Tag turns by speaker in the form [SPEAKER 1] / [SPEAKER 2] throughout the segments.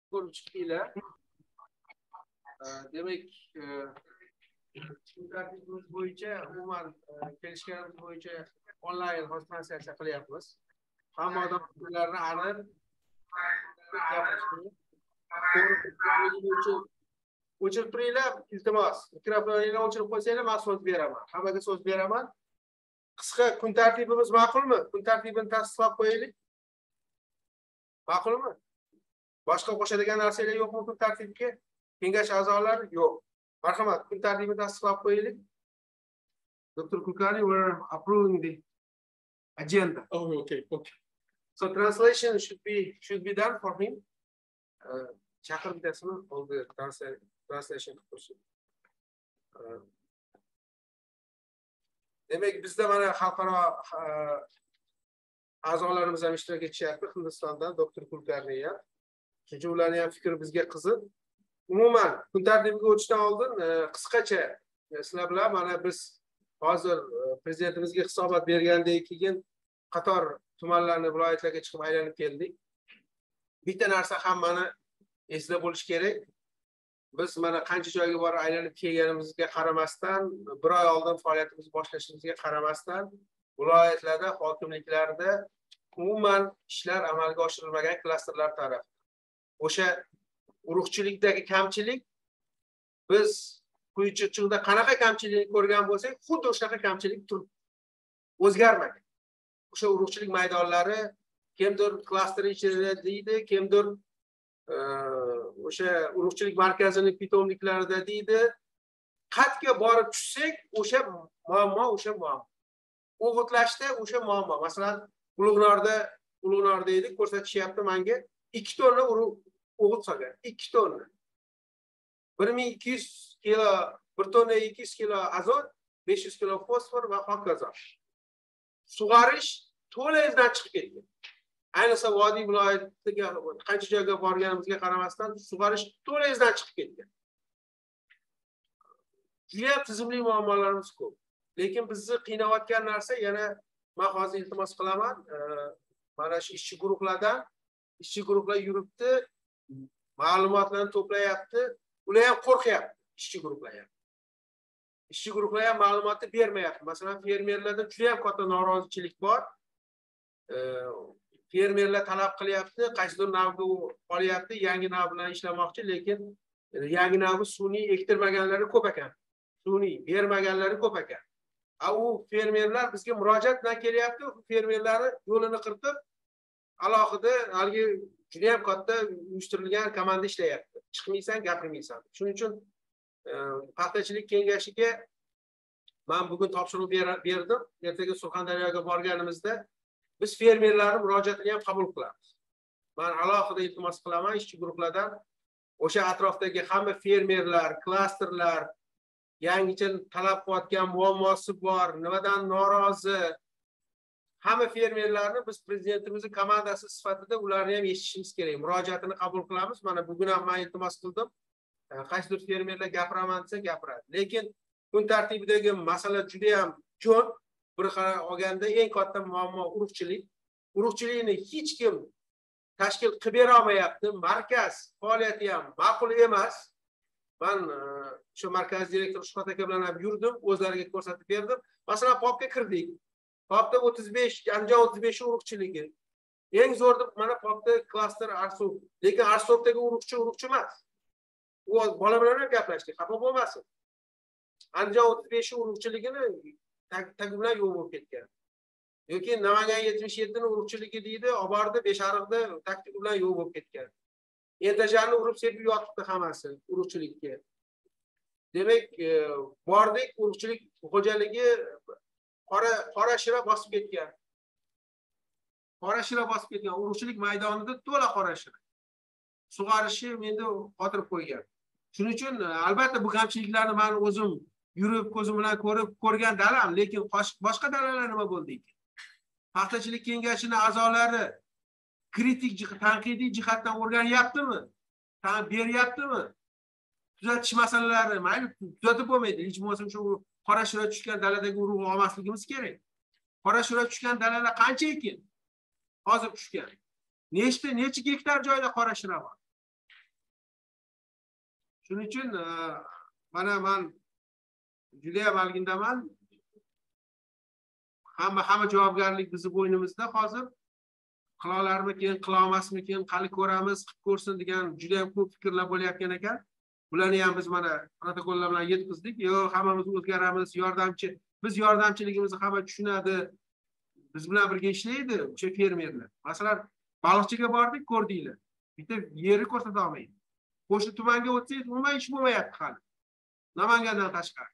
[SPEAKER 1] ko'rib chiqdinglar. Demak, tartibimiz bo'yicha umuman kelishganimiz bo'yicha onlayn translyatsiya qilyapmiz. Hamma odamlarni aniq o'chirib turinglar, iltimos. Mikrofoninglarni o'chirib qo'ysanglar, men so'z beraman. Hammaga so'z beraman. Qisqa kun tartibimiz ma'qulmi? Kun tartibini tasdiqlab qo'yaylik. Ma'qulmi? Boshqa qo'shadigan narsalar yo'qmi kun tartibga? Kengash a'zolari yo'q. Marhamat, kun tartibini tasdiqlab qo'yaylik. Dr. Kulkarni, we're approving the agenda.
[SPEAKER 2] Oh, okay.
[SPEAKER 1] So translation should be done for him. Chaqirib bitasini all the translation qilsin. Demak, bizda mana xalqaro a'zolarimiz ham ishtirok etishyapti. Hindistondan Dr. Kulkarni ham. Chunki ularning ham fikri bizga qiziq. Umuman kun tartibiga o'tishdan oldin qisqacha sizlar bilan mana biz hozir prezidentimizga hisobot bergandek keyin qator tumanlarni, viloyatlarga chiqib aylanib keldik. Bitta narsa hammani esda bo'lish kerak. Biz mana qancha joyga borib aylanib kelganimizga qaramasdan, bir oy oldin faoliyatimizni boshlashimizga qaramasdan, viloyatlarda, hokimliklarda umuman ishlar amalga oshirilmagan klasterlar taraf. O'sha urug'chilikdagi kamchilik biz quyi chirchiqda qanaqa kamchilik ko'rgan bo'lsak, xuddi o'shaqa kamchilik turibdi. O'zgarmagan. O'sha urug'chilik maydonlari kimdir klaster ichida deydi, kimdir o'sha urug'chilik markazining pitomliklarida deydi. Qatga borib tushsak, o'sha muammo. O'g'itlashda o'sha muammo. Masalan, Ulug'norda edi, ko'rsatishyapti menga 2 tonna o'g'it solgan. 2 tonna. 1200 kilo, 1 tonna 200 kilo azot, 500 kilo fosfor va hokazo. Sug'orish to'la izdan chiqib ketgan. Ayniqsa vodiy viloyatiga qancha joyga borganimizga qaramasdan sug'orish to'la izdan chiqib ketgan. Juda tizimli muammolarimiz ko'p. Lekin bizni qiynayotgan narsa yana men hozir iltimos qilaman, mana shu ishchi guruhlar yuribdi, ma'lumotlarni to'playapti. Ular ham qo'rqyapti, ishchi guruhlar ham. Ishchi guruhlar ham ma'lumotni bermayapti. Masalan, fermerlarda juda ham katta norozichilik bor. Fermerlar talab qilyapti, qaysidir navga olyapti, yangi nav bilan ishlamoqchi, lekin yangi navni sun'iy ektirmaganlari ko'p ekan. Sun'iy bermaganlari ko'p ekan. U fermerlar bizga murojaat bilan kelyapti, fermerlarni yo'lini qirqib, alohida haligi juda ham katta uyushtirilgan komanda ishlayapti. Chiqmaysan, gapirmaysan. Shuning uchun paxtachilik kengashiga men bugun topshiriq berdim. Ertaga Surxondaryoga borganimizda biz fermerlarning murojaatini ham qabul qilamiz. Men alohida iltimos qilaman ishchi guruhlardan o'sha atrofdagi hamma fermerlar, klasterlar yangicha talab qilayotgan muammosi bor, nimadan norozi hamma fermerlarni biz prezidentimizning komandasi sifatida ularni ham eshitishimiz kerak. Murojaatini qabul qilamiz. Mana bugun ham men iltimos qildim. Qaysidir fermerlar gapiraman desa gapiradi. Lekin kun tartibidagi masala juda ham ko'p. Bir qarab olganda eng katta muammo urug'chilik. Urug'chilikni hech kim tashkil qilib bera olmayapti. Markaz faoliyati ham ma'qul emas. Men shu markaz direktori Shuhrat aka bilan ham yurdim, o'zlariga ko'rsatib berdim. Masalan, popga kirdik. Popda 35, Andijon 35 urug'chiligi. Eng zo'r deb mana popda klaster Arsov. Lekin Arsovdagi urug'chi emas. U bola bilan ham gaplashdik, xafa bo'lmasin. Andijon 35 urug'chiligini tag bilan yo'q bo'lib ketgan. Yoki Namangan 77 ni urug'chiligi deydi, obordi Beshariqda taktik bilan yo'q bo'lib ketgan. Entajarni urib sepib yotibdi hammasi urug'chilikka. Demak, bordik, urug'chilik xo'jaligi qora shira bosib ketgan. Qora shira bosib ketgan. Urug'chilik maydonida to'la qora shira. Sug'orishi endi qotirib qo'ygan. Shuning uchun albatta bu kamchiliklarni men o'zim yurib ko'zim bilan ko'rgan dalam, lekin boshqa dalalar nima bo'ldi ekan? Paxtachilik kengashining a'zolari kritik tanqidiy jihatdan o'rganyaptimi? Ta'lim beryaptimi? Tuzatish masalalari mayli tuzatib bo'lmaydi. Hech bo'lmasa shu qora shira tushgan daladagi urug' olmasligimiz kerak. Qora shira tushgan dalalar qancha ekan? Hozir tushgan. Necha gektar joyda qora shira bor? Shuning uchun mana men juda ham algindaman. Hamma javobgarlik bizni bo'ynimizda hozir. Qila olarmikin, qila olmasmikin, qani ko'ramiz, qilib ko'rsin degan juda ham ko'p fikrlar bo'layotgan ekan. Bularni ham biz mana protokollar bilan yetkazdik. Yo'q, hammamiz o'zgaramiz, yordamchi. Biz yordamchiligimizni hamma tushunadi. Biz bilan birga ishlaydi o'sha fermerlar. Masalan, baliqchiga bordik, ko'rdinglar. Bitta yeri ko'rsata olmaydi. Qo'shni tumanga o'tsangiz, umuman ish bo'lmayapti hali. Namangandan tashqari.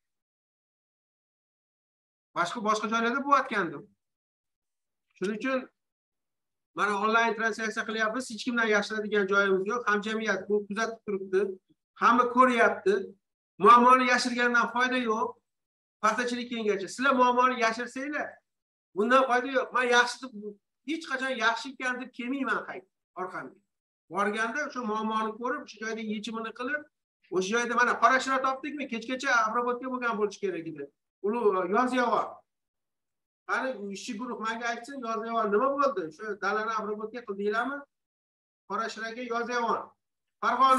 [SPEAKER 1] Boshqa joylarda bo'layotgandi. Shuning uchun mana onlayn transaksiya qilyapmiz. Hech kimdan yashiradigan joyimiz yo'q. Hamjamiyat bu kuzatib turibdi. Hamma ko'ryapti. Muammoni yashirgandan foyda yo'q. Paxtachilik kengashi. Sizlar muammoni yashirsanglar, bundan foyda yo'q. Men yaxshi deb hech qachon yaxshi ekan deb kelmayman qayta orqamga. Borganda o'sha muammoni ko'rib, o'sha joyda yechimini qilib, o'sha joyda mana qorashira topdikmi? Kechgacha obработка bo'lgan bo'lishi kerak edi. Uni yozyapman. Qani ishchi guruh menga aytsin, yozyapman. Nima bo'ldi? Shu dalani obработка qildinglarmi? Qorashiraga yozyapman. Farg'ona.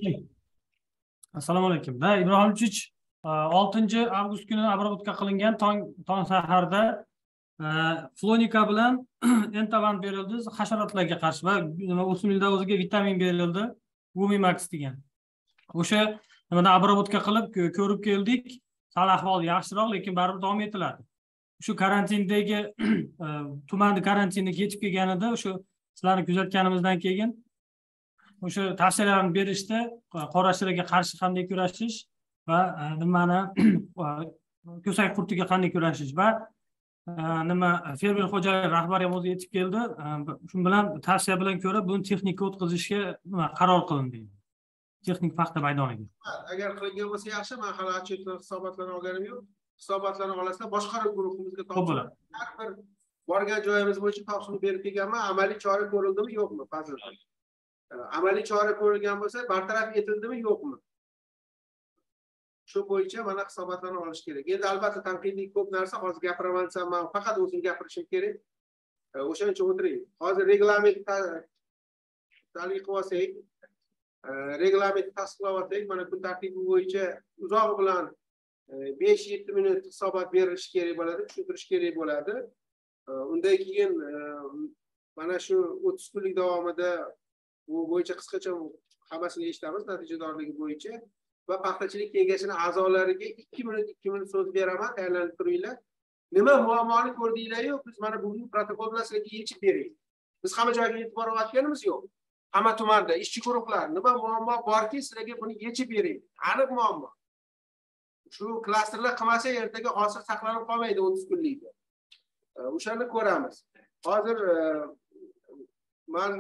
[SPEAKER 2] Assalomu alaykum. Da Ibrohim Chich 6 avgust kuni obработка qilingan tong saharda flonika bilan entavan berildi, hasharotlarga qarshi va o'simliklar o'ziga vitamin berildi, Gumimax degan. O'sha nimadan obработка qilib ko'rib keldik. Sal ahvol yaxshiroq, lekin baribir davom etiladi. Shu karantindagi tumanni karantinga yetib kelganida o'sha sizlarni kuzatganimizdan keyin o'sha tavsiyalarni berishda qorashiraga qarshi qanday kurashish va nimani ko'sak qurtiga qanday kurashish va nima fermer xo'jalik rahbari ham o'zi yetib keldi. Shu bilan tavsiya bilan ko'ra buni texnika o'tkazishga qaror qilindi. Texnik paxta maydoniga.
[SPEAKER 1] Agar qilingan bo'lsa yaxshi, men hali ochlik hisobotlarni olganim yo'q. Hisobotlarni olasizlar, boshqaruv guruhimizga topshirib, har bir borgan joyimiz bo'yicha topshiriq berib kelganman. Amaliy chora ko'rildimi, yo'qmi? Fazildan. Amaliy chora ko'rilgan bo'lsa, bartaraf etildimi, yo'qmi? Shu bo'yicha mana hisobotlarni olish kerak. Endi albatta tanqidiy ko'p narsa hozir gapiraman desam, men faqat o'zim gapirishim kerak. O'shaning uchun o'tiring. Hozir reglament talab qilib olsak, reglament tasdiqlayotdik. Mana kun tartibi bo'yicha uzoq bilan 5-7 minut hisobot berilishi kerak bo'ladi, tushuntirish kerak bo'ladi. Undan keyin mana shu 30 kunlik davomida bu bo'yicha qisqacha hammasini eshitamiz natijadorligi bo'yicha va paxtachilik kengashining a'zolariga 2 minut so'z beraman, tayyorlanib turinglar. Nima muammoni ko'rdinglar-yu, biz mana bugun protokol bilan sizlarga yechib beraylik. Biz hamma joyga yetib borayotganimiz yo'q. Hamma tumanda ishchi guruhlar nima muammo borki, sizlarga buni yechib beraylik. Aniq muammo. Shu klasterlar qilmasa ertaga hosil saqlanib qolmaydi 30 kunlikda. O'shani ko'ramiz. Hozir men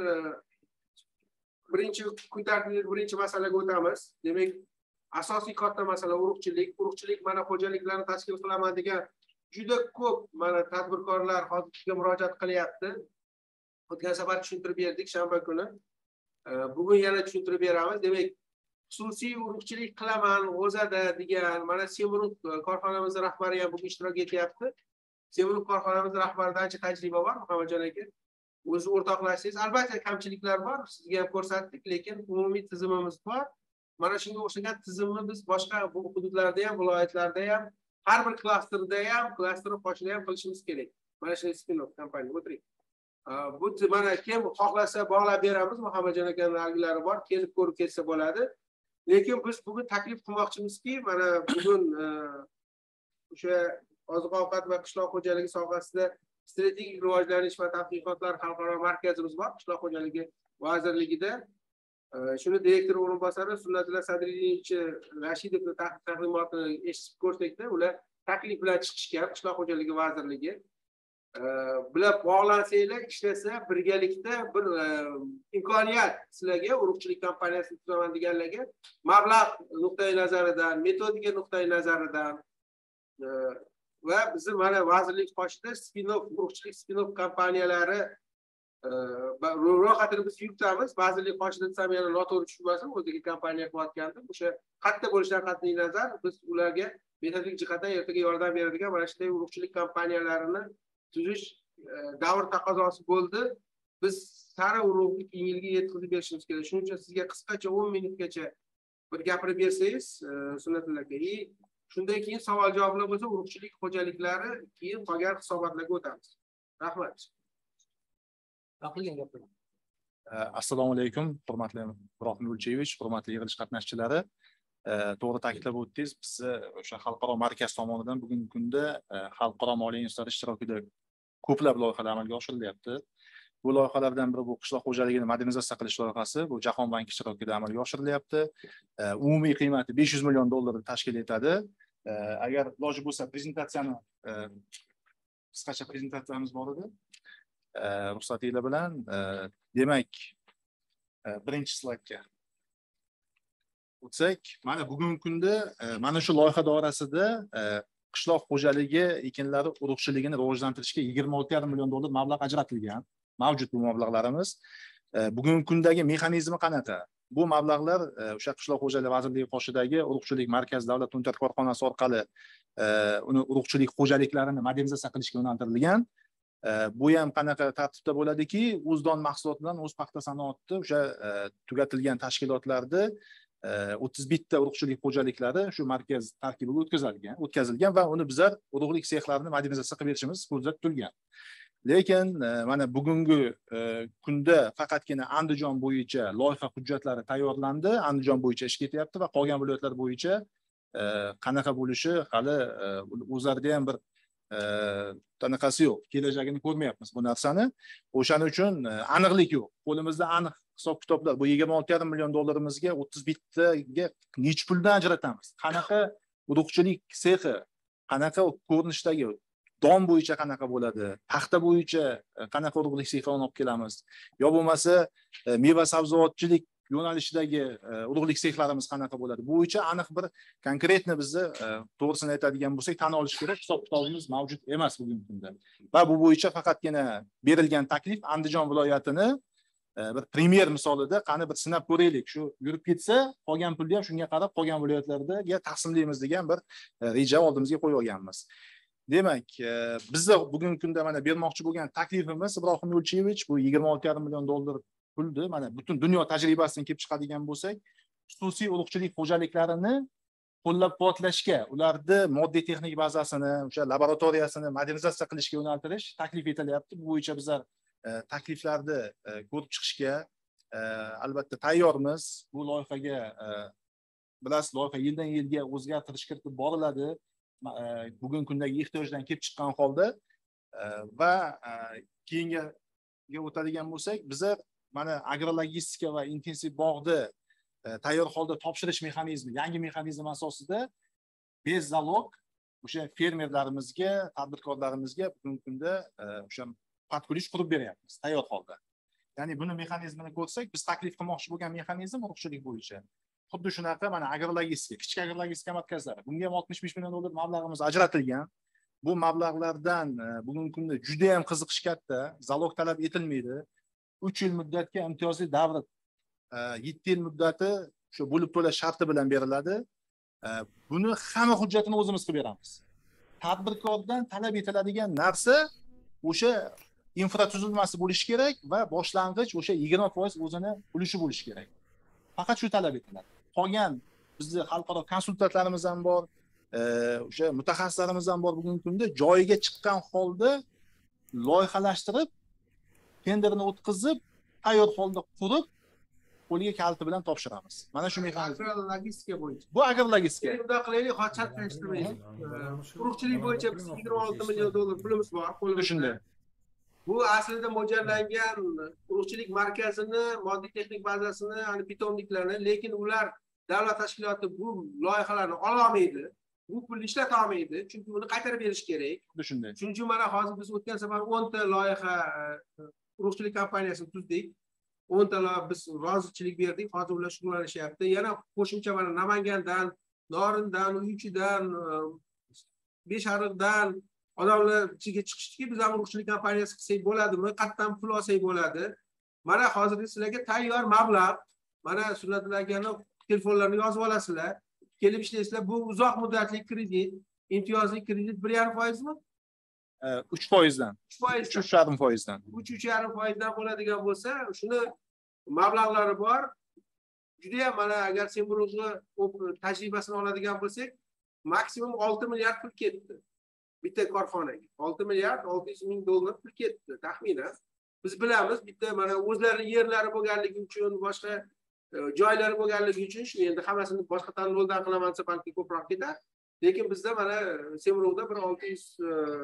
[SPEAKER 1] kun tartibidagi birinchi masalaga o'tamiz. Demak, asosiy katta masala urug'chilik. Urug'chilik mana xo'jaliklarni tashkil qilaman degan juda ko'p mana tadbirkorlar hozirga murojaat qilyapti. O'tgan safar tushuntirib berdik shanba kuni. Bugun yana tushuntirib beramiz. Demak, xususiy urug'chilik qilaman G'o'zada degan mana Semurug' korxonamizning rahbari ham bugun ishtirok etyapti. Semurug' korxonamizning rahbarida ancha tajriba bor, Muhammadjon aka. O'zi o'rtoqlashsangiz, albatta kamchiliklar bor, sizga ham ko'rsatdik, lekin umumiy tizimimiz bor. Mana shunga o'xshagan tizimni biz boshqa hududlarda ham, viloyatlarda ham, har bir klasterda ham, klaster qo'shida ham qilishimiz kerak. Mana shu spin-off kompaniya o'tiring. Bu mana kim xohlasa bog'lab beramiz, Muhammadjon akaning algilari bor, kelib ko'rib ketsa bo'ladi. Lekin biz bugun taklif qilmoqchimizki, mana bugun o'sha oziq-ovqat va qishloq xo'jaligi sohasida strategik rivojlanish va tadqiqotlar xalqaro markazimiz bor, qishloq xo'jaligi vazirligida. Shuni direktor o'rinbosari Sunnatullo Sadrievich Rashidovning taqdimotini eshitib ko'rsakda, ular taklif bilan chiqishgan qishloq xo'jaligi vazirligi. Bilan bog'lansanglar, ishlasa birgalikda bir imkoniyat sizlarga urug'chilik kompaniyasini turaman deganlarga mablag' nuqtai nazaridan, metodika nuqtai nazaridan va bizim mana vazirlik qoshida spin-off urug'chilik spin-off kompaniyalari ro'yxatini biz yuritamiz. Vazirlik qoshida desam yana noto'g'ri tushunmasin, o'ziga kompaniya qilayotgandim. O'sha qayerda bo'lishidan qat'iy nazar biz ularga metodik jihatdan ertaga yordam beradigan mana shunday urug'chilik kompaniyalarini tuzish davr taqozosi bo'ldi. Biz sara urug'ni yilga yetkazib berishimiz kerak. Shuning uchun sizga qisqacha 10 minutgacha bir gapirib bersangiz, Sunnatulla aka. Shundan keyin savol javoblar bo'lsa, urug'chilik xo'jaliklari keyin qolgan hisobotlarga o'tamiz. Rahmat.
[SPEAKER 3] Assalomu alaykum, hurmatli Ibrohim Yo'lchiyevich, hurmatli yig'ilish qatnashchilari. To'g'ri ta'kidlab o'tdingiz, biz o'sha xalqaro markaz tomonidan bugungi kunda xalqaro moliya institutlari ishtirokida ko'plab loyihalar amalga oshirilyapti. Bu loyihalardan biri bu qishloq xo'jaligini modernizatsiya qilish loyihasi, bu Jahon banki ishtirokida amalga oshirilyapti. Umumiy qiymati $500 million tashkil etadi. Agar iloji bo'lsa prezentatsiyani qisqacha prezentatsiyamiz bor edi. Ruxsatinglar bilan, demak, birinchi slaydga o'tsak, mana bugungi kunda mana shu loyiha doirasida qishloq xo'jaligi ekinlari urug'chiligini rivojlantirishga $26,5 million mablag' ajratilgan. Mavjud bu mablag'larimiz. Bugungi kundagi mexanizmi qanaqa? Bu mablag'lar o'sha qishloq xo'jaligi vazirligi qoshidagi urug'chilik markaz davlat unumdor korxonasi orqali uni urug'chilik xo'jaliklarini modernizatsiya qilishga yo'naltirilgan. Bu ham qanaqa tartibda bo'ladiki, o'zdon mahsulot bilan o'z paxta sanoati o'sha tugatilgan tashkilotlarda 31 ta urug'chilik xo'jaliklari shu markaz tarkibiga o'tkazilgan va uni bizlar urug'lik sexlarini modernizatsiya qilib berishimiz ko'zda tutilgan. Lekin mana bugungi kunda faqatgina Andijon bo'yicha loyiha hujjatlari tayyorlandi, Andijon bo'yicha ish ketyapti va qolgan viloyatlar bo'yicha qanaqa bo'lishi hali o'zlarida ham bir qanaqasi yo'q, kelajagini ko'rmayapmiz bu narsani. O'shaning uchun aniqlik yo'q. Qo'limizda aniq hisob-kitoblar, bu $26,5 million 31 taga necha puldan ajratamiz? Qanaqa urug'chilik sexi, qanaqa ko'rinishdagi don bo'yicha qanaqa bo'ladi, paxta bo'yicha qanaqa urug'lik sexini olib kelamiz, yo bo'lmasa meva sabzavotchilik yo'nalishidagi urug'lik sexlarimiz qanaqa bo'ladi. Bu bo'yicha aniq bir konkretni bizni to'g'risini aytadigan bo'lsak, tan olish kerak, hisob-kitobimiz mavjud emas bugungi kunda. Va bu bo'yicha faqatgina berilgan taklif Andijon viloyatini bir premyer misolida qani bir sinab ko'raylik. Shu yurib ketsa, qolgan pulni ham shunga qarab qolgan viloyatlarga taqsimlaymiz degan bir reja oldimizga qo'yib olganmiz. Demak, bizda bugungi kunda mana bermoqchi bo'lgan taklifimiz Ibrohim Yo'lchiyevich bu $26,5 million pulni mana butun dunyo tajribasidan kelib chiqadigan bo'lsak, xususiy urug'chilik xo'jaliklarini qo'llab-quvvatlashga, ularni moddiy texnik bazasini, o'sha laboratoriyasini modernizatsiya qilishga yo'naltirish taklif etilyapti. Bu bo'yicha bizlar takliflarni ko'rib chiqishga albatta tayyormiz. Bu loyihaga bilasiz, loyiha yildan yilga o'zgartirish kiritib boriladi. Bugungi kundagi ehtiyojdan kelib chiqqan holda va keyinga o'tadigan bo'lsak, bizlar mana agrologistika va intensiv bog'ni tayyor holda topshirish mexanizmi, yangi mexanizm asosida bezalog o'sha fermerlarimizga, tadbirkorlarimizga bugungi kunda o'sha patkulish qurib beryapmiz tayyor holda. Ya'ni buni mexanizmini ko'rsak, biz taklif qilmoqchi bo'lgan mexanizm urug'chilik bo'yicha xuddi shunaqa mana agrologistika, kichik agrologistika markazlari. Bunga ham $65 million mablag'imiz ajratilgan. Bu mablag'lardan bugungi kunda juda ham qiziqish katta, zalog talab etilmaydi. 3 yil muddatga imtiyozli davr, 7 yil muddati shu bo'lib to'lash sharti bilan beriladi. Buni hamma hujjatini o'zimiz qilib beramiz. Tadbirkordan talab etiladigan narsa o'sha infratuzilmasi bo'lishi kerak va boshlang'ich o'sha 20% o'zini ulushi bo'lishi kerak. Faqat shu talab etiladi. Qolgan bizning xalqaro konsultantlarimiz ham bor, o'sha mutaxassislarimiz ham bor. Bugungi kunda joyiga chiqqan holda loyihalashtirib, tenderni o'tkazib, tayyor holda qurib, qo'liga kaliti bilan topshiramiz. Mana shu mexanizm.
[SPEAKER 1] Agrologistika bo'yicha.
[SPEAKER 3] Bu agrologistika.
[SPEAKER 1] Endi qilaylik, hojatlantirmaylik. Urug'chilik bo'yicha biz $26 million pulimiz bor qo'limizda. Shunday. Bu aslida mo'ljallangan urug'chilik markazini, moddiy texnik bazasini, ya'ni pitomniklarni, lekin ular davlat tashkiloti bu loyihalarni ola olmaydi. Bu pulni ishlata olmaydi, chunki uni qaytarib berish kerak.
[SPEAKER 3] Shunday.
[SPEAKER 1] Shuning uchun mana hozir biz o'tgan safar 10 ta loyiha urug'chilik kompaniyasini tuzdik. 10 ta biz rozichilik berdik, hozir ular shug'ullanishyapti. Yana qo'shimcha mana Namangandan, Norindan, Uychidan, Beshariqdan odamlar ichiga chiqishdiki, biz ham urug'chilik kompaniyasi qilsak bo'ladimi, qayerdan pul olsak bo'ladi. Mana hozir sizlarga tayyor mablag', mana Sunnatulla akaning telefonlarini yozib olasizlar. Kelib ishlaysizlar. Bu uzoq muddatli kredit, imtiyozli kredit 1,5% mi?
[SPEAKER 3] 3%dan. 3,5%dan.
[SPEAKER 1] 3,5%dan bo'ladigan bo'lsa, shuni mablag'lari bor. judayam mana agar Semurug'ni tajribasini oladigan bo'lsak, maksimum 6 milliard pul ketdi. Bitta korxonaga 6 milliard 600 ming dollar pul ketdi taxminan. Biz bilamiz, bitta mana o'zlarining yerlari bo'lganligi uchun, boshqa joylari bo'lganligi uchun shu endi hammasini boshqa tanlovdan qilaman desa balki ko'proq ketadi. Lekin bizda mana Semurug'da bir 600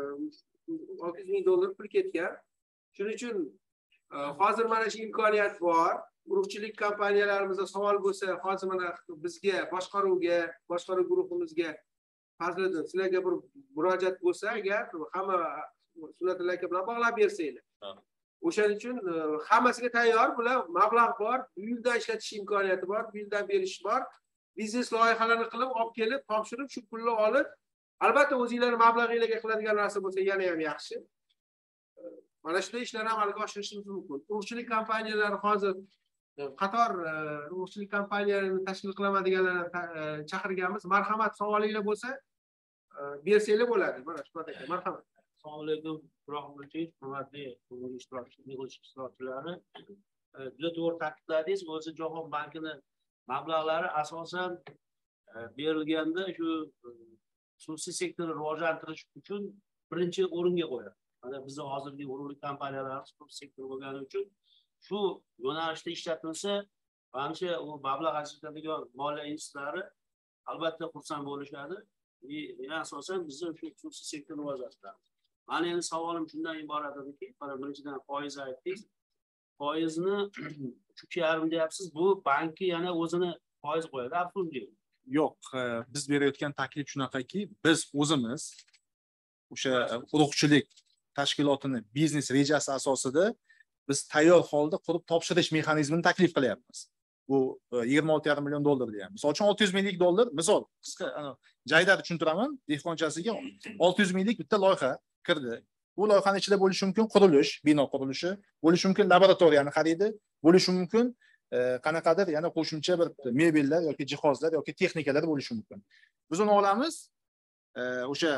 [SPEAKER 1] ming dollar pul ketgan. Shuning uchun hozir mana shu imkoniyat bor. Urug'chilik kompaniyalarimizda savol bo'lsa, hozir mana bizga, boshqaruv guruhimizga Fazliddin, sizlarga bir murojaat bo'lsa, agar hamma Sunnatulla aka bilan bog'lab bersanglar. O'shaning uchun hammasiga tayyor, bular mablag' bor, bu yildan ishlatish imkoniyati bor, bu yildan berish bor. Biznes loyihalarini qilib, olib kelib, topshirib, shu pulni olib, albatta o'zingizlarning mablag'ingizga qiladigan narsa bo'lsa, yana ham yaxshi. Mana shunday ishlarni amalga oshirishimiz mumkin. Urug'chilik kompaniyalari hozir qator urug'chilik kompaniyalarini tashkil qilaman deganlarni chaqirganmiz. Marhamat, savolinglar bo'lsa, bersanglar bo'ladi. Mana shu aka, marhamat.
[SPEAKER 4] Assalomu alaykum, Rahmatli, hurmatli ishtirokchilari. Juda to'g'ri ta'kidladingiz, o'zi Jahon bankini mablag'lari asosan berilganda shu xususiy sektorni rivojlantirish uchun birinchi o'ringa qo'yadi. Mana bizning hozirgi urug'chilik kompaniyalarimiz xususiy sektor bo'lgani uchun shu yo'nalishda ishlatilsa, qancha u mablag' ajratadigan moliya institutlari albatta xursand bo'lishadi. Asosan bizni shu xususiy sektorni rivojlantiramiz. Mana endi savolim shundan iborat ediki, mana birinchidan foiz aytdingiz. Foizni 3,5 deyapsiz, bu banki yana o'zini foiz qo'yadi, afsuski.
[SPEAKER 3] Yo'q, biz berayotgan taklif shunaqaki, biz o'zimiz o'sha urug'chilik tashkilotini biznes rejasi asosida biz tayyor holda qurib topshirish mexanizmini taklif qilyapmiz. Bu 26,5 million dollar deyapmiz. Misol uchun 600 minglik dollar, misol qisqa jaydar tushuntiraman, dehqonchasiga 600 minglik bitta loyiha kirdi. Bu loyihaning ichida bo'lishi mumkin qurilish, bino qurilishi, bo'lishi mumkin laboratoriyani xaridi, bo'lishi mumkin qanaqadir yana qo'shimcha bir mebellar yoki jihozlar yoki texnikalar bo'lishi mumkin. Biz uni olamiz, o'sha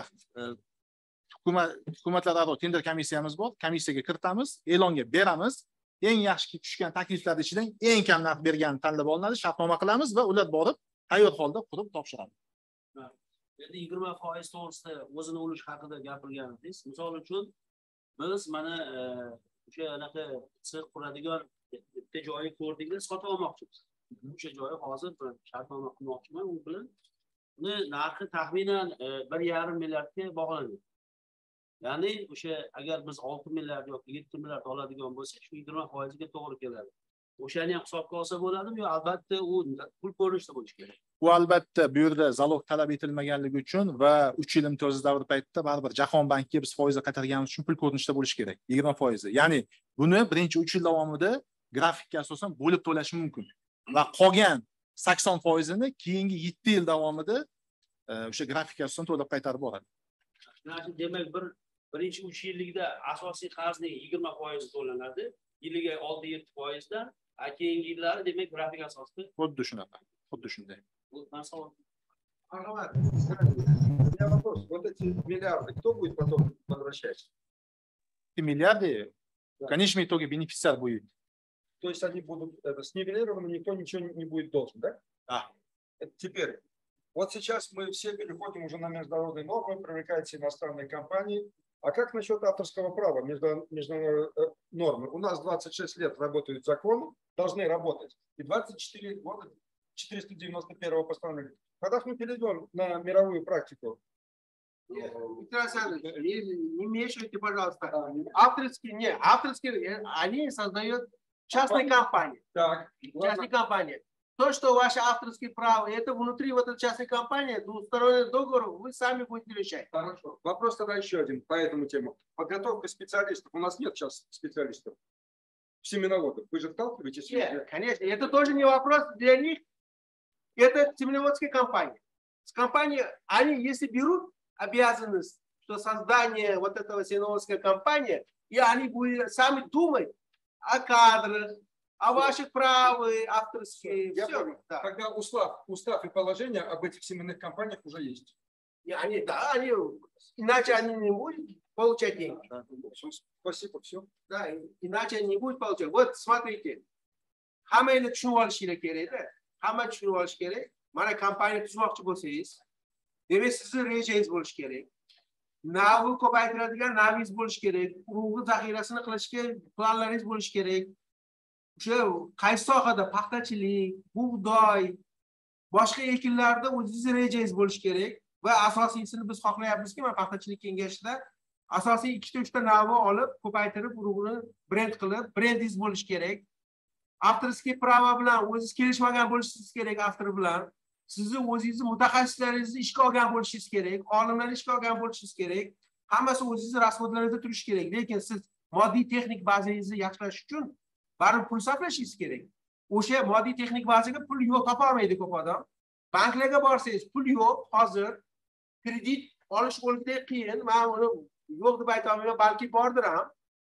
[SPEAKER 3] hukumatlararo tender komissiyamiz bor, komissiyaga kiritamiz, e'longa beramiz. Eng yaxshi tushgan takliflar ichidan eng kam narx berganini tanlab olinadi, shartnoma qilamiz va ular borib tayyor holda qurib topshiradi.
[SPEAKER 4] Endi 20% to'g'risida o'zini ulush haqida gapirganingiz, misol uchun biz mana o'sha anaqa six quradigan bitta joyi ko'rdingiz, sotib olmoqchimiz. O'sha joyi hozir shartnoma qilmoqchiman, u bilan uni narxi taxminan 1,5 milliardga bog'lanadi. Ya'ni o'sha agar biz 6 milliard yoki 7 milliard oladigan bo'lsak, shu 20% ga to'g'ri keladi. O'shani ham hisobga olsa bo'ladimi yo albatta u pul ko'rinishda bo'lishi kerak?
[SPEAKER 3] Bu albatta bu yerda zalog talab etilmaganligi uchun va 3 yil imtiyozli davr paytida baribir Jahon bankiga biz foizga qaytarganimiz uchun pul ko'rinishda bo'lishi kerak, 20%. Ya'ni buni birinchi 3 yil davomida grafikka asosan bo'lib to'lash mumkin. Va qolgan 80%ni keyingi 7 yil davomida o'sha grafikka asosan to'lab qaytarib boradi.
[SPEAKER 4] Demak, birinchi 3 yillikda asosiy qarzning 20% to'lanadi, yiliga 6-7% dan, keyingi yillari demak grafik asosida
[SPEAKER 3] xuddi shunaqa, xuddi shunday.
[SPEAKER 4] Bu savol.
[SPEAKER 1] Мархамат, у меня вопрос. Вот эти миллиарды, кто будет потом возвращать?
[SPEAKER 3] 2 миллиарды, в конечном итоге бенефициар будет.
[SPEAKER 5] То есть они будут снивелированы, никто ничего не будет должен, да?
[SPEAKER 3] Да.
[SPEAKER 5] Теперь, вот сейчас мы все переходим уже на международные нормы, привлекаются иностранные компании. А как насчет авторского права, международные нормы? У нас 26 лет работают законы, должны работать. И 24 года 491 постановления. Когда мы перейдем на мировую практику?
[SPEAKER 1] Виктор Александрович, не мешайте, пожалуйста. Авторские, они создают частные компании.
[SPEAKER 5] Так.
[SPEAKER 1] Частные компании. То, что ваши авторские права, это внутри вот этой частной компании, двусторонний договор, вы сами будете решать.
[SPEAKER 5] Хорошо. Вопрос тогда еще один по этому тему. Подготовка специалистов. У нас нет сейчас специалистов. Семеноводов. Вы же сталкиваетесь?
[SPEAKER 1] Нет, конечно. Это тоже не вопрос для них. Это семеноводская компания. С компанией, они если берут обязанность, что создание вот этого семеноводской компании, и они будут сами думать о кадрах, о ваших правах авторские.
[SPEAKER 5] Я
[SPEAKER 1] все.
[SPEAKER 5] понял.
[SPEAKER 1] Да.
[SPEAKER 5] Тогда устав и положение об этих семейных компаниях уже есть.
[SPEAKER 1] И они, иначе они не будут получать деньги.
[SPEAKER 5] Да. Спасибо, все.
[SPEAKER 1] Да, иначе они не будут получать. Вот смотрите, хамейли чувалшили кереда. hamma tushunib olish kerak. Mana kompaniya tuzmoqchi bo'lsangiz, demak sizni rejangiz bo'lishi kerak. Navni ko'paytiradigan navingiz bo'lishi kerak. Urug'ni zaxirasini qilishga planlaringiz bo'lishi kerak. O'sha qaysi sohada paxtachilik, bug'doy, boshqa ekinlarda o'zingizni rejangiz bo'lishi kerak va asosiysini biz xohlayapmizki, mana paxtachilik kengashida asosiy 2-3 ta navni olib, ko'paytirib, urug'ini brend qilib, brendingiz bo'lishi kerak. Avtorskiy pravo bilan o'zingiz kelishmagan bo'lishingiz kerak avtor bilan. Sizni o'zingizni mutaxassislaringizni ishga olgan bo'lishingiz kerak, olimlarni ishga olgan bo'lishingiz kerak. Hammasi o'zingizni rasxodlaringizda turishi kerak. Lekin siz moddiy texnik bazangizni yaxshilash uchun baribir pul sarflashingiz kerak. O'sha moddiy texnik bazaga pul yo'q, topa olmaydi ko'p odam. Banklarga borsangiz pul yo'q, hozir kredit olish o'lgudek qiyin. Men uni yo'q deb ayta olmayman, balki bordir ham.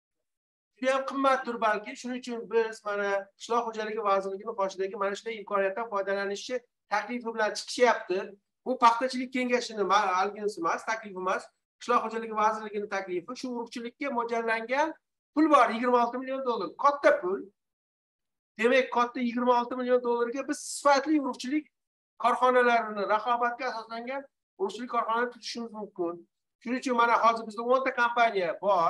[SPEAKER 1] Juda ham qimmatdir balki. Shuning uchun biz mana Qishloq xo'jaligi vazirligining qoshidagi mana shunday imkoniyatdan foydalanishni taklifi bilan chiqishyapti. Bu paxtachilik kengashining alginisi emas, taklifi emas. Qishloq xo'jaligi vazirligining taklifi. Shu urug'chilikka mo'ljallangan pul bor, 26 million dollar. Katta pul. Demak, katta 26 million dollarga biz sifatli urug'chilik korxonalarini, raqobatga asoslangan urug'chilik korxonalarini tutishimiz mumkin. Shuning uchun mana hozir bizda 10 ta kompaniya bor.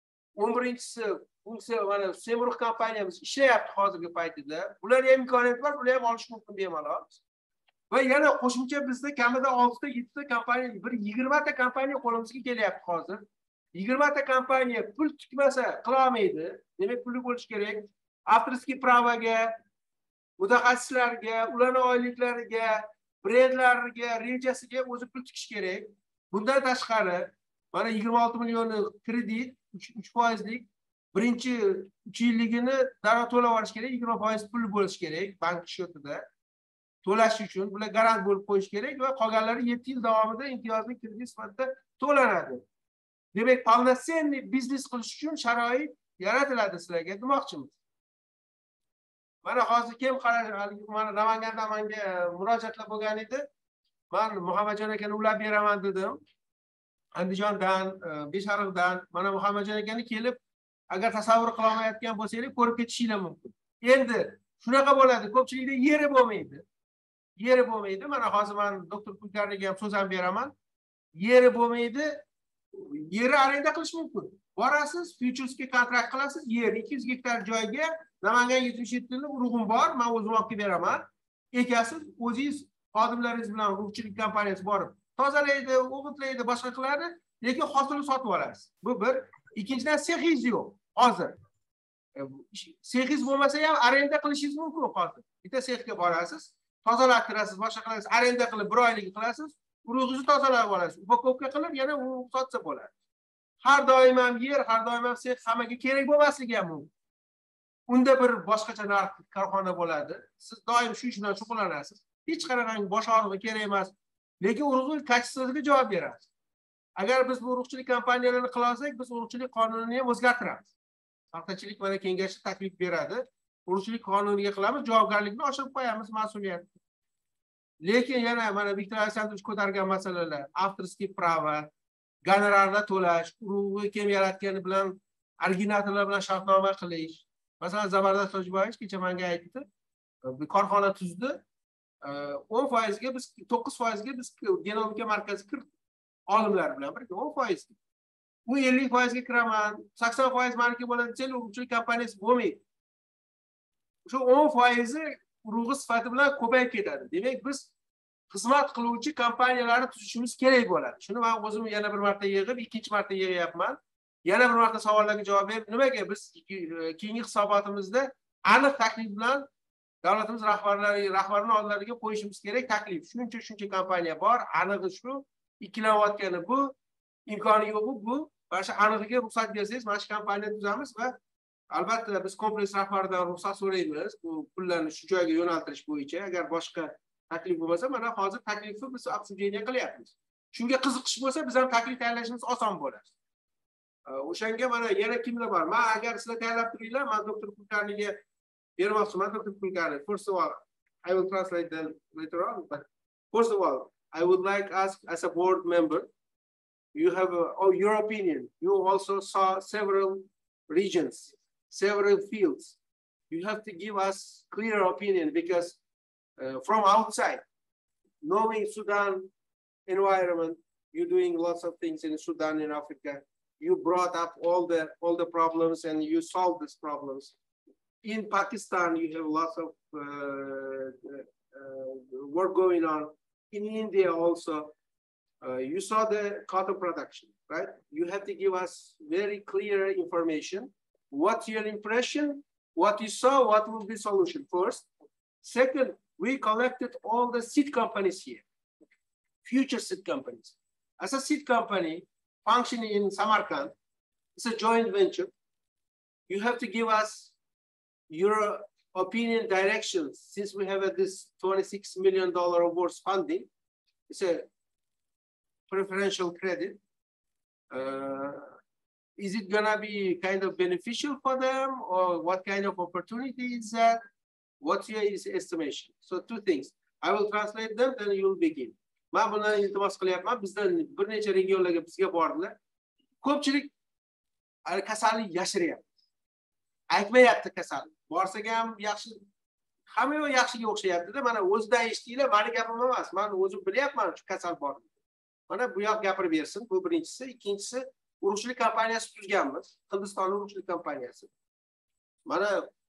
[SPEAKER 1] 11-si funksiya mana Semruh kompaniyamiz ishlayapti hozirgi paytida. Bular ham imkoniyat bor, bular ham olish mumkin bemalol. Va yana qo'shimcha bizda kamida 6 ta 7 ta kompaniya, bir 20 ta kompaniya qo'limizga kelyapti hozir. 20 ta kompaniya pul tikmasa qila olmaydi. Demak, puli bo'lish kerak. Avtorskiy pravoga, mutaxassislarga, ularning oyliklariga, brendlariga, rejasiga o'zi pul tikish kerak. Bundan tashqari, mana 26 million kredit 3%lik birinchi 3 yilligini darrov to'lab olish kerak, 20% pul bo'lishi kerak bank счетida. To'lash uchun bular garant bo'lib qo'yish kerak va qolganlari 7 yil davomida imtiyozli kredit sifatida to'lanadi. Demak, полноценный biznes qilish uchun sharoit yaratiladi sizlarga demoqchimiz. Mana hozir kim mana Namangandan menga murojaatlar bo'lgan edi. Men Muhammadjon akani ulab beraman dedim. Andijondan, Beshariqdan mana Muhammadjon akani kelib, agar tasavvur qila olmayotgan bo'lsangiz, ko'rib ketishinglar mumkin. Endi shunaqa bo'ladi, ko'pchilikda yeri bo'lmaydi. Yeri bo'lmaydi. Mana hozir men doktor Pulkarniga ham so'z ham beraman. Yeri bo'lmaydi. Yeri arenda qilish mumkin. Borasiz, futuresga kontrakt qilasiz, yer 200 gektar joyga Namangan 77 yillik urug'im bor, men o'zim olib beramaman. Ekasiz, o'zingiz xodimlaringiz bilan urug'chilik kompaniyasi borib tozalaydi, o'g'itlaydi, boshqa qiladi, lekin hosilni sotib olasiz. Bu bir. Ikkinchidan, sexingiz yo'q hozir. Sexingiz bo'lmasa ham arenda qilishingiz mumkin hozir. Bitta sexga borasiz, tozalattirasiz, boshqa qilasiz, arenda qilib 1 oylik qilasiz, urug'ingizni tozalab olasiz. Upakovka qilib yana u sotsa bo'ladi. Har doim ham yer, har doim ham sex hammaga kerak bo'lmasligi ham mumkin. Unda bir boshqacha narx korxona bo'ladi. Siz doim shu ish bilan shug'ullanasiz. Hech qanaqangi bosh og'rig'i kerak emas. Lekin urug'ning kачествosiga javob berasiz. Agar biz bu urug'chilik kompaniyalarini qila olsak, biz urug'chilik qonunini ham o'zgartiramiz. Paxtachilik mana kengashi taklif beradi. Urug'chilik qonuniga qilamiz, javobgarlikni oshirib qo'yamiz, mas'uliyatni. Lekin yana mana Viktor Aleksandrovich ko'targan masalalar, avtorskiy pravo, gonorarlar to'lash, urug'ni kim yaratgani bilan originatorlar bilan shartnoma qilish. Masalan, Zabardast Hojiboyev kecha menga aytdi, bir korxona tuzdi. 10% ga biz 9% ga biz genomika markazi kirdik. Olimlar bilan birga 10%. Bu 50% ga kiraman, 80% meniki bo'ladi, desa, urug'chilik kompaniyasi bo'lmaydi. Shu 10% urug'i sifati bilan ko'payib ketadi. Demak, biz xizmat qiluvchi kompaniyalarni tuzishimiz kerak bo'ladi. Shuni men o'zim yana bir marta yig'ib, ikkinchi marta yig'yapman. Yana bir marta savollarga javob berib, nimaga biz keyingi hisobotimizda aniq taklif bilan davlatimiz rahbarining oldilariga qo'yishimiz kerak taklif. Shuncha kompaniya bor, anig'i shu, ikkilanayotgani bu, imkoni yo'q bu. Va shu anig'iga ruxsat bersangiz, mana shu kompaniya tuzamiz va albatta biz kompleks rahbaridan ruxsat so'raymiz. Bu pullarni shu joyga yo'naltirish bo'yicha. Agar boshqa taklif bo'lmasa, mana hozir taklifni biz obsujeniya qilyapmiz. Shunga qiziqish bo'lsa, biz ham taklif tayyorlashimiz oson bo'ladi. O'shanga mana yana kimlar bor? Men agar sizlar tayyorlab turinglar, men doktor Pulkarniga bermoqchiman. Doktor Pulkarni, first of all, I will translate them later on, but first of all, I would like to ask as a board member, you have your opinion. You also saw several regions, several fields. You have to give us clear opinion because from outside, knowing Sudan environment, you're doing lots of things in Sudan and Africa. You brought up all the problems and you solved these problems. In Pakistan, you have lots of work going on. In India also, you saw the cotton production, right? You have to give us very clear information. What's your impression? What you saw, what will be solution first? Second, we collected all the seed companies here, future seed companies. As a seed company functioning in Samarkand, it's a joint venture. You have to give us your opinion, directions. Since we have this $26 million awards funding, it's a preferential credit. Is it gonna be kind of beneficial for them, or what kind of opportunity is that? What's your estimation? So two things. I will translate them, then you will begin. Ben buna iltimas qilyapman. Bizdan bir necha regionlarga bizga bordilar. Ko'pchilik kasallik yashiryapti. Aytmayapti kasallik. Borsak ham yaxshi, hamma yo'q yaxshiga o'xshayapti-da. Mana o'zidan eshitdinglar, meni gapim emas. Men o'zim bilyapman shu kasal bor. Mana bu yoq gapirib bersin. Bu birinchisi. Ikkinchisi, urug'chilik kompaniyasi tuzganmiz. Hindiston urug'chilik kompaniyasi. Mana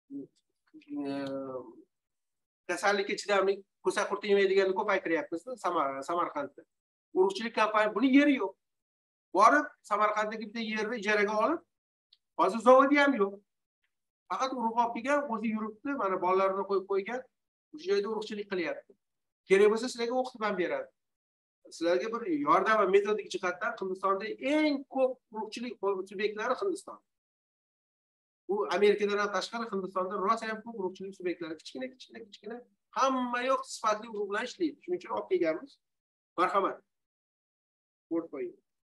[SPEAKER 1] kasallikka chidamlik, ko'sa qurti yemaydiganni ko'paytiryapmiz Samarqandda. Urug'chilik kompaniyasi buni yeri yo'q. Borib Samarqanddagi bitta yerni ijaraga olib, hozir zavodi ham yo'q. Faqat urug' olib kelgan, o'zi yuribdi, mana bolalarini qo'yib qo'ygan, o'sha joyda urug'chilik qilyapti. Kerak bo'lsa sizlarga o'qitib ham beradi. Sizlarga bir yordam va metodik jihatdan Hindistonda eng ko'p urug'chilik subyektlari Hindiston. Bu Amerikadan ham tashqari Hindistonda rosa ham ko'p urug'chilik subyektlari kichkina, hamma yo'q sifatli urug' bilan ishlaydi. Shuning uchun olib kelganmiz. Marhamat. Qo'yib qo'ying.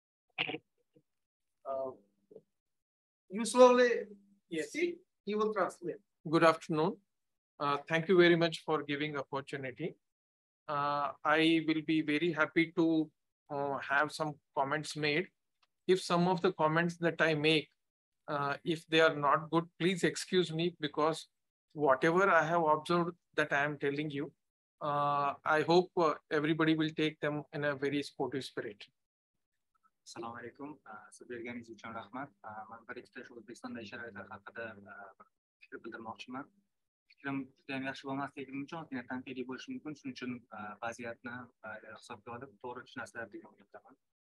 [SPEAKER 1] You slowly, yes, he will translate.
[SPEAKER 6] Good afternoon. Thank you very much for giving opportunity. I will be very happy to have some comments made. If some of the comments that I make, if they are not good, please excuse me, because whatever I have observed that I am telling you, I hope everybody will take them in a very sportive spirit.
[SPEAKER 7] Assalomu alaykum. Siz berganingiz uchun rahmat. Men bir ikkita shu O'zbekistonda sharoitlar haqida fikr bildirmoqchiman. Fikrim juda ham yaxshi bo'lmasligi mumkin, ozgina tanqidiy bo'lishi mumkin. Shuning uchun vaziyatni hisobga olib to'g'ri tushunasizlar degan umiddaman.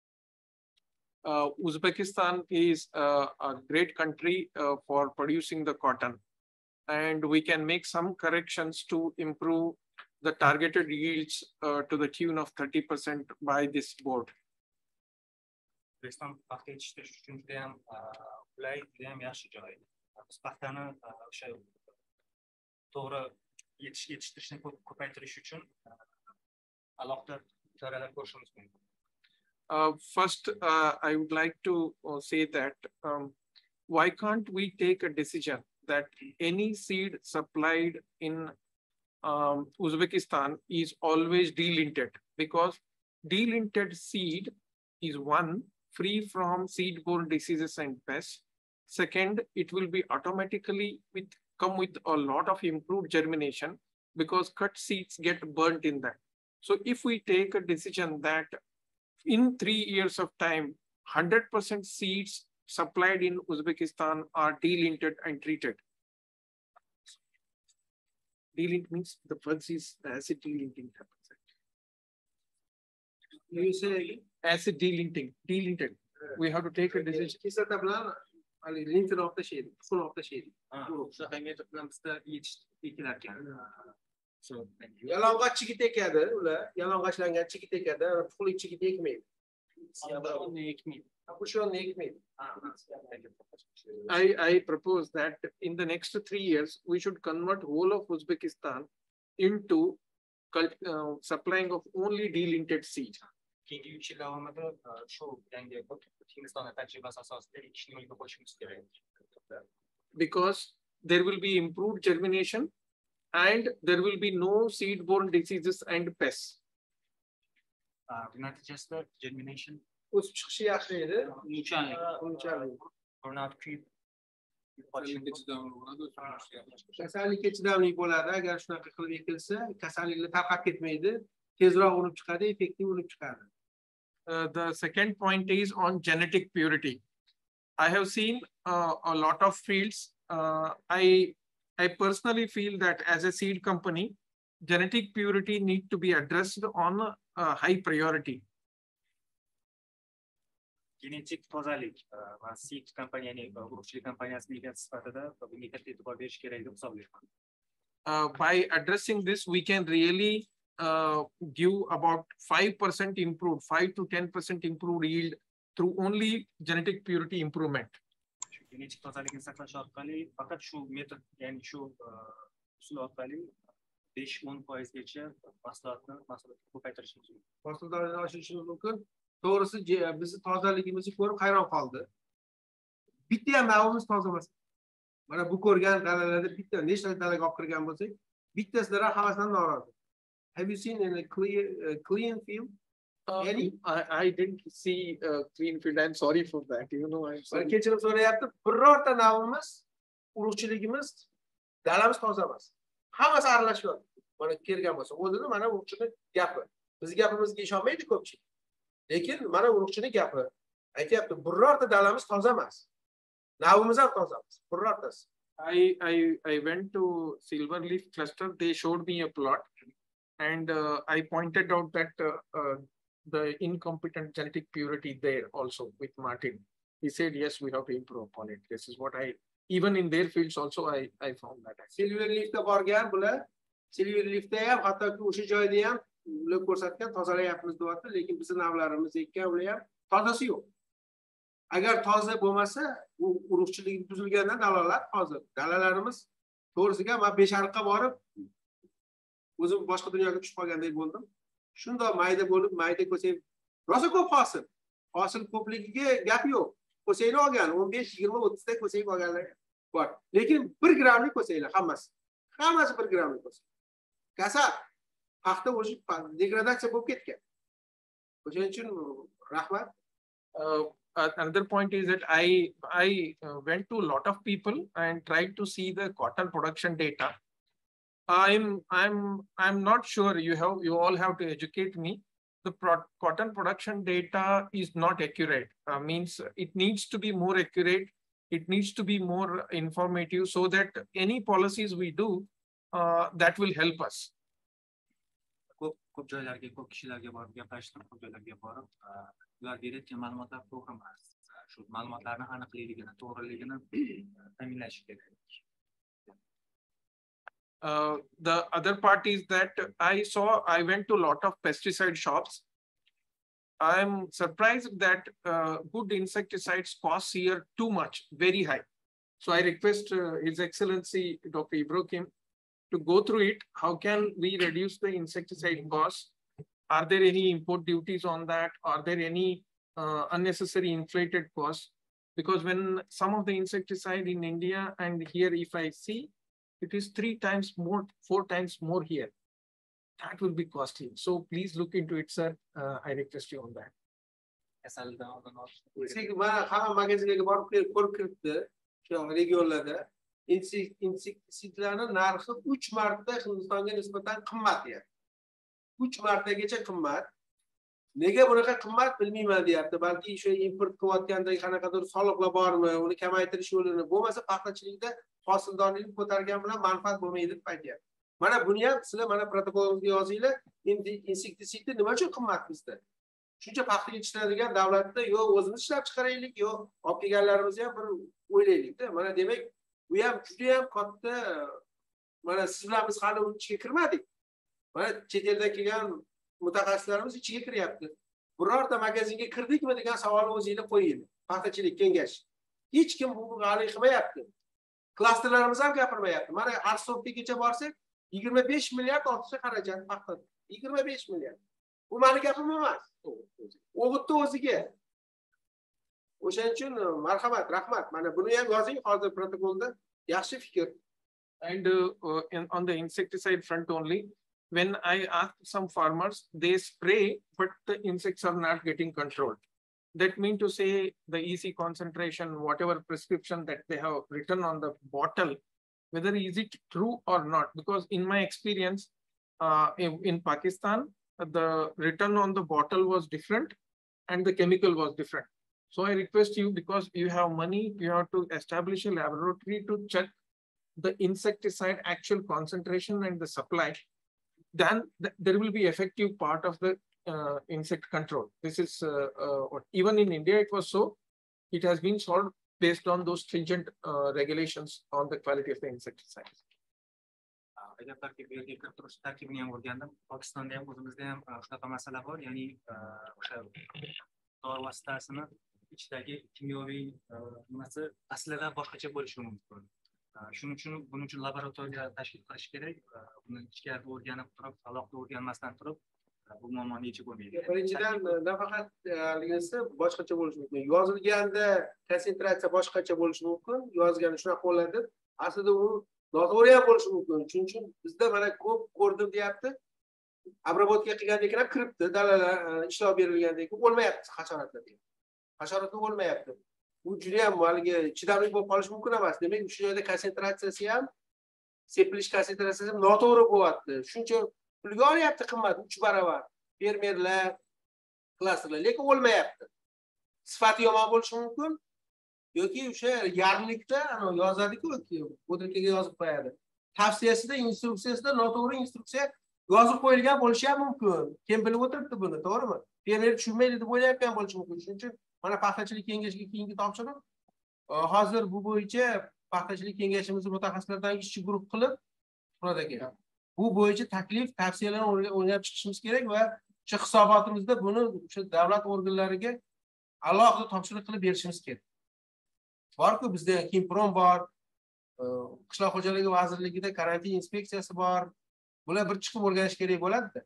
[SPEAKER 6] Uzbekistan is a great country for producing the cotton, and we can make some corrections to improve the targeted yields to the tune of 30% by this board.
[SPEAKER 7] O'zbekiston paxta yetishtirish uchun juda ham qulay, juda ham yaxshi joy. Biz paxtani o'sha to'g'ri yetishtirishni ko'paytirish uchun alohida choralar ko'rishimiz mumkin.
[SPEAKER 6] First, I would like to say that why can't we take a decision that any seed supplied in Uzbekistan is always delinted, because delinted seed is one, free from seed-borne diseases and pests. Second, it will be automatically come with a lot of improved germination, because cut seeds get burnt in that. So if we take a decision that in 3 years of time, 100% seeds supplied in Uzbekistan are delinted and treated. Delint means the first is acid delinting happens.
[SPEAKER 1] You say
[SPEAKER 6] acid delinting, delinted. We have to take a decision.
[SPEAKER 1] Linting of the shade, full of the shade.
[SPEAKER 7] So
[SPEAKER 1] Yalang'och chigit ekadi, ular yalang'ochlangan chigit ekadi, puli chigit ekmaydi.
[SPEAKER 6] I propose that in the next 3 years, we should convert whole of Uzbekistan into supplying of only delinted seed.
[SPEAKER 7] keyingi 3 yil davomida shu yangi Hindiston tajribasi asosida ekishni yo'lga qo'yishimiz kerak.
[SPEAKER 6] Because there will be improved germination and there will be no seed-borne diseases and pests.
[SPEAKER 7] Bu natijasida germination
[SPEAKER 1] O'sib chiqishi yaxshi edi.
[SPEAKER 7] unchalik ko'rinadi, kuyib
[SPEAKER 1] Kasallikka chidamli bo'ladi. Agar shunaqa qilib ekilsa, kasalliklar tarqab ketmaydi, tezroq unib chiqadi, effektiv unib chiqadi.
[SPEAKER 6] The second point is on genetic purity. I have seen a lot of fields. I personally feel that as a seed company, genetic purity need to be addressed on a high priority.
[SPEAKER 7] Genetik tozalik va seed kompaniyaning urug'chilik kompaniyasining egasi sifatida bunga katta e'tibor berish kerak deb hisoblayman.
[SPEAKER 6] By addressing this, we can really give about 5% improved, 5 to 10% improved yield through only genetic purity improvement.
[SPEAKER 7] Genetik tozalikni saqlash orqali faqat shu metod, ya'ni shu usul orqali 5-10%gacha mahsulotni ko'paytirishimiz mumkin.
[SPEAKER 1] Mahsulotlarni oshirishimiz mumkin. To'g'risi, bizni tozaligimizni ko'rib hayron qoldi. Bitta ham navimiz toza emas. Mana bu ko'rgan dalalarda bitta nechta dalaga olib kirgan bo'lsak, bittasidan hammasidan norozi. Have you seen in a clean field?
[SPEAKER 6] I didn't see clean field. I'm sorry for that. You know, I'm sorry.
[SPEAKER 1] Kechirim so'rayapti. Birorta navimiz, urug'chiligimiz, dalamiz toza emas. Hammasi aralashyapti. Mana kelgan bo'lsa, o'zini mana urug'chining gapi. Bizning gapimizga ishonmaydi ko'pchilik. Lekin mana urug'chining gapi. Aytyapti, birorta dalamiz toza emas. Navimiz ham toza emas. Birortasi.
[SPEAKER 6] I went to Silverleaf cluster. They showed me a plot, and I pointed out that the incompetent genetic purity there also with Martin. He said, yes, we have to improve upon it. This is what even in their fields also, I found that.
[SPEAKER 1] Silverleafda borgan bular, Silverleafda ham hattoki o'sha joyda ham ular ko'rsatgan tozalayapmiz deyapti, lekin bizning navlarimiz ekkan ular ham tozasi yo'q. Agar toza bo'lmasa, u urug'chilik buzilgandan dalolat hozir. Dalalarimiz to'g'risiga men Besharqqa borib, o'zim boshqa dunyoga tushib qolgandek bo'ldim. Shundoq mayda bo'lib, mayda ko'sayib, rosa ko'p hosil. Hosil ko'pligiga gap yo'q. Ko'sayni olgan 15, 20, 30 ta ko'sayib olganlar bor. Lekin 1 grammlik ko'saylar hammasi. Hammasi 1 grammlik ko'say. Kasal paxta o'sib degradatsiya bo'lib ketgan. O'shaning uchun rahmat.
[SPEAKER 6] Another point is that I went to a lot of people and tried to see the cotton production data. I'm not sure. You all have to educate me. The cotton production data is not accurate. Means it needs to be more accurate. It needs to be more informative so that any policies we do that will help us.
[SPEAKER 7] Ko'p joylarga, ko'p kishilarga borib gaplashdim, ko'p joylarga borib, ular berayotgan ma'lumotlar to'g'ri emas. Shu ma'lumotlarning aniqligini, to'g'riligini ta'minlash kerak.
[SPEAKER 6] The other part is that I went to a lot of pesticide shops. I'm surprised that good insecticides cost here too much, very high. So I request His Excellency Dr. Ibrahim to go through it. How can we reduce the insecticide costs? Are there any import duties on that? Are there any unnecessary inflated costs? Because when some of the insecticide in India and here, if I see, it is 3 times more, 4 times more here. That will be costly. So please look into it, sir. I request you on that.
[SPEAKER 1] Magazinga borib ko'rib kiribdi. Shu regionlarda insektisidlarning narxi 3 marta Hindistonga nisbatan qimmat deyapti. 3 martagacha qimmat. Nega bunaqa qimmat bilmayman deyapti. Balki o'sha import qilayotganda qanaqadir soliqlar bormi, uni kamaytirish yo'lini bo'lmasa paxtachilikda hosildorlikni ko'targan bilan manfaat bo'lmaydi deb aytyapti. Mana buni ham sizlar mana protokolingizga yozinglar. Insektisidni nima uchun qimmat bizda? Shuncha paxta yetishtiradigan davlatda yo'q o'zimiz ishlab chiqaraylik, yo'q olib kelganlarimizni ham bir o'ylaylik-da. Mana demak, bu ham juda ham katta. Mana siz bilan biz hali uning ichiga kirmadik. Mana chet eldan kelgan mutaxassislarimiz ichiga kiryapti. Birorta magazinga kirdikmi degan savolni o'zingizlar qo'ying. Paxtachilik kengashi. Hech kim bu g'alay qilmayapti. Klasterlarimiz ham gapirmayapti. Mana Arsovgacha borsak 25 milliard ortiqcha xarajat paxta. 25 milliard. Bu meni gapim emas. O'g'itni o'ziga. O'shaning uchun marhamat, rahmat. Mana buni ham yozing hozir protokolda. Yaxshi fikr.
[SPEAKER 6] And on the insecticide front only, when I ask some farmers, they spray, but the insects are not getting controlled. That means to say the EC concentration, whatever prescription that they have written on the bottle, whether is it true or not? Because in my experience, in Pakistan, the written on the bottle was different and the chemical was different. So I request you, because you have money, you have to establish a laboratory to check the insecticide actual concentration and the supply. Then there will be effective part of the insect control. This is even in India it was so. It has been solved based on those stringent regulations on the quality of the insecticides.
[SPEAKER 7] Agar tarkibga kirib turish tarkibini ham o'rgandim. Pokistonda ham o'zimizda ham shunaqa masala bor, ya'ni o'sha dori vositasini ichidagi kimyoviy nimasi aslida boshqacha bo'lishi mumkin. Shuning uchun buning uchun laboratoriya tashkil qilish kerak. Buni ichkarida o'rganib turib, alohida o'rganmasdan turib bu muammoni yechib bo'lmaydi.
[SPEAKER 1] Birinchidan nafaqat haligisi boshqacha bo'lishi mumkin. Yozilganda konsentratsiya boshqacha bo'lishi mumkin. Yozganda shunaqa bo'ladi. Aslida u noto'g'ri ham bo'lishi mumkin. Shuning uchun bizda mana ko'p ko'rdim deyapti. Обработка qilgandan keyin kiribdi, dalalar ishlov berilgandan keyin o'lmayapti hasharotlar. Hasharotlar o'lmayapti. Bu juda ham haligi chidamli bo'lib qolishi mumkin emas. Demak, shu joyda konsentratsiyasi ham, sepilish konsentratsiyasi ham noto'g'ri bo'lyapti. Shuncha pulga olyapti qimmat 3 barobar. Fermerlar, klasterlar, lekin o'lmayapti. Sifati yomon bo'lishi mumkin yoki o'sha yarlikda yozadi-ku, bo'tilkaga yozib qo'yadi. Tavsiyasida, instruksiyasida noto'g'ri instruksiya yozib qo'yilgan bo'lishi ham mumkin. Kim bilib o'tiribdi buni, to'g'rimi? Fermer tushunmaydi deb o'ylayotgan bo'lishi mumkin. Shuning uchun mana paxtachilik kengashiga keyingi topshiriq hozir bu bo'yicha paxtachilik kengashimizni mutaxassislaridan ishchi guruh qilib turadi ekan. Bu bo'yicha taklif, tavsiyalarni o'rganib chiqishimiz kerak va shu hisobotimizda buni o'sha davlat organlariga alohida topshiriq qilib berishimiz kerak. Bor-ku, bizda Kimprom bor, Qishloq xo'jaligi vazirligida karantin inspeksiyasi bor. Bular bir chiqib o'rganish kerak bo'ladi-da.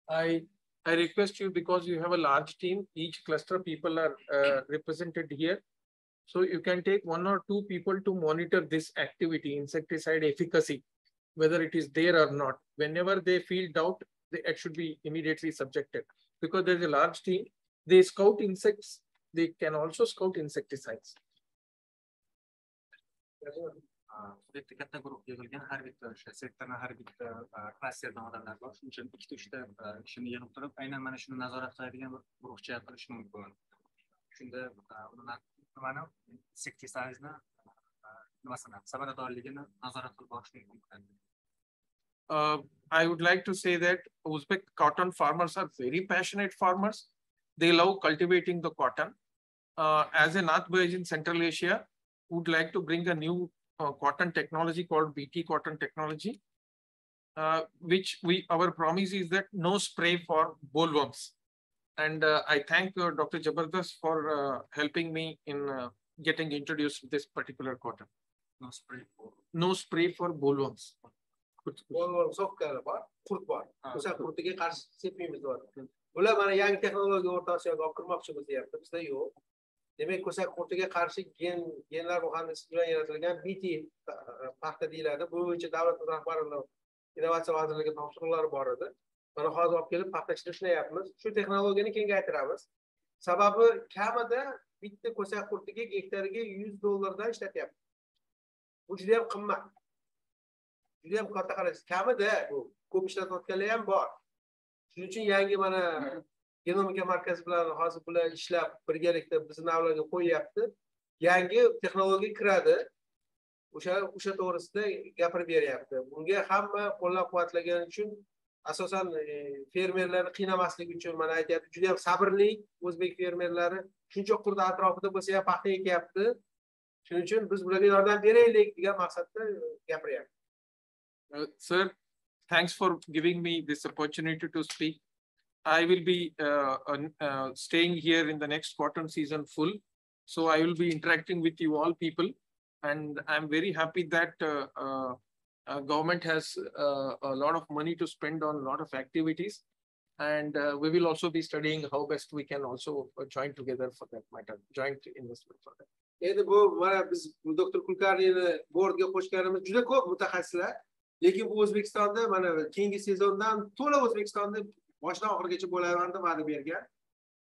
[SPEAKER 6] I request you, because you have a large team, each cluster people are represented here. So you can take 1 or 2 people to monitor this activity, insecticide efficacy, whether it is there or not. Whenever they feel doubt, it should be immediately subjected. Because there is a large team, they scout insects, they can also scout insecticides.
[SPEAKER 7] Katta guruh yig'ilgan, har bitta o'sha sektordan har bitta klasterdan odamlar bor. Shuning uchun 2-3 ta kishini yig'ib turib, aynan mana shuni nazorat qiladigan bir guruhcha qilish mumkin. Shunda nimani insektisidni nimasini, samaradorligini nazorat qilib borish mumkin.
[SPEAKER 6] I would like to say that Uzbek cotton farmers are very passionate farmers. They love cultivating the cotton. As a North Asian Central Asia, would like to bring a new cotton technology called BT cotton technology, which our promise is that no spray for bollworms. And I thank Dr. Jabardast for helping me in getting introduced to this particular cotton. No spray for bollworms.
[SPEAKER 1] Bollworm so'qqani bor, qurt bor. O'sha qurtiga qarshi sepmaymiz deyapti. Ular mana yangi texnologiya O'rta Osiyoga olib kirmoqchi bo'lyapti, bizda yo'q. Demak, ko'sak qurtiga qarshi genlar muhandislik bilan yaratilgan BT paxta deyiladi. Bu bo'yicha davlat rahbarining innovatsiya vazirligiga topshiriqlari bor edi. Mana hozir olib kelib paxtachilik ishlayapmiz. Shu texnologiyani kengaytiramiz. Sababi kamida bitta ko'sak qurtiga gektariga $100 dan ishlatyapmiz. Bu juda ham qimmat. Juda ham katta qaraysiz. Kamida bu ko'p ishlatayotganlar ham bor. Shuning uchun yangi mana genomika markazi bilan hozir bular ishlab birgalikda bizni navlarga qo'yyapti. Yangi texnologiya kiradi. O'sha to'g'risida gapirib beryapti. Bunga hamma qo'llab-quvvatlagan uchun, asosan fermerlarni qiynamaslik uchun mana aytyapti, juda ham sabrli o'zbek fermerlari. Shuncha qurda atrofida bo'lsa ham paxta ekyapti. Shuning uchun biz ularga yordam beraylik degan maqsadda gapiryapti.
[SPEAKER 6] Sir, thanks for giving me this opportunity to speak. I will be staying here in the next cotton season full. So I will be interacting with you all people. And I'm very happy that government has a lot of money to spend on a lot of activities. And we will also be studying how best we can also join together for that matter, joint investment for that.
[SPEAKER 1] Endi bu mana biz Dr. Kulkarniyni boardga qo'shganimiz juda ko'p mutaxassislar. Lekin bu O'zbekistonda mana keyingi sezondan to'la O'zbekistonda boshdan oxirigacha bo'laman deb va'da bergan.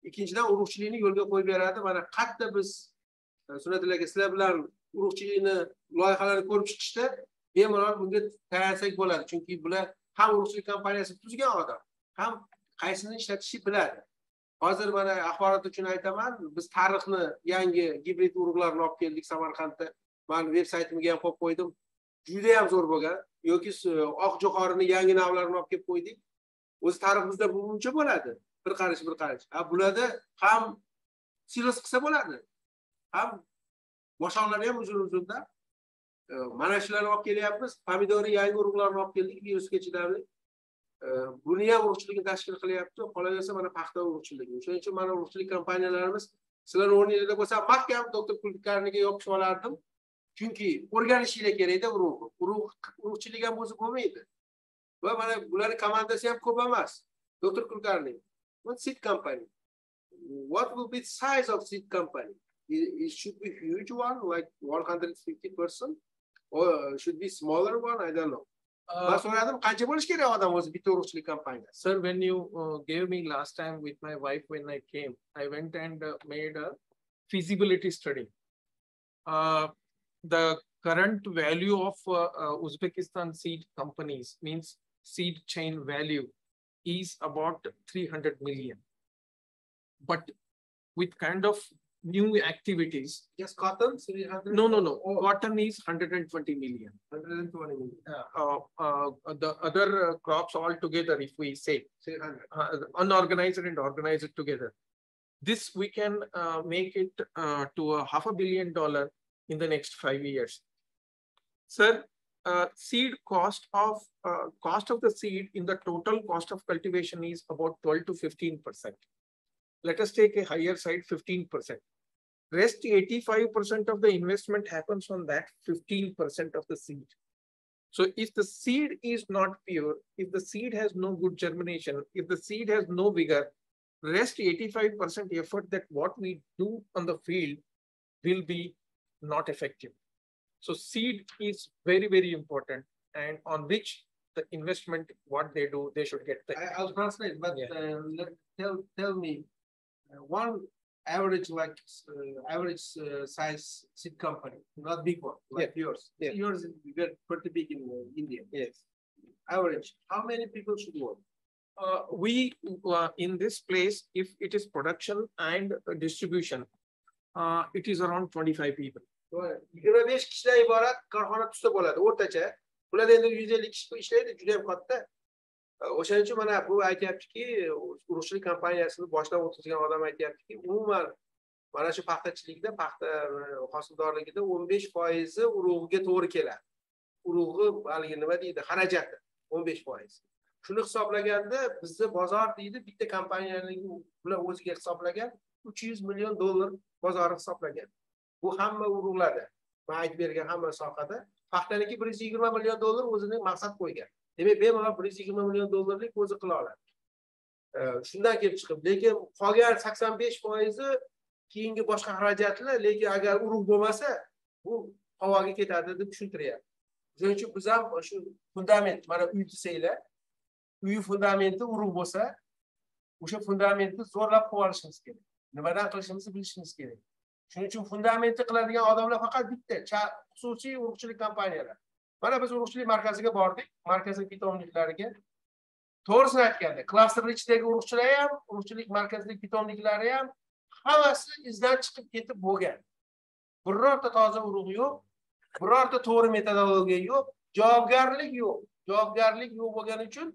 [SPEAKER 1] ikkinchidan urug'chilikni yo'lga qo'yib beradi. Mana qayerda biz Sunnatullaga sizlar bilan urug'chilikni loyihalarini ko'rib chiqishda bemalol bunga tayansak bo'ladi. Chunki bular ham urug'chilik kompaniyasi tuzgan odam, ham qaysini ishlatishni biladi. Hozir mana axborot uchun aytaman, biz tarixni yangi gibrid urug'larni olib keldik Samarqandda. Men veb-saytimga ham qo'yib qo'ydim. Juda ham zo'r bo'lgan. Yoki oq jo'xorini yangi navlarini olib kelib qo'ydik. O'zi tariximizda buncha bo'ladi. Bir qarish. Bularda ham silos qilsa bo'ladi. Ham boshqalarni ham uzun-uzundan. Mana shularni olib kelyapmiz. Pomidorni yangi urug'larni olib keldik, virusga chidamli. Buni ham urug'chilikni tashkil qilyapti. Qolaversa mana paxta urug'chiligi. Shuning uchun mana urug'chilik kompaniyalarimiz sizlar o'rningizda bo'lsa mahkam doktor Kulkarniga yopishib olardim. Chunki o'rganishinglar kerakda urug'chilik ham o'zi bo'lmaydi. Va mana bularning komandasi ham ko'p emas. Doktor Kulkarni. What seed company? What will be the size of seed company? It should be huge one, like 150 person, or should be smaller one. I don't know.
[SPEAKER 6] Sir, when you gave me last time with my wife when I came, I went and made a feasibility study. The current value of Uzbekistan seed companies, means seed chain value, is about 300 million. But with kind of new activities.
[SPEAKER 1] Just cotton? 300?
[SPEAKER 6] No. Oh. Cotton is 120 million.
[SPEAKER 1] 120 million.
[SPEAKER 6] The other crops all together, if we say, unorganized and organized together. This we can make it to $500 million in the next 5 years. Sir, seed cost of the seed in the total cost of cultivation is about 12 to 15%. Let us take a higher side, 15%. Rest 85% of the investment happens on that 15% of the seed. So if the seed is not pure, if the seed has no good germination, if the seed has no vigor, rest 85% effort that what we do on the field will be not effective. So seed is very, very important, and on which the investment, what they do, they should get the.
[SPEAKER 1] I'll translate, but yeah. Tell me, one average size seed company, not big one, like yours.
[SPEAKER 6] Yeah.
[SPEAKER 1] Yours is pretty big in India.
[SPEAKER 6] Yes.
[SPEAKER 1] Average, how many people should work?
[SPEAKER 6] We in this place, if it is production and distribution, it is around 25 people.
[SPEAKER 1] 25 kishidan iborat korxona tuzsa bo'ladi, o'rtacha. Bularda endi 150 kishi ishlaydi, juda ham katta. O'shaning uchun mana bu aytayaptiki, urug'chilik kompaniyasini boshdan o'tkazgan odam aytayaptiki, umuman mana shu paxtachilikda, paxta hosildorligida 15% urug'iga to'g'ri keladi. Urug'i haligi nima deydi, xarajati 15%. Shuni hisoblaganda bizda bozor deydi, bitta kompaniyaning bilan o'ziga hisoblagan $300 million bozori hisoblagan. Bu hamma urug'larda, men aytib bergan hamma sohada, paxtaniki $120 million o'zining maqsad qo'ygan. Demak, bemalol $120 million o'zi qila oladi. Shundan kelib chiqib, lekin qolgan 85% keyingi boshqa xarajatlar, lekin agar urug' bo'lmasa, bu havoga ketadi deb tushuntiryapti. Shuning uchun biz ham shu fundament, mana uy desanglar, uy fundamenti urug' bo'lsa, o'sha fundamentni zo'rlab qo'yib olishimiz kerak. Nimadan qilishimizni bilishimiz kerak. Shuning uchun fundamentni qiladigan odamlar faqat bitta, xususiy urug'chilik kompaniyalar. Mana biz urug'chilik markaziga bordik, markaziy pitomniklariga. To'g'risini aytganda, klasterning ichidagi urug'chilar ham, urug'chilik markazining pitomniklari ham hammasi izdan chiqib ketib bo'lgan. Birorta toza urug' yo'q, birorta to'g'ri metodologiya yo'q, javobgarlik yo'q. Javobgarlik yo'q bo'lgani uchun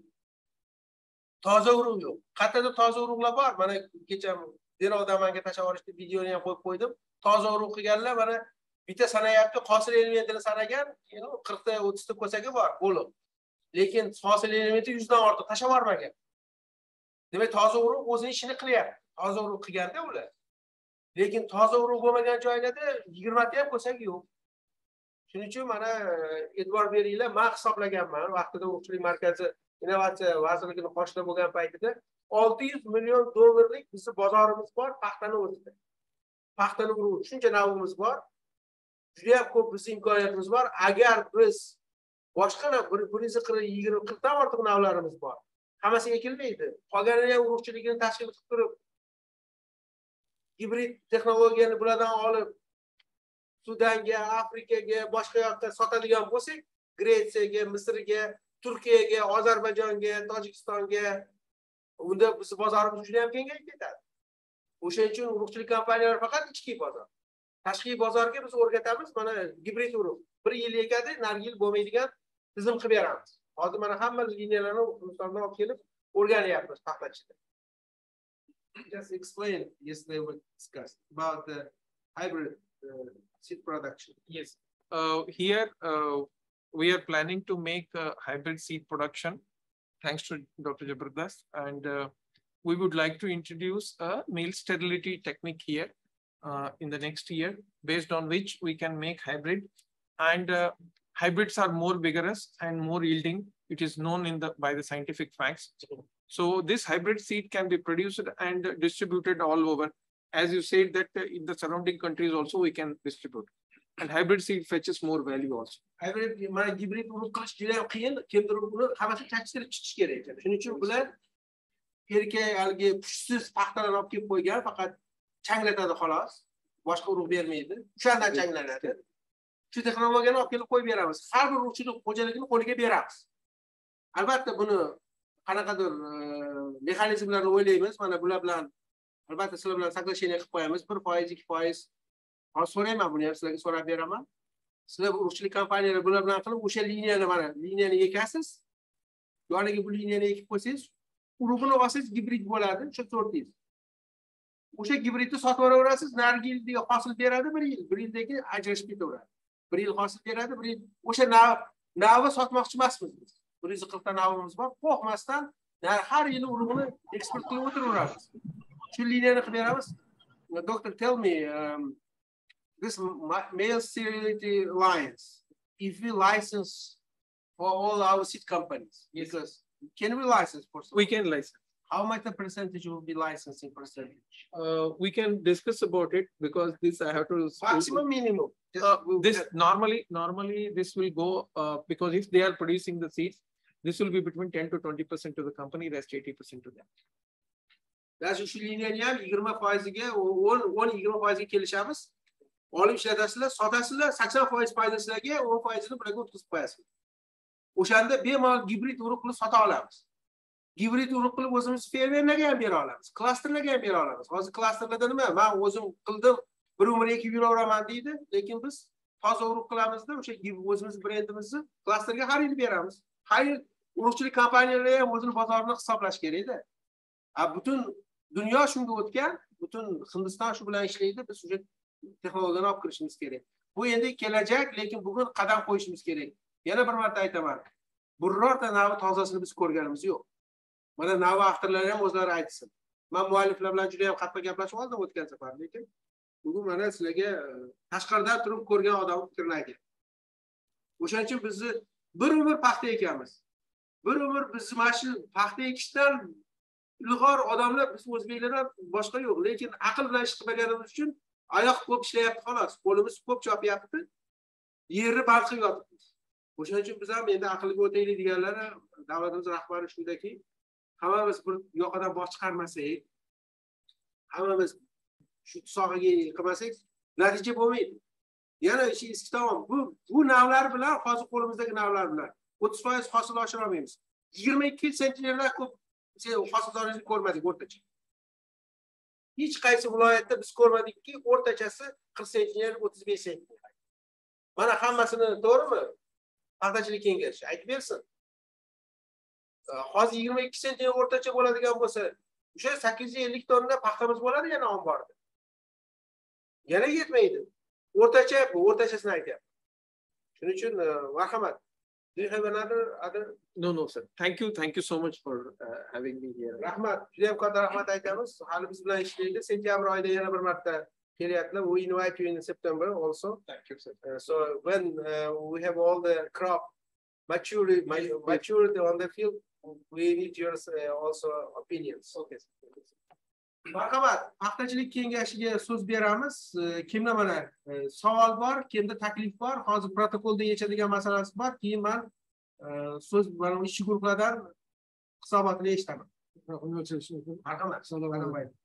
[SPEAKER 1] toza urug' yo'q. Qayerda toza urug'lar bor? Mana kecha Denovda menga tashlab olishdi, videoni ham qo'yib qo'ydim. Toza urug' qilganlar mana bitta sanayapti, hosil elementini sanagan, 40 ta 30 ta ko'sagi bor, bo'liq. Lekin hosil elementi 100 dan ortiq tashlab olmagan. Demak, toza urug' o'zining ishini qilyapti. Toza urug' qilganda ular. Lekin toza urug' bo'lmagan joylarda 20 ta ham ko'sak yo'q. Shuning uchun mana e'tibor beringlar, men hisoblaganman, vaqtida urug'chilik markazi innovatsiya vazirligini qoshida bo'lgan paytida $600 million bizning bozorimiz bor paxtani o'zida. Paxtani urug' shuncha navimiz bor. Juda ham ko'p bizning imkoniyatimiz bor. Agar biz boshqa 120-40 dan ortiq navlarimiz bor. Hammasi ekilmaydi. Qolganini ham urug'chiligini tashkil qilib turib hibrid texnologiyani bulardan olib Sudanga, Afrikaga, boshqa yoqqa sotadigan bo'lsak, Gretsiyaga, Misrga, Turkiyaga, Ozarbayjonga, Tojikistonga, unda biz bozorimiz juda ham kengayib ketadi. O'shaning uchun urug'chilik kompaniyalari faqat ichki bozor. Tashqi bozorga biz o'rgatamiz, mana gibrid urug'. 1 yil ekadi, narigi yil bo'lmaydigan tizim qilib beramiz. Hozir mana hamma liniyalarni Hindistondan olib kelib o'rganyapmiz paxtachida. Just explain, yesterday we discussed about the hybrid seed production.
[SPEAKER 6] Yes. Here we are planning to make hybrid seed production, thanks to Dr. Jabardast, and we would like to introduce a male sterility technique here in the next year, based on which we can make hybrid, and hybrids are more vigorous and more yielding. It is known by the scientific facts. So this hybrid seed can be produced and distributed all over. As you said that in the surrounding countries also we can distribute. And hybrid seed fetches more value also.
[SPEAKER 1] Hybrid, mana gibrid urug' qilish juda ham qiyin. Kimdir uni hammasi tashkil chiqish kerak. Shuning uchun bular erkak haligi pushsiz paxtalarni olib kelib qo'ygan, faqat changlatadi xolos. Boshqa urug' bermaydi. O'shandan changlanadi. Shu texnologiyani olib kelib qo'yib beramiz. Har bir urug'chilik xo'jaligini qo'liga beramiz. Albatta buni qanaqadir mexanizmlarni o'ylaymiz. Mana bular bilan albatta sizlar bilan соглашение qilib qo'yamiz. 1%, 2%. Hozir so'rayman, buni ham sizlarga so'rab beraman. Sizlar urug'chilik kompaniyalari bular bilan qilib o'sha liniyani mana liniyani ekasiz. Yoniga bu liniyani ekib qo'ysangiz, urug'ini olsangiz gibrid bo'ladi, o'sha 400. O'sha gibridni sotib olaverasiz, narigi yilda hosil beradi 1 yil. 1 yildan keyin ajrashib ketaveradi. 1 yil hosil beradi, 1 yil. O'sha navni sotmoqchi emasmiz biz. 140 ta navimiz bor. Qo'rqmasdan har yili urug'ini eksport qilib o'tiraveramiz. Shu liniyani qilib beramiz. Doctor, tell me, this male sterility lines, if we license for all our seed companies, because can we license for some?
[SPEAKER 6] We can license.
[SPEAKER 1] How much the percentage will be licensing percentage?
[SPEAKER 6] We can discuss about it, because this I have to
[SPEAKER 1] Maximum, minimum.
[SPEAKER 6] This normally this will go because if they are producing the seeds, this will be between 10 to 20% to the company, rest 80% to them.
[SPEAKER 1] That's usually liniyani ham 20% ga 10-20% ga kelishamiz. Olib ishlatasizlar, sotasizlar, 80% foydasizlarga 10%ni bularga o'tkazib qo'yasizlar. O'shanda bemalol gibrid urug' qilib sota olamiz. Gibrid urug' qilib o'zimiz fermerlarga ham bera olamiz, klasterlarga ham bera olamiz. Hozir klasterlarda nima? Men o'zim qildim, bir umr ekib yuraveraman deydi, lekin biz toza urug' qilamizda, o'sha o'zimiz brendimizni klasterga har yil beramiz. Har yil urug'chilik kompaniyalari ham o'zini bozorini hisoblash kerak-da. Butun dunyo shunga o'tgan, butun Hindiston shu bilan ishlaydi, biz o'sha texnologiyani olib kirishimiz kerak. Bu endi kelajak, lekin bugun qadam qo'yishimiz kerak. Yana bir marta aytaman. Birorta navi tozasini biz ko'rganimiz yo'q. Mana navi avtorlari ham o'zlari aytsin. Men mualliflar bilan juda ham qattiq gaplashib oldim o'tgan safar, lekin bugun mana sizlarga tashqaridan turib ko'rgan odam fikrini aytadi. O'shaning uchun bizni bir umr paxta ekamiz. Bir umr biz mana shu paxta ekishdan ilg'or odamlar biz o'zbeklardan boshqa yo'q, lekin aql bilan ish qilmaganimiz uchun oyoq ko'p ishlayapti xolos, qo'limiz ko'p chopyapti, yerni balqib yotibmiz. O'shaning uchun biz ham endi aqlga o'taylik deganlari davlatimiz rahbari shundaki, hammamiz bir yoqadan bosh chiqarmasak, hammamiz shu sohaga qilmasak, natija bo'lmaydi. Yana eski tamom, bu navlar bilan hozir qo'limizdagi navlar bilan 30% hosil oshira olmaymiz. 22 sentnerlar ko'p hosildorlikni ko'rmadik o'rtacha. Hech qaysi viloyatda biz ko'rmadikki, o'rtachasi 40 sentner, 35 sentner. Mana hammasini to'g'rimi? Paxtachilik kengashi aytib bersin. Hozir 22 sentner o'rtacha bo'ladigan bo'lsa, o'sha 850 tonna paxtamiz bo'ladi yana omborda. Yana yetmaydi. O'rtacha bu, o'rtachasini aytyapman. Shuning uchun marhamat. Do you have other?
[SPEAKER 6] No, sir. Thank you so much for having me here.
[SPEAKER 1] Rahmat. Juda ham katta rahmat aytamiz. Hali biz bilan ishlaydi. Sentyabr oyida yana bir marta kelyaptilar. We invite you in September also.
[SPEAKER 6] Thank you, sir.
[SPEAKER 1] So when we have all the crop maturity on the field, we need your also opinions. Okay. Marhamat, paxtachilik kengashiga so'z beramiz. Kimda mana savol bor, kimda taklif bor, hozir protokolda yechadigan masalasi bor. Keyin men so'z mana ishchi guruhlardan hisobotini eshitaman. Marhamat, salom alaykum.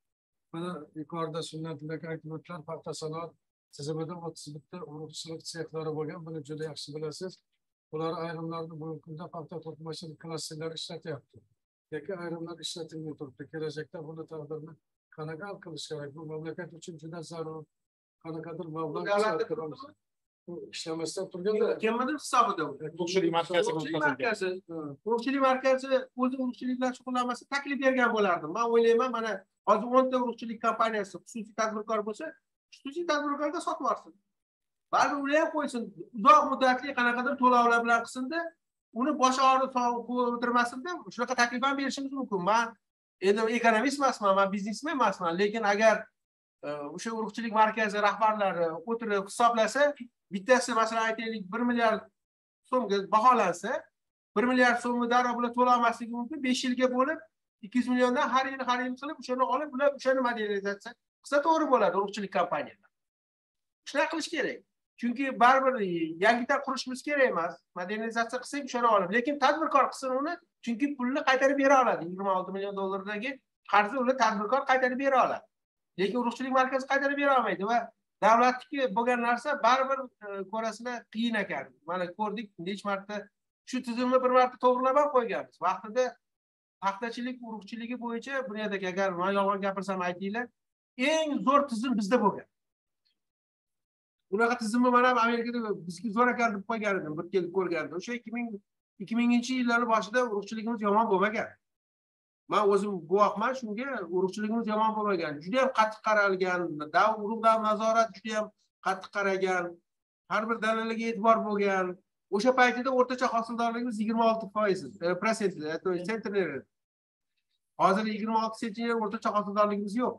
[SPEAKER 8] Mana yuqorida Sunnatullaga aytib o'tgan paxta sanoat tizimida 31 urug'chilik sexlari bo'lgan. Buni juda yaxshi bilasiz. Ular ayrimlarni bugungi kunda paxta to'qimachilik klasterlari ishlatyapti. Yoki ayrimlar ishlatilmay turibdi. Kelajakda buni taqdirini qanaqa hal qilish kerak? Bu mamlakat uchun juda zarur. Qanaqadir mablag' ishlamasdan turganda
[SPEAKER 1] kimnidir hisobida u.
[SPEAKER 3] Urug'chilik markazi
[SPEAKER 1] Urug'chilik markazi o'zi urug'chilik bilan shug'ullanmasa taklif bergan bo'lardim. Men o'ylayman, mana hozir 10 ta urug'chilik kompaniyasi xususiy tadbirkor bo'lsa, xususiy tadbirkorga sotib yuborsin. Baribir uni ham qo'ysin. Uzoq muddatli qanaqadir to'lovlar bilan qilsin-da, uni boshi og'rib o'tirmasin-da, shunaqa taklif ham berishimiz mumkin. Men endi ekonomist emasman, men biznesmen emasman, lekin agar o'sha urug'chilik markazi rahbarlari o'tirib hisoblasa, bittasi masalan aytaylik 1 milliard so'mga baholansa, 1 milliard so'mni darrov bular to'la olmasligi mumkin. 5 yilga bo'lib 200 milliondan har yil qilib o'shani olib, bular o'shani modernizatsiya qilsa to'g'ri bo'ladi urug'chilik kompaniyalar. Shunaqa qilish kerak. Chunki baribir yangidan qurishimiz kerak emas. Modernizatsiya qilsak o'shani olib, lekin tadbirkor qilsin uni, chunki pulni qaytarib bera oladi. 26 million dollardagi qarzni uni tadbirkor qaytarib bera oladi. Lekin urug'chilik markazi qaytarib bera olmaydi va davlatniki bo'lgan narsa baribir ko'rasizlar qiyin ekan. Mana ko'rdik, necha marta shu tizimni bir marta to'g'rilab ham qo'yganmiz. Vaqtida paxtachilik urug'chiligi bo'yicha bunyodagi agar men yolg'on gapirsam aytinglar, eng zo'r tizim bizda bo'lgan. Bunaqa tizimni mana Amerikada bizga zo'r ekan deb qo'ygan edim, bir kelib ko'rgandim. O'sha 2000-yillar boshida urug'chiligimiz yomon bo'lmagan. Men o'zim guvohman shunga, urug'chiligimiz yomon bo'lmagan. Juda ham qattiq qaralgan, urug'dan nazorat juda ham qattiq qaragan, har bir dalilga e'tibor bo'lgan. O'sha paytida o'rtacha hosildorligimiz 26%, to есть centner. Hozir 26 centner o'rtacha hosildorligimiz yo'q.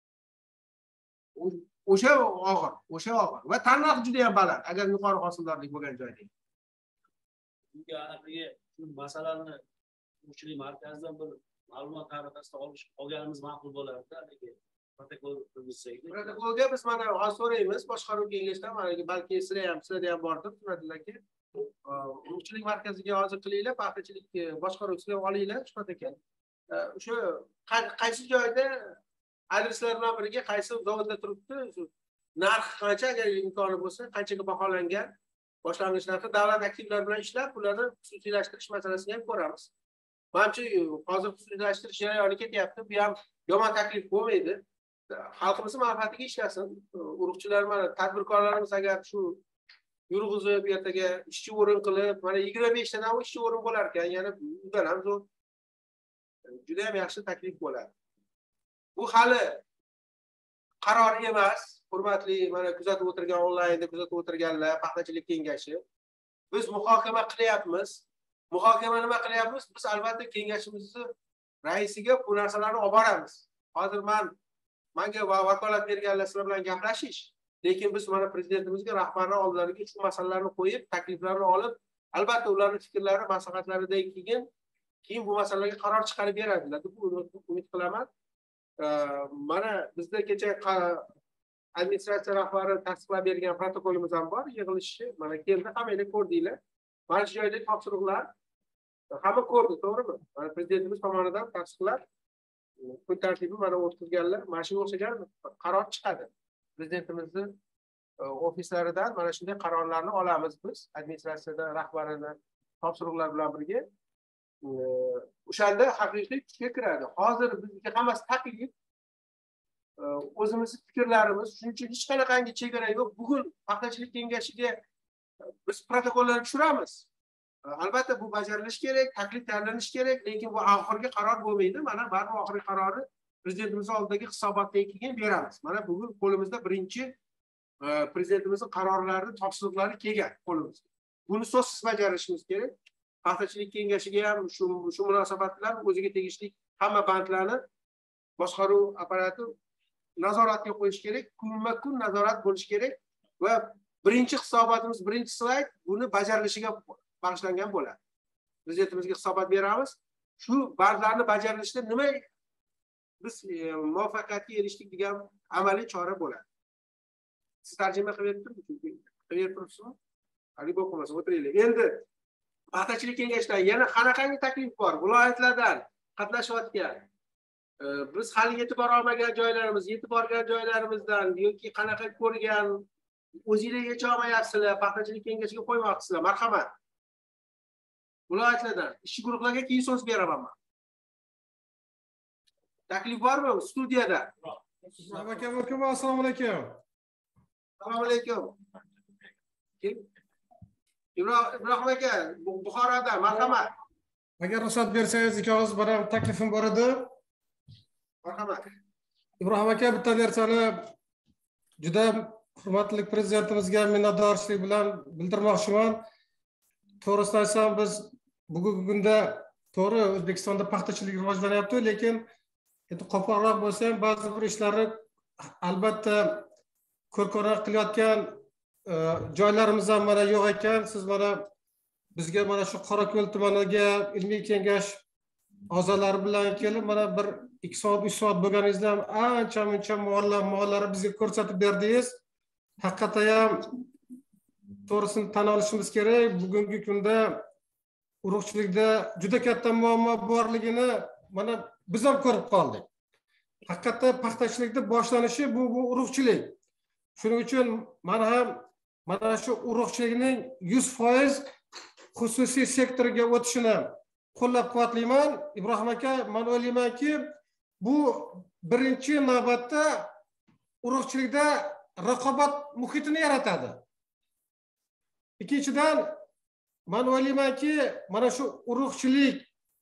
[SPEAKER 1] O'sha og'ir va tannarx juda ham baland agar yuqori hosildorlik bo'lgan joyda.
[SPEAKER 4] Bunga aniqligi shu masalani urug'chilik markazidan bir ma'lumot tariqasida olganimiz ma'qul bo'lardi. Lekin protokol tuzsak.
[SPEAKER 1] Protokolga biz mana hozir so'raymiz, boshqaruv kengashdan mana balki sizlarda ham bordir, turadillarki. Urug'chilik markaziga hozir qilinglar, paxtachilik boshqaruvchisiga olinglar, chiqadi ekan. O'sha qaysi joyda adreslar bilan birga qaysi zavodda turibdi, narx qancha, agar imkoni bo'lsa, qanchaga baholangan, boshlang'ich narxi davlat aktivlari bilan ishlab, ularni xususiylashtirish masalasini ham ko'ramiz. Menimcha hozir xususiylashtirish jarayoni ketyapti. Bu ham yomon taklif bo'lmaydi. Xalqimiz manfaatiga ishlasin. Urug'chilar mana tadbirkorlarimiz agar shu yurg'izib, ertaga ishchi o'rin qilib, mana 25 tadan ishchi o'rin bo'lar ekan, yana undan ham zo'r. Juda ham yaxshi taklif bo'ladi. Bu hali qaror emas, hurmatli mana kuzatib o'tirgan onlaynda kuzatib o'tirganlar, paxtachilik kengashi. Biz muhokama qilyapmiz. Muhokama nima qilyapmiz? Biz albatta kengashimizni raisiga bu narsalarni olib boramiz. Hozir menga vakolat berganlar sizlar bilan gaplashish. Lekin biz mana prezidentimizga, rahbarlar oldilariga shu masalalarni qo'yib, takliflarni olib, albatta ularning fikrlari, maslahatlaridan keyin bu masalalarga qaror chiqarib beradilar deb umid qilaman. Mana bizda kecha administratsiya rahbari tasdiqlab bergan protokolimiz ham bor, yig'ilishi. Mana keldi, hammanglar ko'rdinglar. Mana shu joyda topshiriqlar hamma ko'rdi, to'g'rimi? Mana prezidentimiz tomonidan tasdiqlab kun tartibi mana o'tkazganlar. Mana shunga o'xshagan qaror chiqadi. Prezidentimizning ofislaridan mana shunday qarorlarni olamiz biz, administratsiyada rahbarini topshiriqlar bilan birga. O'shanda haqiqiy kuchga kiradi. Hozir bizga hammasi taklif, o'zimizning fikrlarimiz, shuning uchun hech qanaqangi chegara yo'q. Bugun paxtachilik kengashiga biz protokollarni tushiramiz. Albatta bu bajarilishi kerak, taklif tayyorlanishi kerak, lekin bu oxirgi qaror bo'lmaydi. Mana baribir oxirgi qarorni prezidentimiz oldidagi hisobotdan keyin beramiz. Mana bugun qo'limizda birinchi prezidentimizning qarorlari, topshiriqlari kelgan qo'limizga. Buni so'zsiz bajarishimiz kerak. Paxtachilik kengashiga ham shu munosabat bilan o'ziga tegishli hamma bandlarni boshqaruv apparati nazoratga qo'yish kerak, kunma-kun nazorat bo'lishi kerak va birinchi hisobotimiz, birinchi slayd buni bajarilishiga bag'ishlangan bo'ladi. Prezidentimizga hisobot beramiz. Shu bandlarni bajarilishida nima biz muvaffaqiyatga erishdik degan amaliy chora bo'ladi. Siz tarjima qilib turibsizmi? Hali o'qimasa o'tiringlar. Endi paxtachilik kengashidan yana qanaqangi taklif bor? Viloyatlardan qatnashayotgan Biz hali yetib borolmagan joylarimiz, yetib borgan joylarimizdan yoki qanaqa ko'rgan o'zinglar yecha olmayapsizlar, paxtachilik kengashiga qo'ymoqchisizlar. Marhamat. Viloyatlardan ishchi guruhlarga keyin so'z beraman men. Taklif bormi studiyada?
[SPEAKER 8] Assalomu alaykum.
[SPEAKER 1] Assalomu alaykum. Kim? Ibrohim aka, Buxorodan, marhamat.
[SPEAKER 8] Agar ruxsat bersangiz, ikkovimiz bilan taklifim bor edi.
[SPEAKER 1] Marhamat.
[SPEAKER 8] Ibrohim aka, bitta narsani juda hurmatli prezidentimizga minnatdorchilik bilan bildirmoqchiman. To'g'risini aytsam, biz bugungi kunda to'g'ri O'zbekistonda paxtachilik rivojlanyapti, lekin qo'polroq bo'lsa ham ba'zi bir ishlarni albatta ko'rko'rona qilayotgan joylarimiz ham mana yo'q ekan. Siz mana bizga mana shu Qorako'l tumaniga ilmiy kengash a'zolari bilan kelib, mana bir 2 soat, 3 soat bo'lganingizda ham ancha-muncha muammolarni bizga ko'rsatib berdingiz. Haqiqatan ham to'g'risini tan olishimiz kerak. Bugungi kunda urug'chilikda juda katta muammo borligini mana biz ham ko'rib qoldik. Haqiqatan paxtachilikda boshlanishi bu urug'chilik. Shuning uchun mana ham mana shu urug'chilikning 100% xususiy sektorga o'tishini qo'llab-quvvatlayman. Ibrohim aka, men o'ylaymanki, bu birinchi navbatda urug'chilikda raqobat muhitini yaratadi. Ikkinchidan, men o'ylaymanki, mana shu urug'chilik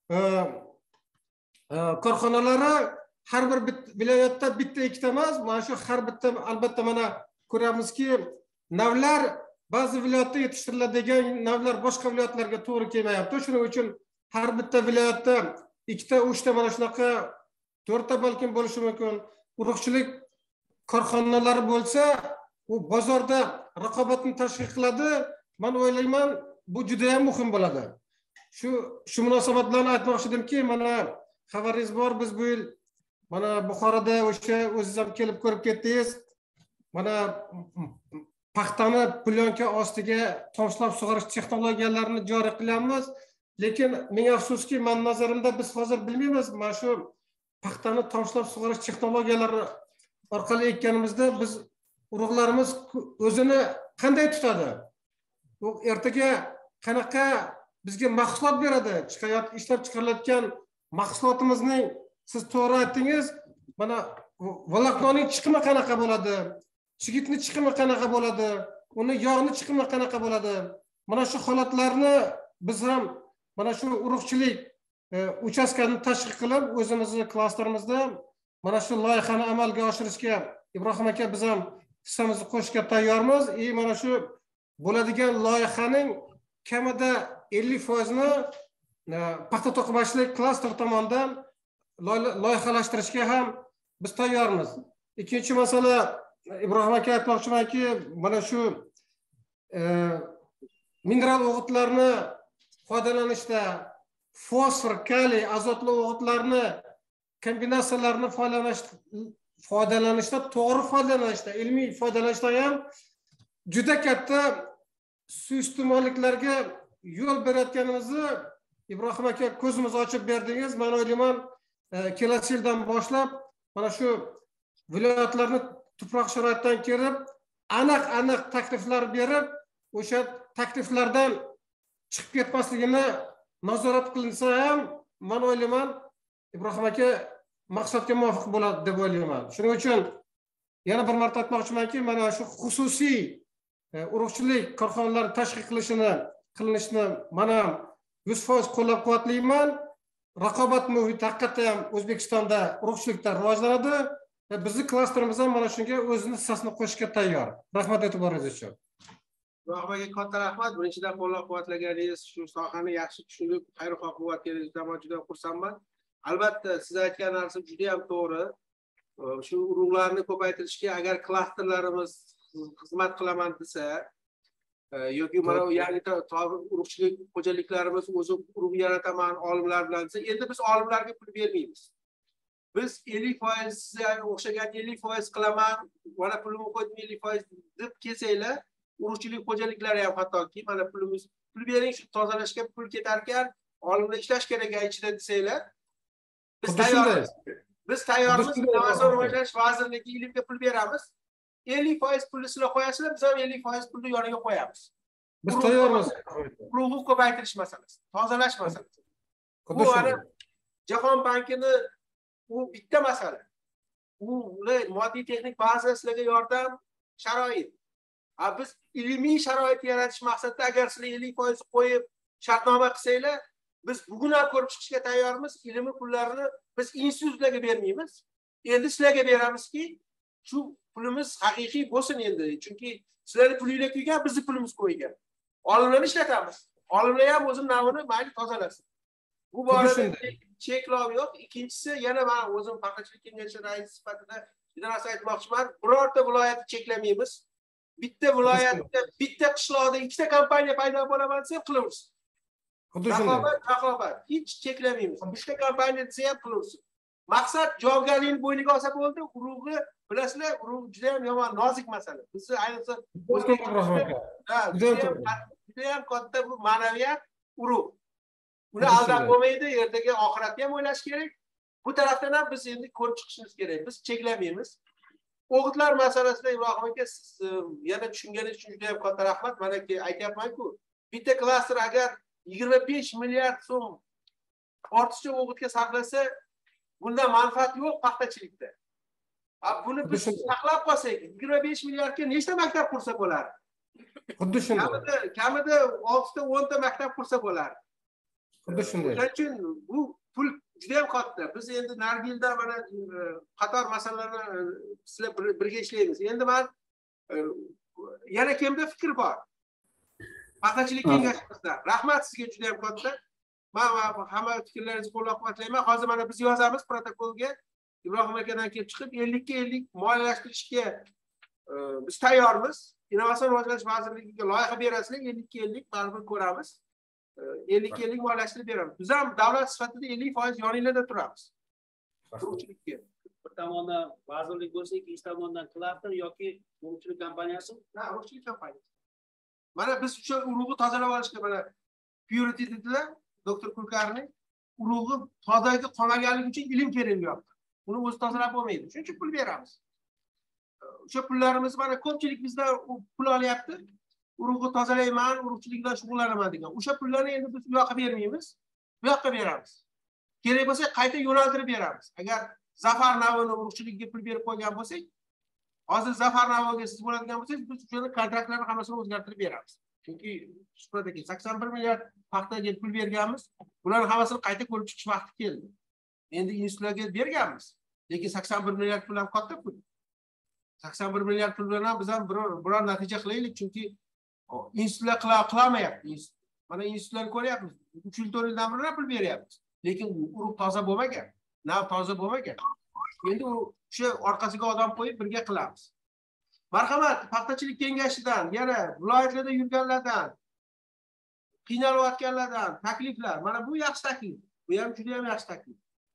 [SPEAKER 8] korxonalari har bir viloyatda bitta ikkita emas, mana shu har bitta albatta mana ko'ramizki, navlar ba'zi viloyatda yetishtiriladigan navlar boshqa viloyatlarga to'g'ri kelmayapti. Shuning uchun har bitta viloyatda ikkita, uchta mana shunaqa 4 ta balkim bo'lishi mumkin urug'chilik korxonalari bo'lsa, u bozorda raqobatni tashkil qiladi. Men o'ylayman, bu juda ham muhim bo'ladi. Shu munosabat bilan aytmoqchi edimki, mana xabaringiz bor, biz bu yil mana Buxoroda o'sha o'zingiz ham kelib ko'rib ketdingiz. Mana paxtani plyonka ostiga tomchilatib sug'orish texnologiyalarini joriy qilyapmiz. Lekin men afsuski, men nazarimda biz hozir bilmaymiz, mana shu paxtani tomchilatib sug'orish texnologiyalari orqali ekkanimizda biz urug'larimiz o'zini qanday tutadi? Bu ertaga qanaqa bizga mahsulot beradi? Ishlab chiqarilayotgan mahsulotimizning siz to'g'ri aytdingiz, mana voloknoning chiqimi qanaqa bo'ladi? Chigitni chiqimi qanaqa bo'ladi? Uni yog'ni chiqimi qanaqa bo'ladi? Mana shu holatlarni biz ham mana shu urug'chilik uchastkasini tashkil qilib, o'zimizning klasterimizda mana shu loyihani amalga oshirishga Ibrohim aka biz ham hissamizni qo'shishga tayyormiz. Mana shu bo'ladigan loyihaning kamida 50%ni paxta to'qimachilik klaster tomonidan loyihalashtirishga ham biz tayyormiz. Ikkinchi masala, Ibrohim aka aytmoqchimanki, mana shu mineral o'g'itlarni foydalanishda fosfor, kaliy, azotli o'g'itlarni kombinatsiyalarini foydalanishda, to'g'ri foydalanishda, ilmiy foydalanishda ham juda katta suiiste'molliklarga yo'l berayotganimizni Ibrohim aka ko'zimizni ochib berdingiz. Men o'ylayman, kelasi yildan boshlab mana shu viloyatlarni tuproq sharoitdan kelib, aniq takliflar berib, o'sha takliflardan chiqib ketmasligini nazorat qilinsa ham, men o'ylayman, Ibrohim aka maqsadga muvofiq bo'ladi deb o'ylayman. Shuning uchun yana bir marta aytmoqchimanki, mana shu xususiy urug'chilik korxonalari tashkil qilinishini mana 100% qo'llab-quvvatlayman. Raqobat muhiti haqiqatan ham O'zbekistonda urug'chilikda rivojlanadi. Bizning klasterimiz ham mana shunga o'zini hissasini qo'shishga tayyor. Rahmat e'tiboringiz uchun.
[SPEAKER 1] Ibrohim aka, katta rahmat. Birinchidan qo'llab-quvvatlaganingiz, shu sohani yaxshi tushunib, xayr-xoh quvvatganingiz uchun juda xursandman. Albatta, siz aytgan narsa juda ham to'g'ri. Shu urug'larni ko'paytirishga agar klasterlarimiz xizmat qilaman desa, yoki mana yangi urug'chilik xo'jaliklarimiz o'zi urug' yarataman olimlar bilan desa, endi biz olimlarga pul bermaymiz. Biz 50% o'xshagan 50% qilaman, mana pulimni qo'yib 50% deb kelsanglar, urug'chilik xo'jaliklari ham hattoki mana pul bering, shu tozalashga pul ketar ekan, olimlar ishlash kerak ichida desanglar, biz tayyormiz. Biz tayyormiz, Innovatsion rivojlanish vazirligi ilimga pul beramiz. 50% pulni sizlar qo'yasizlar, biz ham 50% pulni yoniga qo'yamiz.
[SPEAKER 8] Biz tayyormiz.
[SPEAKER 1] Urug'ni ko'paytirish masalasi, tozalash masalasi.
[SPEAKER 8] Xuddi
[SPEAKER 1] Bu
[SPEAKER 8] shunday.
[SPEAKER 1] Jahon bankini u bitta masala. Ular moddiy texnik baza sizlarga yordam, sharoit. Biz ilmiy sharoit yaratish maqsadida agar sizlar 50% qo'yib shartnoma qilsanglar, biz bugun ham ko'rib chiqishga tayyormiz. Ilmiy pullarini biz institutlarga bermaymiz. Endi sizlarga beramizki, shu pulimiz haqiqiy bo'lsin endi. Chunki sizlarning pulinglar kuygan, bizning pulimiz qo'ygan. Olimlarni ishlatamiz. Olimlar ham o'zim navini mayli tozalasin. Bu borada cheklov yo'q. Ikkinchisi, yana men o'zim paxtachilik kengashi raisi sifatida bir narsa aytmoqchiman. Birorta viloyatni cheklamaymiz. Bitta viloyatda, bitta qishloqda ikkita kompaniya paydo bo'laman desa ham qilaversin.
[SPEAKER 8] Xuddi shunday.
[SPEAKER 1] Raqobat, hech cheklamaymiz. Bitta kompaniya desa ham qilaversin. Maqsad javobgarlikni bo'yniga olsa bo'ldi. Urug'i bilasizlar, urug' juda ham yomon, nozik masala. Bizni ayniqsa juda ham katta bu ma'naviyat urug'. Uni aldab bo'lmaydi, ertaga oxiratni ham o'ylash kerak. Bu tarafdan ham biz endi ko'rib chiqishimiz kerak. Biz cheklamaymiz. O'g'itlar masalasida Ibrohim aka, siz yana tushunganingiz uchun juda ham katta rahmat. Mana aytyapman-ku, bitta klaster agar 25 milliard so'm ortiqcha o'g'itga sarflasa, bundan manfaat yo'q paxtachilikda. Buni biz saqlab qolsak, 25 milliardga nechta maktab qursa bo'lardi?
[SPEAKER 8] Xuddi shunday.
[SPEAKER 1] Kamida 6 ta 10 ta maktab qursa bo'lardi.
[SPEAKER 8] Xuddi shunday.
[SPEAKER 1] Shuning uchun bu pul juda ham katta. Biz endi narigi yilda mana qator masalalarni sizlar birga ishlaymiz. Endi men yana kimda fikr bor? Paxtachilik kengashimizda. Rahmat sizga juda ham katta. Men hamma fikrlaringizni qo'llab-quvvatlayman. Hozir mana biz yozamiz protokolga. Ibrohim akadan kelib chiqib 50 ga 50 moliyalashtirishga biz tayyormiz. Innovatsion rivojlanish vazirligiga loyiha berasizlar, 50 ga 50 baribir ko'ramiz. 50 ga 50 moliyalashtirib beramiz. Biz ham davlat sifatida 50% yoninglarda turamiz. Urug'chilikka.
[SPEAKER 4] Bir tomondan vazirlik bo'lsa, ikkinchi tomondan klaster yoki urug'chilik kompaniyasi?
[SPEAKER 1] Ha, urug'chilik kompaniyasi. Mana biz o'sha urug'ni tozalab olishga mana Purity dedilar, doktor Kulkarning urug'i tozaga qolmaganligi uchun ilm kerilyapti. Uni o'zi tozalab bo'lmaydi. Shuning uchun pul beramiz. O'sha pullarimiz mana ko'pchilik bizdan pul olyapti. Urug'ni tozalayman, urug'chilik bilan shug'ullanaman degan. O'sha pullarni endi biz bu yoqqa bermaymiz, bu yoqqa beramiz. Kerak bo'lsa qayta yo'naltirib beramiz. Agar Zafar Navini urug'chilikka pul berib qo'ygan bo'lsak, hozir Zafar Naviga siz bo'ladigan bo'lsangiz, biz o'sha kontraktlarni hammasini o'zgartirib beramiz. Chunki suhbatdagi 81 milliard paxtaga pul berganmiz. Bularni hammasini qayta ko'rib chiqish vaqti keldi. Endi institutlarga berganmiz. Lekin 81 milliard pul ham katta pul. 81 milliard pul bilan biz ham biror natija qilaylik, chunki institutlar qilmayapti. Mana institutlarni ko'ryapmiz. 3 yil 4 yildan beri pul beryapmiz. Lekin urug' toza bo'lmagan, nav toza bo'lmagan. Endi o'sha orqasiga odam qo'yib birga qilamiz. Marhamat, paxtachilik kengashidan, yana viloyatlarda yurganlardan, qiynalayotganlardan takliflar. Mana bu yaxshi taklif. Bu ham juda ham yaxshi taklif.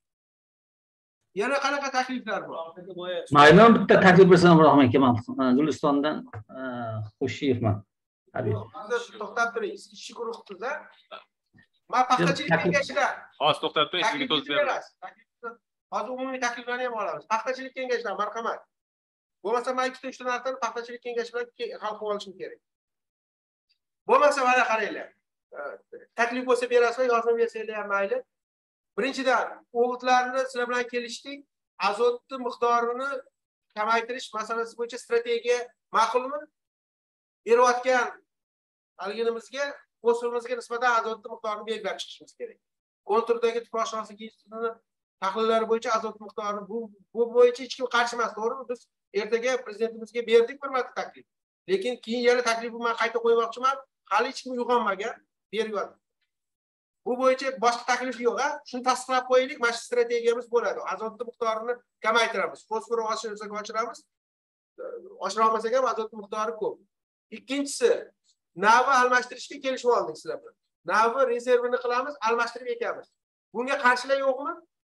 [SPEAKER 1] Yana qanaqa takliflar bor?
[SPEAKER 9] Mayli, bitta taklif bersam Ibrohim aka, men Gulistondan Xo'shiyevman.
[SPEAKER 1] Hozir to'xtab turing. Ishchi guruhida. Men paxtachilik kengashidan.
[SPEAKER 10] Hozir to'xtab turing, sizga to'g'ri beramiz.
[SPEAKER 1] Hozir umumiy takliflarni ham olamiz. Paxtachilik kengashidan marhamat. Bo'lmasa men 2-3 ta narsani paxtachilik kengashi bilan hal qilib olishim kerak. Bo'lmasa mana qaranglar. Taklif bo'lsa berasizlar, yozib bersanglar ham mayli. Birinchidan, o'g'itlarni sizlar bilan kelishdik. Azotni miqdorini kamaytirish masalasi bo'yicha strategiya ma'qulmi? Berayotgan alginimizga, o'simimizga nisbatan azotni miqdorini belgilab chiqishimiz kerak. Konturdagi tuproqshunoslik institutini tahlillari bo'yicha azot miqdorini bu bo'yicha hech kim qarshi emas, to'g'rimi? Biz ertaga prezidentimizga berdik bir marta taklif. Lekin keyin yana taklifni men qayta qo'ymoqchiman. Hali hech kim uyg'onmagan, beryapti. Bu bo'yicha boshqa taklif yo'q, ha? Shuni tasdiqlab qo'yaylik, mana shu strategiyamiz bo'ladi. Azotni miqdorini kamaytiramiz, fosfor oshirsak oshiramiz. Oshira olmasak ham azot miqdori ko'p. Ikkinchisi, navni almashtirishga kelishib oldik sizlar bilan. Navni rezervini qilamiz, almashtirib ekamiz. Bunga qarshilik yo'qmi?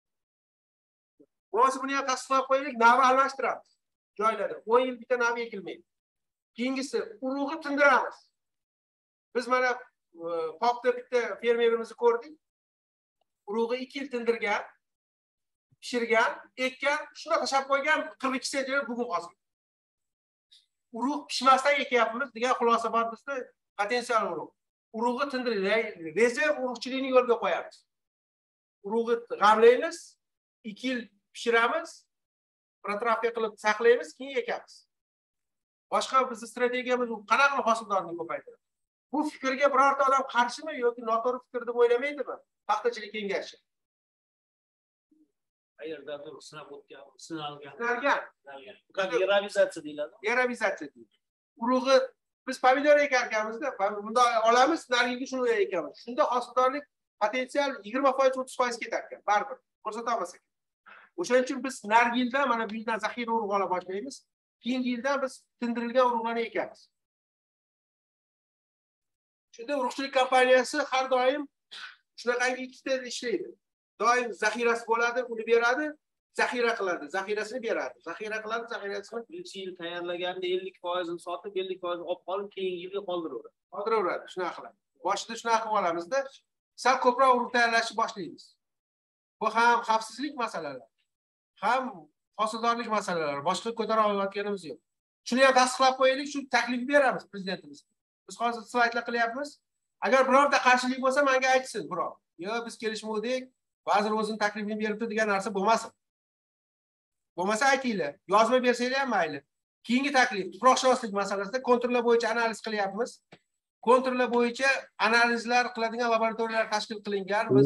[SPEAKER 1] Bo'lmasa buni ham tasdiqlab qo'yaylik, navni almashtiramiz. Joylarda 10 yil bitta nav ekilmaydi. Keyingisi, urug'ni tindiramiz. Biz mana Pokda bitta fermerimizni ko'rdik. Urug'i 2 yil tindirgan. pishirgan, ekkan, shunaqa shab qo'ygan 42 sentner bugun hozir. Urug' pishmasdan ekyapmiz degan xulosa bor bizda potensial urug'. Urug'ni tindirib, rezerv urug'chilikni yo'lga qo'yamiz. Urug'ni g'amlaymiz, 2 yil pishiramiz, protrafiya qilib saqlaymiz, keyin ekamiz. Boshqa bizning strategiyamiz qanaqa hosildorlikni ko'paytiradi. Bu fikrga birorta odam qarshimi yoki noto'g'ri fikr deb o'ylamaydimi? Paxtachilik kengashi.
[SPEAKER 4] Qayerdadir sinab o'tgan, sinalgan.
[SPEAKER 1] Yeravizatsiya deyiladi. Yeravizatsiya deyiladi. Urug'i biz pomidor ekar ekanmizda, bunda olamiz, narigi shuni ekamiz. Shunda hosildorlik potensial 20%, 30% ketar ekan. Baribir ko'rsata olmasak. O'shaning uchun biz narigi yilda mana bu yildan zaxira urug' ola boshlaymiz. Keyingi yildan biz tindirilgan urug'larni ekamiz. Shunda urug'chilik kompaniyasi har doim shunaqangi ikkita ishlaydi. Doim zaxirasi bo'ladi, uni beradi, zaxira qiladi, zaxirasini beradi. Zaxira qiladi, zaxirasini
[SPEAKER 4] birinchi yil tayyorlaganda 50% sotib, 50% olib qolib, keyingi yilga qoldiraveradi.
[SPEAKER 1] Qoldiraveradi, shunaqa qiladi. Boshida shunaqa qilib olamizda, sal ko'proq urug' tayyorlashni boshlaymiz. Bu ham xavfsizlik masalalari, ham hosildorlik masalalari, boshqa ko'tara olmayotganimiz yo'q. Shuni ham tasdiqlab qo'yaylik, shu taklif beramiz prezidentimiz. Biz hozir slaydlar qilyapmiz. Agar birorta qarshilik bo'lsa, menga aytsin birov. Yo, biz kelishmovdik, vazir o'zining taklifini beribdi degan narsa bo'lmasin. Bo'lmasa aytinglar, yozma bersanglar ham mayli. Keyingi taklif tuproqshunoslik masalasida kontrollar bo'yicha analiz qilyapmiz. Kontrollar bo'yicha analizlar qiladigan laboratoriyalar tashkil qilingan. Biz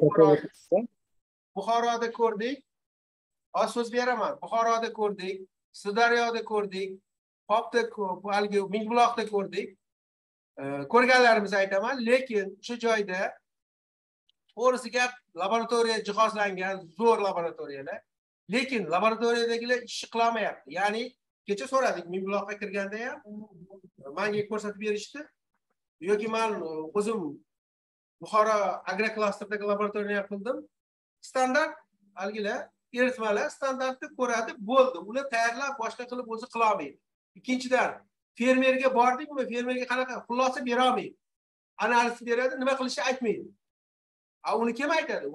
[SPEAKER 1] Buxoroda ko'rdik. Hozir so'z beraman. Buxoroda ko'rdik, Sirdaryoda ko'rdik, Popda, haligi Mingbuloqda ko'rdik. Ko'rganlarimiz aytaman, lekin shu joyda to'g'risi gap laboratoriya jihozlangan, zo'r laboratoriyalar. Lekin laboratoriyadagilar ish qilmayapti. Ya'ni kecha so'radik, Mingbuloqqa kirganda ham menga ko'rsatib berishdi. Yoki men o'zim Buxoro agroklasterdagi laboratoriyani qildim. Standart algilar eritmalar standartni ko'radi, bo'ldi. Uni tayyorlab boshqa qilib o'zi qila olmaydi. Ikkinchidan, fermerga bordikmi, fermerga qanaqa xulosa bera olmaydi. Analiz beradi, nima qilishni aytmaydi. Uni kim aytadi?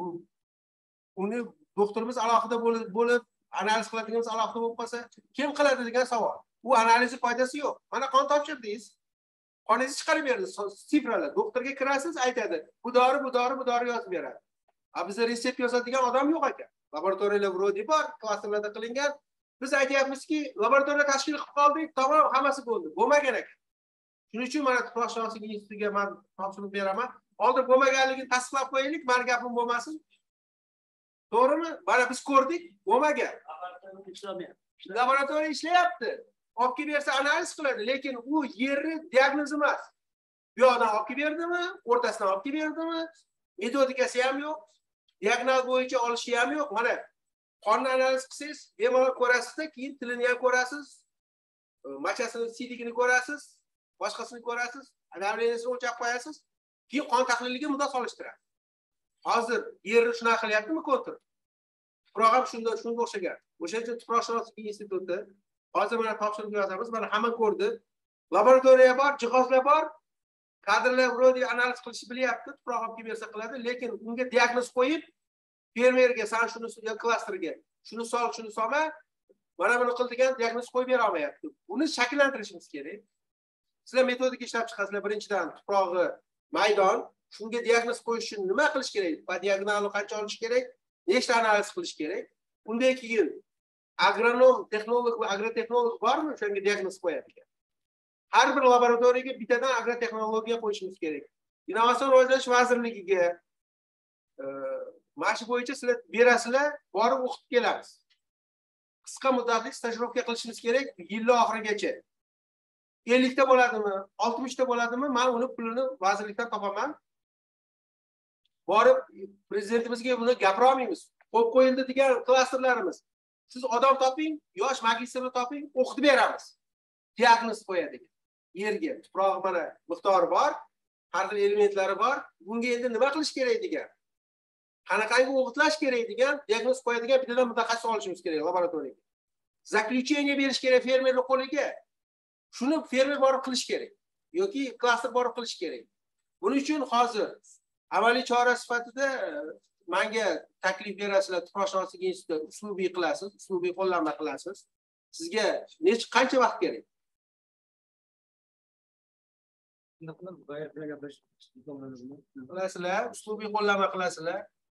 [SPEAKER 1] Uni doktorimiz alohida bo'lib, analiz qiladiganimiz alohida bo'lib qolsa, kim qiladi degan savol. U analizni foydasi yo'q. Mana qon topshirdingiz. Qoningizni chiqarib berdi, sifralar. Doktorga kirasiz, aytadi, bu dori yozib beradi. Bizda resept yozadigan odam yo'q ekan. Laboratoriyalar vrodi bor, klasterlarda qilingan. Biz aytyapmizki, laboratoriya tashkil qilib qoldik, tamom, hammasi bo'ldi. Bo'lmagan ekan. Shuning uchun mana tuproqshunoslik institutiga men topshiriq beraman. Hozir bo'lmaganligini tasdiqlab qo'yaylik, meni gapim bo'lmasin. To'g'rimi? Mana biz ko'rdik, bo'lmagan. Laboratoriya ishlayapti. Olib kelib bersa analiz qiladi, lekin u yerni diagnoz emas. Bu yoqdan olib kelib berdimi, o'rtasidan olib kelib berdimi? Metodikasi ham yo'q. Diagnoz bo'yicha olishi ham yo'q. Mana qonni analiz qilsangiz, bemalol ko'rasizda, keyin tilini ham ko'rasiz, machasini, sidligini ko'rasiz, boshqasini ko'rasiz, davleniyasini o'lchab qo'yasiz, keyin qon tahliliga mundoq solishtiradi. Hozir yerni shunaqa qilyaptimi kontur? Tuproq ham shunga o'xshagan. O'shaning uchun tuproqshunoslik instituti hozir mana topshiriq yozamiz, mana hamma ko'rdi. Laboratoriya bor, jihozlar bor. Kadrlar vrodi analiz qilishni bilyapti, tuproq olib kelib bersa qiladi, lekin unga diagnoz qo'yib, fermerga san shuni klasterga, shuni sol, shuni solma, mana buni qil degan diagnoz qo'yib bera olmayapti. Uni shakllantirishimiz kerak. Sizlar metodika ishlab chiqasizlar, birinchidan tuprog'i maydon, shunga diagnoz qo'yish uchun nima qilish kerak? Va diagonalni qancha olish kerak? Nechta analiz qilish kerak? Undan keyin agronom, texnolog va agrotexnolog bormi? Shunga diagnoz qo'yadi ekan. Har bir laboratoriyaga bittadan agrotexnologiya qo'yishimiz kerak. Innovatsion rivojlanish vazirligiga mana shu bo'yicha sizlar berasizlar, borib o'qib kelamiz. Qisqa muddatli stajirovka qilishimiz kerak yil oxirigacha. 50 ta bo'ladimi, 60 ta bo'ladimi? Men uni pulini vazirlikdan topaman. Borib prezidentimizga buni gapira olmaymiz. Qo'yib qo'yildi degan klasterlarimiz. Siz odam toping, yosh magistrni toping, o'qitib beramiz. Diagnoz qo'yadi. Yerga tuproq mana miqdori bor, har xil elementlari bor. Bunga endi nima qilish kerak degan, qanaqangi o'qitlash kerak degan diagnoz qo'yadigan bittadan mutaxassis olishimiz kerak laboratoriyaga. Zakljucheniya berish kerak fermerning qo'liga. Shuni fermer borib qilish kerak yoki klaster borib qilish kerak. Buning uchun hozir amaliy chora sifatida menga taklif berasizlar, tuproqshunoslik institutida uslubiy qilasiz, uslubiy qo'llanma qilasiz. Sizga qancha vaqt kerak? Qilasizlar, uslubiy qo'llanma qilasizlar.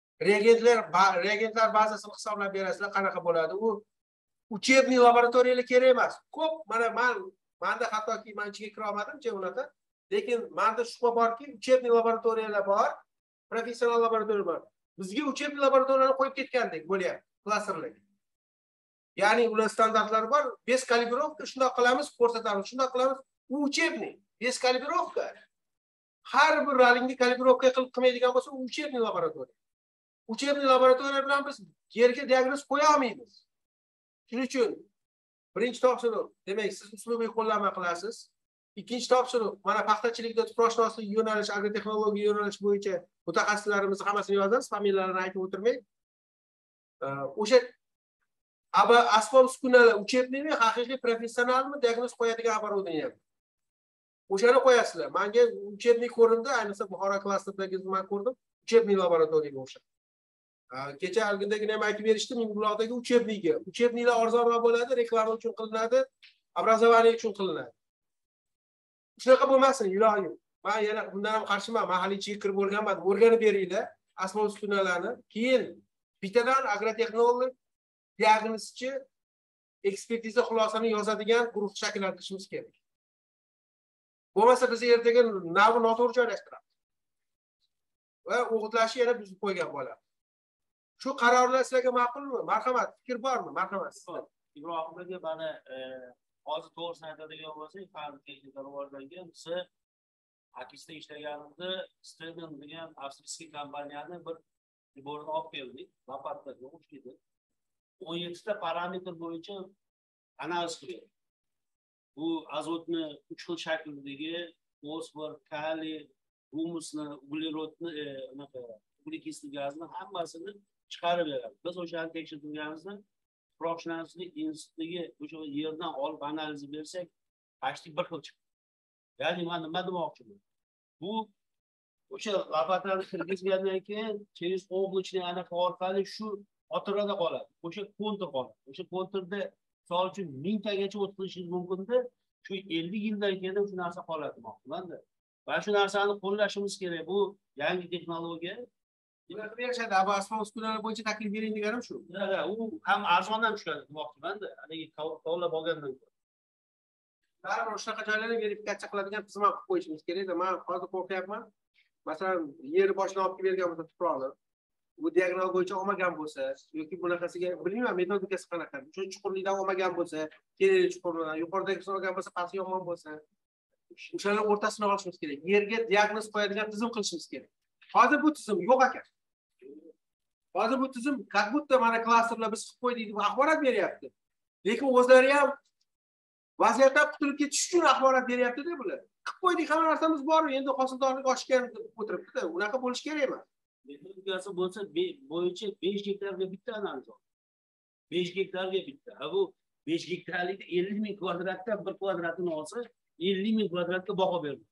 [SPEAKER 1] Reagentlar bazasini hisoblab berasizlar, qanaqa bo'ladi. U uchebniy laboratoriyalar kerak emas. Ko'p, mana menda hattoki men ichiga kira olmadim-chi unaqa. Lekin menda shubha borki, uchebniy laboratoriyalar bor, professional laboratoriya bor. Bizga uchebniy laboratoriyalarni qo'yib ketgandek bo'lyapti, klasterlarga. Ya'ni ular standartlari bor, bez kalibrovka, shundoq qilamiz, ko'rsatamiz, shundoq qilamiz. U uchebniy, bez kalibrovka. Har bir rangni kalibrovka qilmaydigan bo'lsa, u uchebniy laboratoriya. Uchebniy laboratoriya bilan biz yerga diagnoz qo'ya olmaymiz. Shuning uchun birinchi topshiriq, demak, siz uslubiy qo'llanma qilasiz. Ikkinchi topshiriq, mana paxtachilikda tuproqshunoslik yo'nalish, agrotexnologiya yo'nalish bo'yicha mutaxassislarimiz hammasini yozamiz, familiyalarini aytib o'tirmay. O'sha asbob uskunalar uchebniymi, haqiqiy professionalmi diagnoz qo'yadigan оборудование. O'shani qo'yasizlar. Menga uchebniy ko'rindi, ayniqsa Buxoro klasterdagi men ko'rdim, uchebniy laboratoriyaga o'xshab. Kecha algindagina ham aytib berishdim, Mingbuloqdagi uchebniyga. Uchebniylar arzonroq bo'ladi, reklama uchun qilinadi, obrazovaniya uchun qilinadi. Shunaqa bo'lmasin, ilohim. Men yana bundan ham qarshiman, mahalliychiga kirib o'rganmadim. O'rganib beringlar asbob uskunalarni. Keyin bittadan agrotexnolog, diagnozchi, ekspertiza xulosani yozadigan guruh shakllantirishimiz kerak. Bo'lmasa biz ertaga navni noto'g'ri joylashtiramiz. Va o'g'itlashi yana buzib qo'ygan bo'ladi. Shu qarorlar sizlarga ma'qulmi? Marhamat, fikr bormi? Marhamat.
[SPEAKER 4] Ibrohim aka, mana hozir to'g'risini aytadigan bo'lsak, fan texnika rivojlangan, biz Akisda ishlaganimizda Steden degan avstriyskiy kompaniyani bir riborini olib keldik, Lopatlarga o'xshaydi. 17 ta parametr bo'yicha analiz qildik. Bu azotni 3 xil shakldagi fosfor, kaliy, humusni, uglerodni, uglekislli gazni hammasini chiqarib beradi. Biz o'shani tekshirganimizda tuproqshunoslik institutiga o'sha yerdan olib analiz bersak, почти bir xil chiqadi. Ya'ni men nima demoqchiman? Bu o'sha lopatani kirgizgandan keyin через облачный anaqa orqali shu xotirada qoladi. O'sha kontur qoladi. O'sha konturda misol uchun 1000 tagacha o't qilishingiz mumkin-da, shu 50 yildan keyin shu narsa qoladi demoqchiman-da. Va shu narsani qo'llashimiz kerak. Bu yangi texnologiya.
[SPEAKER 1] Bularni berishadi, asbob uskunalar bo'yicha taklif bering deganim shu.
[SPEAKER 4] U ham arzondan tushadi demoqchiman-da. Haligi kovlab olgandan ko'ra.
[SPEAKER 1] Baribir shunaqa joylarni verifikatsiya qiladigan tizim qilib qo'yishimiz kerak-da. Men hozir qo'rqyapman. Masalan, yer boshidan olib bergan bo'lsa tuproqni, bu diagonal bo'yicha olmagan bo'lsa yoki bunaqasiga bilmayman metodikasi qanaqa. Shu chuqurlikdan olmagan bo'lsa, kerakli chuqurlikdan, yuqoridagi olgan bo'lsa, pasti yomon bo'lsa, o'shalarning o'rtasini olishimiz kerak. Yerga diagnoz qo'yadigan tizim qilishimiz kerak. Hozir bu tizim yo'q ekan. Hozir bu tizim как будто mana klasterlar biz qilib qo'ydik deb axborot beryapti. Lekin o'zlari ham vaziyatdan qutulib ketish uchun axborot beryapti-da bular. Qilib qo'ydik, hamma narsamiz bor, endi hosildorlik oshgan deb o'tiribdi-da. Unaqa bo'lish kerak emas.
[SPEAKER 4] Metodikasi bo'lsa bo'yicha 5 gektarga bitta analiz oldi. 5 gektarga bitta. Bu 5 gektarlikda 50 ming kvadratdan 1 kvadratini olsa, 50 ming kvadratga baho berdi.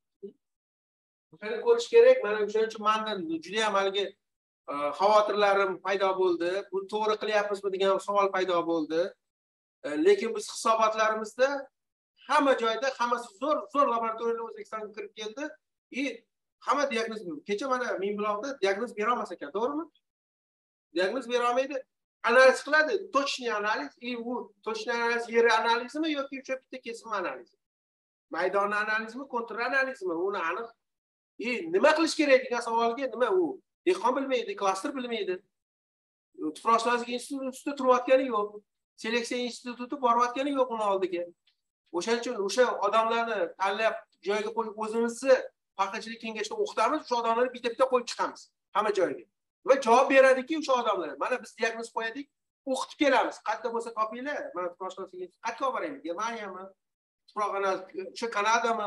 [SPEAKER 1] Buni ko'rish kerak. Mana o'shaning uchun mendan juda ham haligi xavotirlarim paydo bo'ldi. Bu to'g'ri qilyapmizmi degan savol paydo bo'ldi. Lekin biz hisobotlarimizda hamma joyda hammasi zo'r laboratoriyalar O'zbekistonga kirib keldi. Hamma diagnoz berdi. Kecha mana Mingbuloqda diagnoz bera olmas ekan, to'g'rimi? Diagnoz bera olmaydi. Analiz qiladi, точный analiz, u точный analiz yer analizmi yoki o'sha bitta kesim analizi? Maydon analizmi, kontur analizmi? Uni aniq nima qilish kerak degan savolga nima u? Dehqon bilmaydi, klaster bilmaydi. Tuproqshunoslik institutida turayotgani yo'q. Seleksiya instituti borayotgani yo'q uni oldiga. O'shaning uchun o'sha odamlarni tanlab joyga qo'yib o'zimizni paxtachilik kengashida o'qitamiz, o'sha odamlarni bitta-bitta qo'yib chiqamiz hamma joyga. Va javob beradiki o'sha odamlar. Mana biz diagnoz qo'yadik, o'qitib kelamiz. Qayerda bo'lsa topinglar. Mana tuproqshunoslik qayerga olib boraylik? Germaniyami? Tuproq o'sha Kanadami?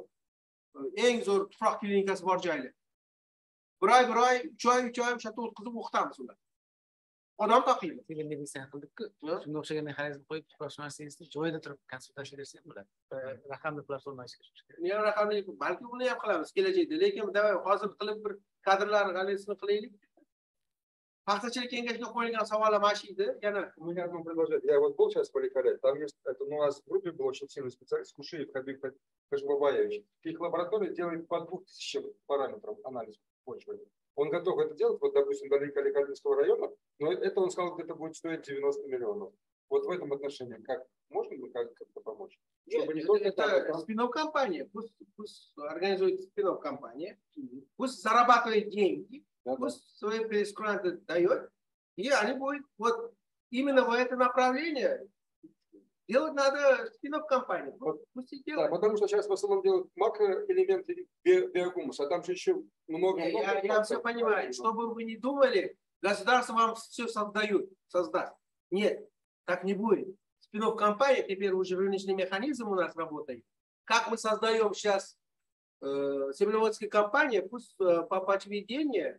[SPEAKER 1] Eng zo'r tuproq klinikasi bor joylar. Bir oy, 3 oy o'sha yerda o'tkazib o'qitamiz ular. Odam topinglar.
[SPEAKER 11] Televizor qildik-ku. Shunga o'xshagan mexanizm qo'yib tuproqshunoslikni joyida turib konsultatsiya bersa ham bo'ladi. Raqamli platforma ishlash kerak.
[SPEAKER 1] Raqamli, balki uni ham qilamiz kelajakda. Lekin davay hozir qilib bir kadrlar analizini qilaylik. Paxtachilik kengashiga qo'yilgan savollar mana shu edi. Yana
[SPEAKER 5] У меня одно предложение. Я вот был сейчас в Поликаре, там есть, это, у нас в группе был очень сильный специалист, Кушиев Хабиб Хажбабаевич. Их лаборатория делает по 2000 параметрам анализ почвы. Он готов это делать, вот, допустим, до Каликаринского района, но это он сказал, где-то будет стоить 90 миллионов. Вот в этом отношении, как можно ли как-то помочь? Чтобы не только
[SPEAKER 1] это спин-офф компания, пусть организует спин-офф компания, пусть зарабатывает деньги, пусть свои прескуранты дает, и они будут вот именно в это направление делать надо спин-офф компании. Пусть и делают.
[SPEAKER 5] Да, потому что сейчас в основном делают макроэлементы биогумуса, а там же еще много.
[SPEAKER 1] Я все понимаю. Чтобы вы не думали, государство вам все создаст. Нет, так не будет. Спин-офф компания, теперь уже рыночный механизм у нас работает. Как мы создаем сейчас землеводские компании, пусть по почведению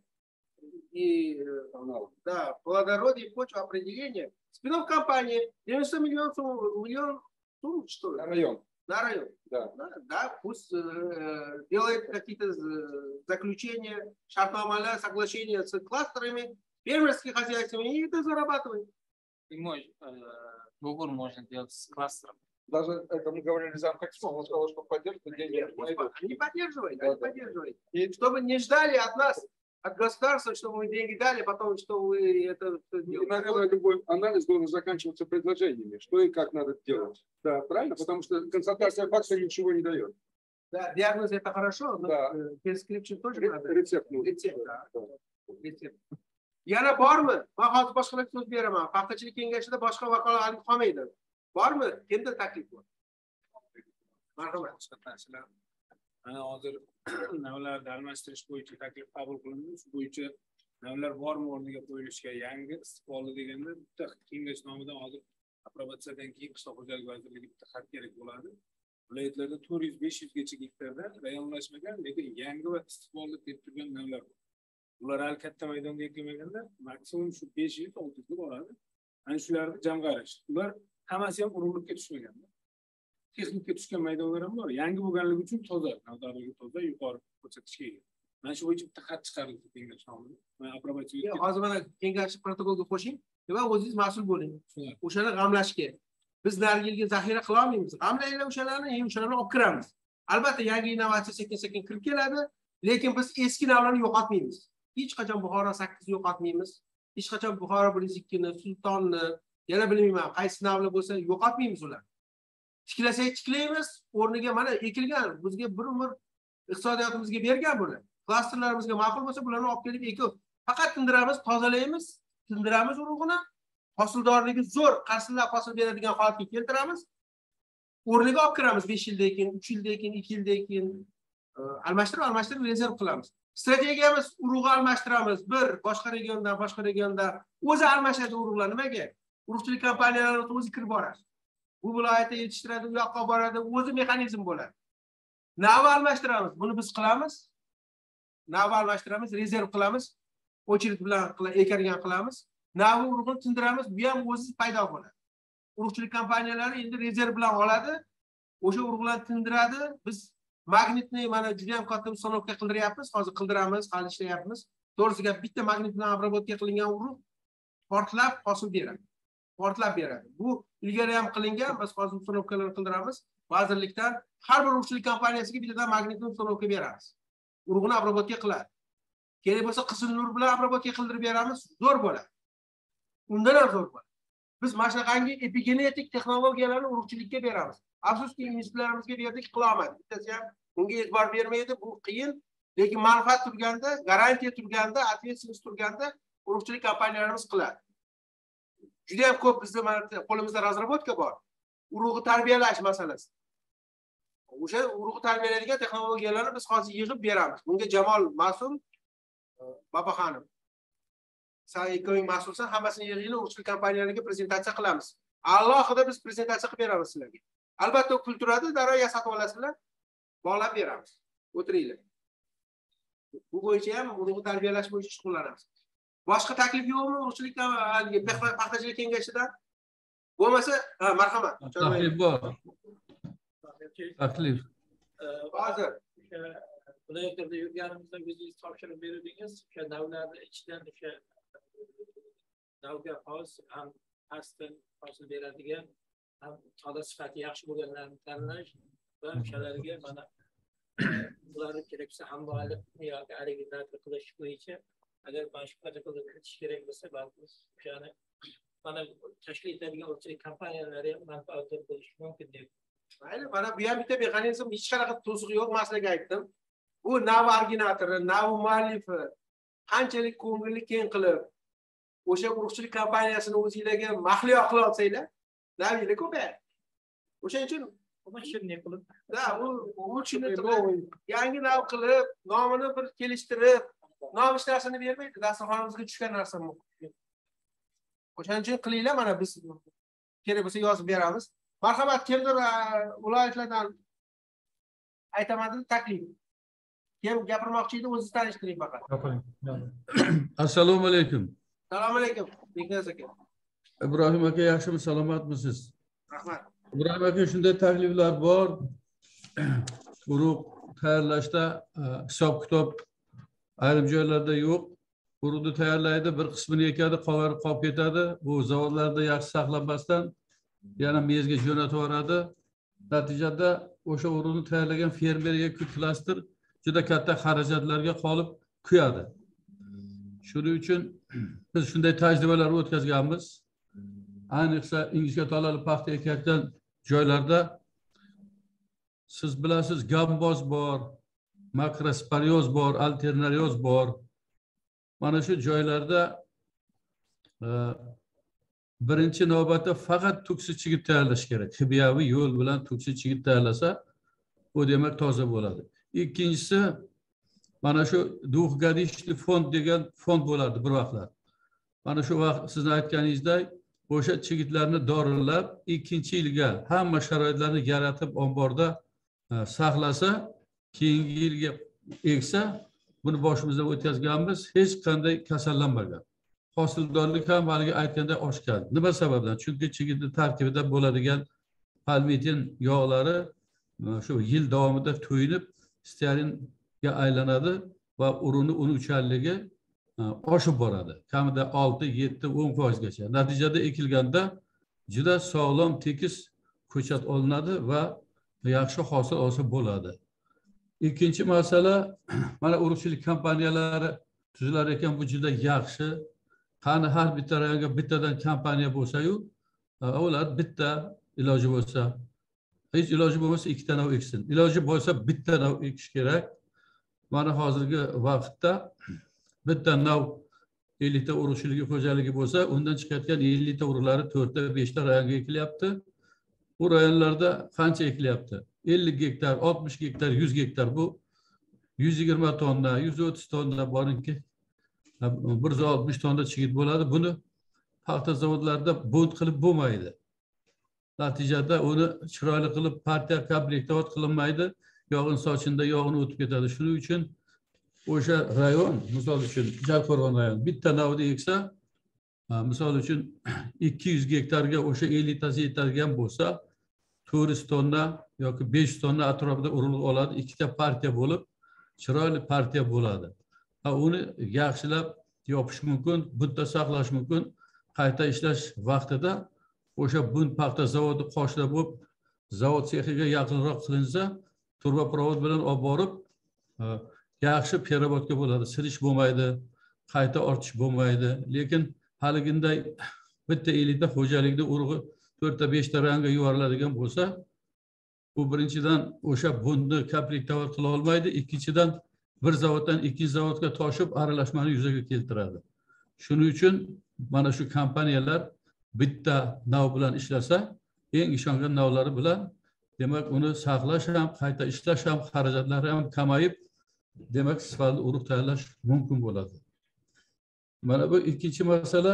[SPEAKER 1] и плодородие, почвоопределение. Спин-офф компания 90 миллионов сумм, что ли?
[SPEAKER 5] На район.
[SPEAKER 1] На район.
[SPEAKER 5] Да.
[SPEAKER 1] Да, пусть делает какие-то заключения, шартнамаля, соглашения с кластерами, фермерскими хозяйствами, и это зарабатывает.
[SPEAKER 11] Договор можно делать с кластером.
[SPEAKER 5] Даже это мы говорили за Амхаксом, он сказал, что поддержит деньги.
[SPEAKER 1] Они поддерживают, они поддерживают. И чтобы не ждали от нас, от государства, чтобы мы деньги дали, потом, что вы это делаете.
[SPEAKER 5] Наверное, любой анализ должен заканчиваться предложениями, что и как надо делать. Да, правильно? Потому что констатация факта ничего не дает.
[SPEAKER 1] Да, диагноз это хорошо, но prescription тоже надо.
[SPEAKER 5] Recept.
[SPEAKER 1] Recept, да. Recept. Yana bormi? Men hozir boshqalarga so'z beraman. Paxtachilik kengashida boshqa vakolatlik qolmaydi. Bormi? Kimda taklif bor? Marhamat.
[SPEAKER 2] Ana hozir navlarni almashtirish bo'yicha taklif qabul qilindi. Shu bo'yicha navlar bormi o'rniga qo'yilishga yangi istiqbolli deganda bitta kengash nomidan hozir aprobatsiyadan keyin qishloq xo'jaligi vazirligi bitta xat kerak bo'ladi. Viloyatlarda 400-500 gacha gektarda rayonlashmagan, lekin yangi va istiqbolli deb turgan navlar bor. Ular hali katta maydonda ekilmaganda maksimum shu 500-600 ga boradi. Ana shularni jamg'arish. Ular hammasi ham urug'likka tushmagan. Texnikka tushgan maydonlar ham bor. Yangi bo'lganligi uchun toza, navdorligi toza, yuqori ko'rsatishga ega. Mana shu bo'yicha bitta xat chiqarildi kengash nomidan. Men aprobatsiya
[SPEAKER 1] hozir mana kengash protokolga qo'shing va o'zingiz mas'ul bo'ling. O'shani g'amlashga. Biz narigi yilga zaxira qila olmaymiz. G'amlaylar o'shalarni, o'shalarni olib kiramiz. Albatta yangi innovatsiya sekin-sekin kirib keladi, lekin biz eski navlarni yo'qotmaymiz. Hech qachon Buxoro 8 yo'qotmaymiz. Hech qachon Buxoro 102 ni, Sultonni, yana bilmayman, qaysi navlar bo'lsa yo'qotmaymiz ular. Tiklasak tiklaymiz, o'rniga mana ekilgan, bizga bir umr iqtisodiyotimizga bergan bular. Klasterlarimizga ma'qul bo'lsa, bularni olib kelib ekib, faqat tindiramiz, tozalaymiz, tindiramiz urug'ini, hosildorligi zo'r, qarsilab hosil beradigan holatga keltiramiz. O'rniga olib kiramiz 5 yildan keyin, 3 yildan keyin, 2 yildan keyin almashtirib rezerv qilamiz. Strategiyamiz urug'ni almashtiramiz. Bir boshqa regiondan o'zi almashadi urug'lar. Nimaga? Urug'chilik kompaniyalari o'zi kirib boradi. Bu viloyatda yetishtiradi, u yoqqa boradi, o'zi mexanizm bo'ladi. Navni almashtiramiz, buni biz qilamiz. Navni almashtiramiz, rezerv qilamiz, очередь bilan ekargan qilamiz. Navni urug'ni tindiramiz, bu ham o'zi paydo bo'ladi. Urug'chilik kompaniyalari endi rezerv bilan oladi, o'sha urug'larni tindiradi. Biz magnitni mana juda ham katta uстановка qildiryapmiz, hozir qildiramiz, hali ishlayapmiz. To'g'risiga bitta magnit bilan обработка qilingan urug' portlab hosil beradi. Portlab beradi. Bu ilgari ham qilingan, biz hozir uстановкаlarni qildiramiz. Vazirlikdan har bir urug'chilik kompaniyasiga bittadan magnitni uстановка beramiz. Urug'ni обработка qiladi. Kerak bo'lsa qizil nur bilan обработка qildirib beramiz, zo'r bo'ladi. Undan ham zo'r bo'ladi. Biz mana shunaqangi epigenetik texnologiyalarni urug'chilikka beramiz. Afsuski institutlarimizga berdik, qila olmadik. Bittasi ham bunga e'tibor bermaydi, bu qiyin. Lekin manfaat turganda, garantiya turganda, ответственность turganda urug'chilik kompaniyalarimiz qiladi. Juda ham ko'p bizda qo'limizda razработка bor. Urug'ni tarbiyalash masalasi. O'sha urug'ni tarbiyalaydigan texnologiyalarni biz hozir yig'ib beramiz. Bunga Jamol mas'ul, Babaxonim. Sen ekonomik mas'ulsan, hammasini yig'inglar, urug'chilik kompaniyalariga prezentatsiya qilamiz. Alohida biz prezentatsiya qilib beramiz sizlarga. Albatta pul turadi, darrov yasatib olasizlar, bog'lab beramiz. O'tiringlar. Bu bo'yicha ham urug'ni tarbiyalash bo'yicha shug'ullanamiz. Boshqa taklif yo'qmi urug'chilikda paxtachilik kengashidan? Bo'lmasa, marhamat.
[SPEAKER 12] Taklif bor. Taklif.
[SPEAKER 1] Hozir
[SPEAKER 4] viloyatlarda yurganimizda o'zingiz topshirib berdingiz. O'sha davlarning ichidan o'sha davga xos ham pastdan hosil beradigan ham toza sifati yaxshi bo'lganlarni tanlash va o'shalarga mana ularni kerak bo'lsa hamrohlik yoki originator qilish bo'yicha agar boshqa protokolga kiritish kerak bo'lsa balki o'shani mana tashkil etadigan o'lchalik kompaniyalari ham manfaatdor bo'lishi mumkin deb.
[SPEAKER 1] Mayli, mana bu ham bitta mexanizm, hech qanaqa to'siq yo'q, masalaga aytdim. Bu nav originatori, nav muallifi qanchalik ko'ngilni keng qilib o'sha urug'chilik kompaniyasini o'zingizlarga mahliyo qila olsanglar, navinglar ko'payadi. O'shaning uchun yangi nav qilib, nomini bir kelishtirib, nom hech narsani bermaydi, dasturxonimizga tushgan narsa bu. O'shaning uchun qilinglar, mana biz kerak bo'lsa yozib beramiz. Marhamat, kimdir viloyatlardan aytamadim, taklif. Kim gapirmoqchi edi, o'zingiz tanishtiring faqat.
[SPEAKER 12] Assalomu alaykum.
[SPEAKER 1] Assalomu alaykum. Beknaz aka.
[SPEAKER 12] Ibrohim aka, yaxshimi, salomatmisiz?
[SPEAKER 1] Rahmat.
[SPEAKER 12] Ibrohim aka, shunday takliflar bor. Urug' tayyorlashda hisob-kitob ayrim joylarda yo'q. Urug'ni tayyorlaydi, bir qismini ekadi, qolib ketadi. Bu zavodlarda yaxshi saqlanmasdan yana mezga jo'natib yuboradi. Natijada o'sha urug'ni tayyorlagan fermerga klaster juda katta xarajatlarga qolib kuyadi. Shuning uchun biz shunday tajribalar o'tkazganmiz. Ayniqsa ingichka tolali paxta ekayotgan joylarda siz bilasiz, gamboz bor, makrosporioz bor, alternarioz bor. Mana shu joylarda birinchi navbatda faqat tuksi chigit tayyorlash kerak. Kimyoviy yo'l bilan tuksi chigit tayyorlasa, bu demak toza bo'ladi. Ikkinchisi, mana shu duhgadishli fond degan fond bo'lardi bir vaqtlar. Mana shu vaqt sizning aytganingizdek, o'sha chigitlarni dorilab, ikkinchi yilga hamma sharoitlarni yaratib omborda saqlasa, keyingi yilga eksa, buni boshimizdan o'tkazganmiz, hech qanday kasallanmagan. Hosildorlik ham haligi aytganda oshgan. Nima sababdan? Chunki chigitning tarkibida bo'ladigan palmitin yog'lari shu yil davomida to'yinib stearinga aylanadi va urug'ni unuvchanligi oshib boradi. Kamida 6, 7, 10% gacha. Natijada ekilganda juda sog'lom, tekis ko'chat olinadi va yaxshi hosil olsa bo'ladi. Ikkinchi masala, mana urug'chilik kompaniyalari tuzilar ekan, bu juda yaxshi. Qani har bitta rayonga bittadan kompaniya bo'lsa-yu, ular bitta iloji bo'lsa, hech iloji bo'lmasa ikkita nav eksin. Iloji bo'lsa bitta nav ekish kerak. Mana hozirgi vaqtda bitta nav 50 ta urug'chilik xo'jaligi bo'lsa, undan chiqayotgan 50 ta urug'lari 4 ta, 5 ta rayonga ekilyapti. Bu rayonlarda qancha ekilyapti? 50 gektar, 60 gektar, 100 gektar, bu 120 tonna, 130 tonna borinki 160 tonna chigit bo'ladi. Buni paxta zavodlarida bond qilib bo'lmaydi. Natijada uni chiroyli qilib partiya komplektovat qilinmaydi. Yog'in sochinda yog'ini o'tib ketadi. Shuning uchun o'sha rayon, misol uchun Jalqo'rg'on rayon bitta navda eksa, misol uchun 200 gektarga o'sha 50 tasi yetadigan bo'lsa, 400 tonna yoki 500 tonna atrofida urug'lik oladi. Ikkita partiya bo'lib, chiroyli partiya bo'ladi. Uni yaxshilab yopish mumkin, bunda saqlash mumkin. Qayta ishlash vaqtida o'sha bund paxta zavodi qoshida bo'lib, zavod sexiga yaqinroq qilinsa, turba provod bilan olib borib, yaxshi perevodga bo'ladi. Sirish bo'lmaydi, qayta ortish bo'lmaydi. Lekin haliginday bitta 50 ta xo'jalikda urug'i 4 ta 5 ta rayonga yuboriladigan bo'lsa, bu birinchidan o'sha bundni komplektovat qila olmaydi, ikkinchidan bir zavoddan ikkinchi zavodga toshib aralashmani yuzaga keltiradi. Shuning uchun mana shu kompaniyalar bitta nav bilan ishlasa, eng ishongan navlari bilan, demak uni saqlash ham, qayta ishlash ham, xarajatlari ham kamayib, demak sifatli urug' tayyorlash mumkin bo'ladi. Mana bu ikkinchi masala.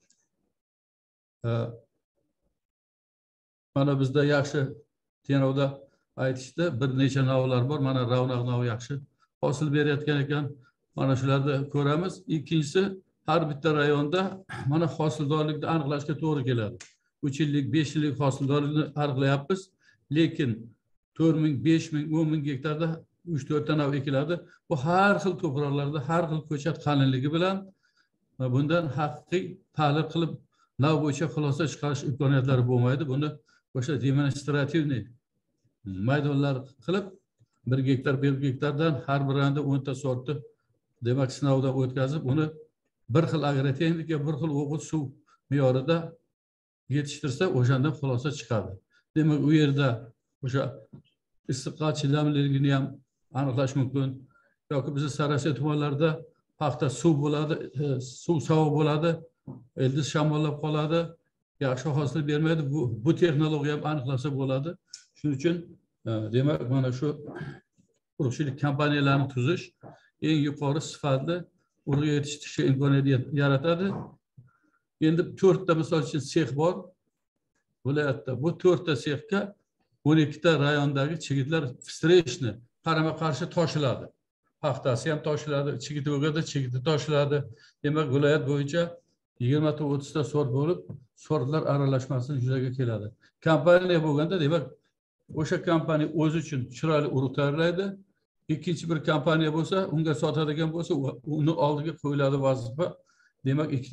[SPEAKER 12] Mana bizda yaxshi tenovda aytishdi, bir necha navlar bor. Mana Ravnaq navi yaxshi hosil berayotgan ekan, mana shularni ko'ramiz. Ikkinchisi, har bitta rayonda mana hosildorlikni aniqlashga to'g'ri keladi. 3 yillik, 5 yillik hosildorlikni aniqlayapmiz, lekin 4 ming, 5 ming, 10 ming gektarda 3-4 ta nav ekiladi. Bu har xil to'proqlarda har xil ko'chat qalinligi bilan bundan haqiqiy tahlil qilib nav bo'yicha xulosa chiqarish imkoniyatlari bo'lmaydi. Buni o'sha demonstrativniy maydonlar qilib 1 gektar 1 gektardan har birida 10 ta sortni demak sinovdan o'tkazib, uni bir xil agrotexnika, bir xil o'g'it suv me'yorida yetishtirsa, o'shandan xulosa chiqadi. Demak, u yerda o'sha issiqqa chidamliligini ham aniqlash mumkin. Yoki biz Sariosiyo tumanlarida paxta suv bo'ladi, suv sovuq bo'ladi, ildiz shamollab qoladi, yaxshi hosil bermaydi. Bu texnologiya ham aniqlasa bo'ladi. Shuning uchun demak, mana shu urug'chilik kompaniyalarini tuzish eng yuqori sifatli urug' yetishtirishga imkoniyat yaratadi. Endi 4 ta misol uchun sex bor viloyatda. Bu 4 ta sexga 12 ta rayondagi chigitlar встречный qarama-qarshi toshiladi. Paxtasi ham toshiladi, chigiti bo'lganda chigiti toshiladi. Demak, viloyat bo'yicha 20 ta 30 ta sort bo'lib, sortlar aralashmasi yuzaga keladi. Kompaniya bo'lganda, demak, o'sha kompaniya o'zi uchun chiroyli urug' tayyorlaydi. Ikkinchi bir kompaniya bo'lsa, unga sotadigan bo'lsa, uni oldiga qo'yiladi vazifa. Demak, 2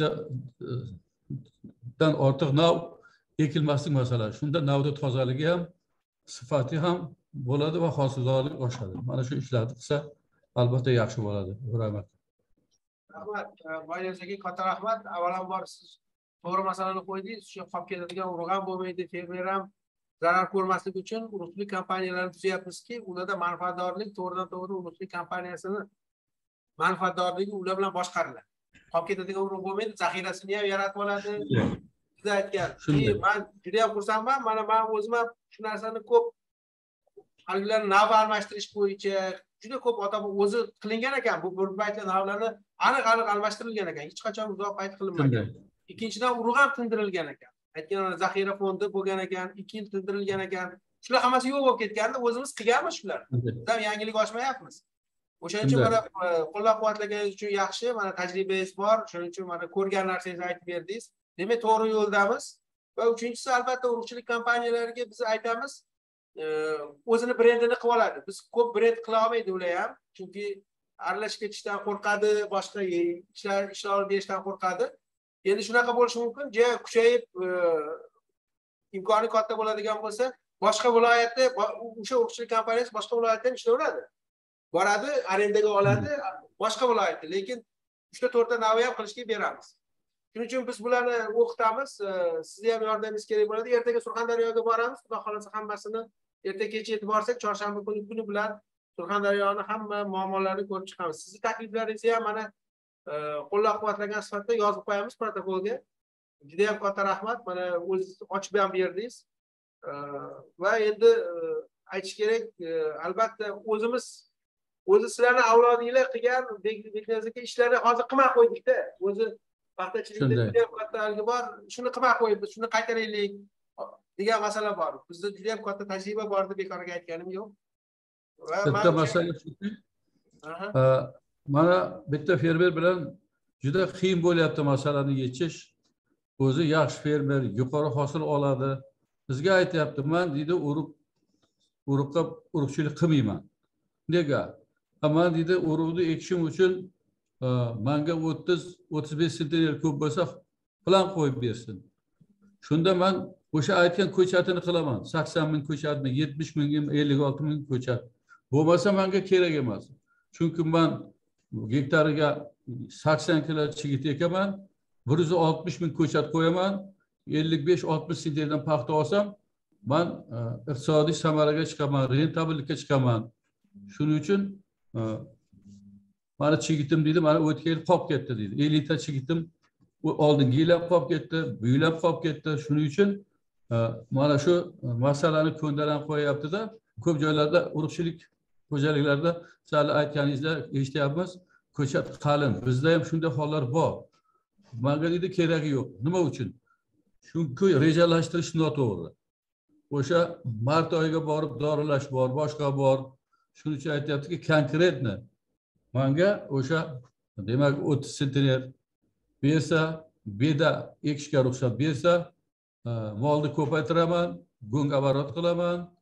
[SPEAKER 12] tadan ortiq nav ekilmaslik masalasi. Shunda navda tozaligi ham, sifati ham bo'ladi va hosildorlik oshadi. Mana shu ishlarni qilsa, albatta yaxshi bo'ladi. Rahmat.
[SPEAKER 1] Rahmat. Boyaz aka, katta rahmat. Avvalambor siz to'g'ri masalani qo'ydingiz. Shu qolib ketadigan urug' ham bo'lmaydi, fermer ham zarar ko'rmaslik uchun urug'chilik kompaniyalarini tuzyapmizki, ularda manfaatdorlik to'g'ridan-to'g'ri urug'chilik kompaniyasini manfaatdorligi ular bilan boshqariladi. Qolib ketadigan urug' bo'lmaydi, zaxirasini ham yaratib oladi. Siz aytgan. Men juda ham xursandman. Mana men o'zim ham shu narsani ko'p haligilarni nav almashtirish bo'yicha juda ko'p odam o'zi qilingan ekan. Bu bir paytda navlarni aniq almashtirilgan ekan. Hech qachon uzoq payt qilinmagan. Ikkinchidan urug' ham tindirilgan ekan. Aytgan zaxira fondi bo'lgan ekan, 2 yil tindirilgan ekan. Shular hammasi yo'q bo'lib ketganda o'zimiz qilganmiz shular. Biz ham yangilik ochmayapmiz. O'shaning uchun mana qo'llab-quvvatlaganingiz uchun yaxshi, mana tajribangiz bor. Shuning uchun mana ko'rgan narsangizni aytib berdingiz. Demak, to'g'ri yo'ldamiz. Va uchinchisi, albatta urug'chilik kompaniyalariga biz aytamiz, o'zini brendini qilib oladi. Biz ko'p brend qila olmaydi ular ham, chunki aralashib ketishdan qo'rqadi, boshqa ishlar olib berishdan qo'rqadi. Endi shunaqa bo'lishi mumkin, kuchayib imkoni katta bo'ladigan bo'lsa, boshqa viloyatda o'sha urug'chilik kompaniyasi boshqa viloyatda ham ishlayveradi. Boradi, arendaga oladi, boshqa viloyatda, lekin 3-4 ta navi ham qilishga beramiz. Shuning uchun biz bularni o'qitamiz, sizga ham yordamingiz kerak bo'ladi. Ertaga Surxondaryoga boramiz, xudo xolasa hammasini erta kecha yetib borsak, chorshanba kuni bilan Surxondaryoni hamma muammolarini ko'rib chiqamiz. Sizning takliflaringizni ham mana qo'llab-quvvatlagan sifatida yozib qo'yamiz protokolga. Juda ham katta rahmat. Mana o'zingiz ochib ham berdingiz. Va endi aytish kerak, albatta o'zi sizlarning avlodinglar qilgan Beknazaka ishlarni hozir qilmay qo'ydikda. O'zi paxtachilikda juda ham katta algi bor. Shuni qilmay qo'yibmiz, shuni qaytaraylik degan masala bor. Bizda juda ham katta tajriba bor deb bekorga aytganim yo'q. Va
[SPEAKER 12] bitta masala shuki. Mana bitta fermer bilan juda qiyin bo'lyapti masalani yechish. O'zi yaxshi fermer, yuqori hosil oladi. Bizga aytayapti, men deydi urug'chilik qilmayman. Nega? Men deydi urug'ni ekishim uchun menga 30-35 sentner ko'p bo'lsa plan qo'yib bersin. Shunda men o'sha aytgan ko'chatini qilaman. 80 ming ko'chatmi, 70 ming, 56 ming ko'chat. Bo'lmasa menga kerak emas. Chunki men gektariga 80 kilo chigit ekaman, 160 ming ko'chat qo'yaman, 55-60 sentnerdan paxta olsam, men iqtisodiy samaraga chiqaman, rentabillikka chiqaman. Shuning uchun mana chigitim deydi, mana o'tgan yil qolib ketdi deydi. 50 ta chigitim oldingi yil ham qolib ketdi, bu yil ham qolib ketdi. Shuning uchun mana shu masalani ko'ndalang qo'yapti-da, ko'p joylarda urug'chilik xo'jaliklarda sizlar aytganingizda eshityapmiz, ko'chat qalin. Bizda ham shunday hollar bor. Menga deydi keragi yo'q. Nima uchun? Chunki rejalashtirish noto'g'ri. O'sha mart oyiga borib doralash bor, boshqa bor. Shuning uchun aytyaptiki, konkretni menga o'sha demak 30 sentner bersa, beda ekishga ruxsat bersa, molni ko'paytiraman, go'ng оборот qilaman,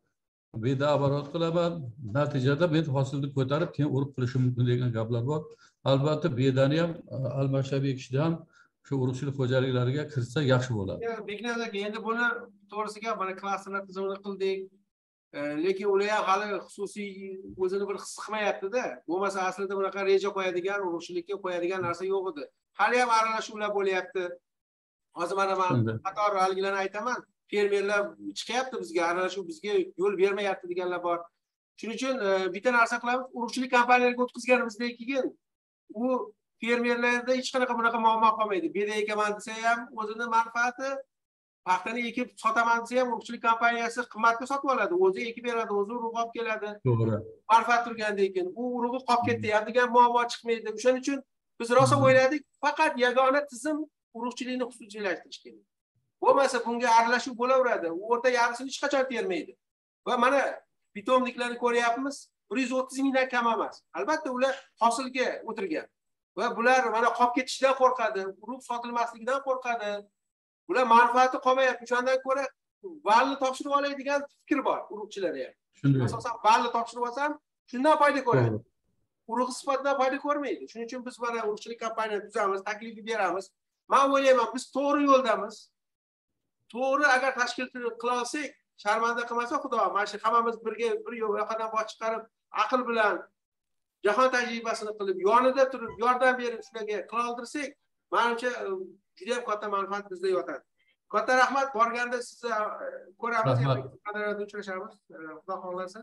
[SPEAKER 12] bedaborat qilaman, natijada men hosilni ko'tarib keyin urib qilishim mumkin degan gaplar bor. Albatta bedani ham almashab ekishda ham shu urug'chilik xo'jaliklariga kirsa yaxshi bo'ladi.
[SPEAKER 1] Beknaz aka, endi buni to'g'risi gap, mana klasterlar tizimini qildik. Lekin ular ham hali xususiy o'zini bir his qilmayapti-da. Bo'lmasa aslida bunaqa reja qo'yadigan, urug'chilikka qo'yadigan narsa yo'q edi. Hali ham aralashuvlar bo'lyapti. Hozir mana men qator haligilarni aytaman. Fermerlar chiqyapti bizga, aralashuv bizga yo'l bermayapti deganlar bor. Shuning uchun bitta narsa qilamiz, urug'chilik kompaniyalariga o'tkazganimizdan keyin u fermerlarda hech qanaqa bunaqa muammo qolmaydi. Beda ekaman desa ham o'zini manfaati, paxtani ekib sotaman desa ham urug'chilik kompaniyasi qimmatga sotib oladi, o'zi ekib beradi, o'zi urug' olib keladi.
[SPEAKER 12] To'g'ri.
[SPEAKER 1] Manfaat turgandan keyin u urug'i qolib ketdi ham degan muammo chiqmaydi. O'shaning uchun biz rosa o'yladik, faqat yagona tizim urug'chilikni xususiylashtirish kerak. Bo'lmasa bunga aralashuv bo'laveradi. U o'rta yarmisini hech qachon termaydi. Va mana pitomniklarni ko'ryapmiz, 130 mingdan kam emas. Albatta ular hosilga o'tirgan. Va bular mana qolib ketishdan qo'rqadi, urug' sotilmasligidan qo'rqadi. Ular manfaati qolmayapti. O'shandan ko'ra valni topshirib oladigan fikr bor urug'chilarda ham. Asosan valni topshirib olsam, shundan foyda ko'radi. Urug' sifatida foyda ko'rmaydi. Shuning uchun biz mana urug'chilik kompaniyani tuzamiz, taklif beramiz. Men o'ylayman, biz to'g'ri yo'ldamiz. To'g'ri agar tashkil qila olsak, sharmanda qilmasa Xudo, mana shu hammamiz birga bir yoqadan bosh chiqarib, aql bilan jahon tajribasini qilib, yonida turib, yordam berib shularga qila oldirsak, menimcha juda ham katta manfaat bizda yotadi. Katta rahmat, borganda sizni ko'ramiz, qadriyatda uchrashamiz, Xudo xohlasa.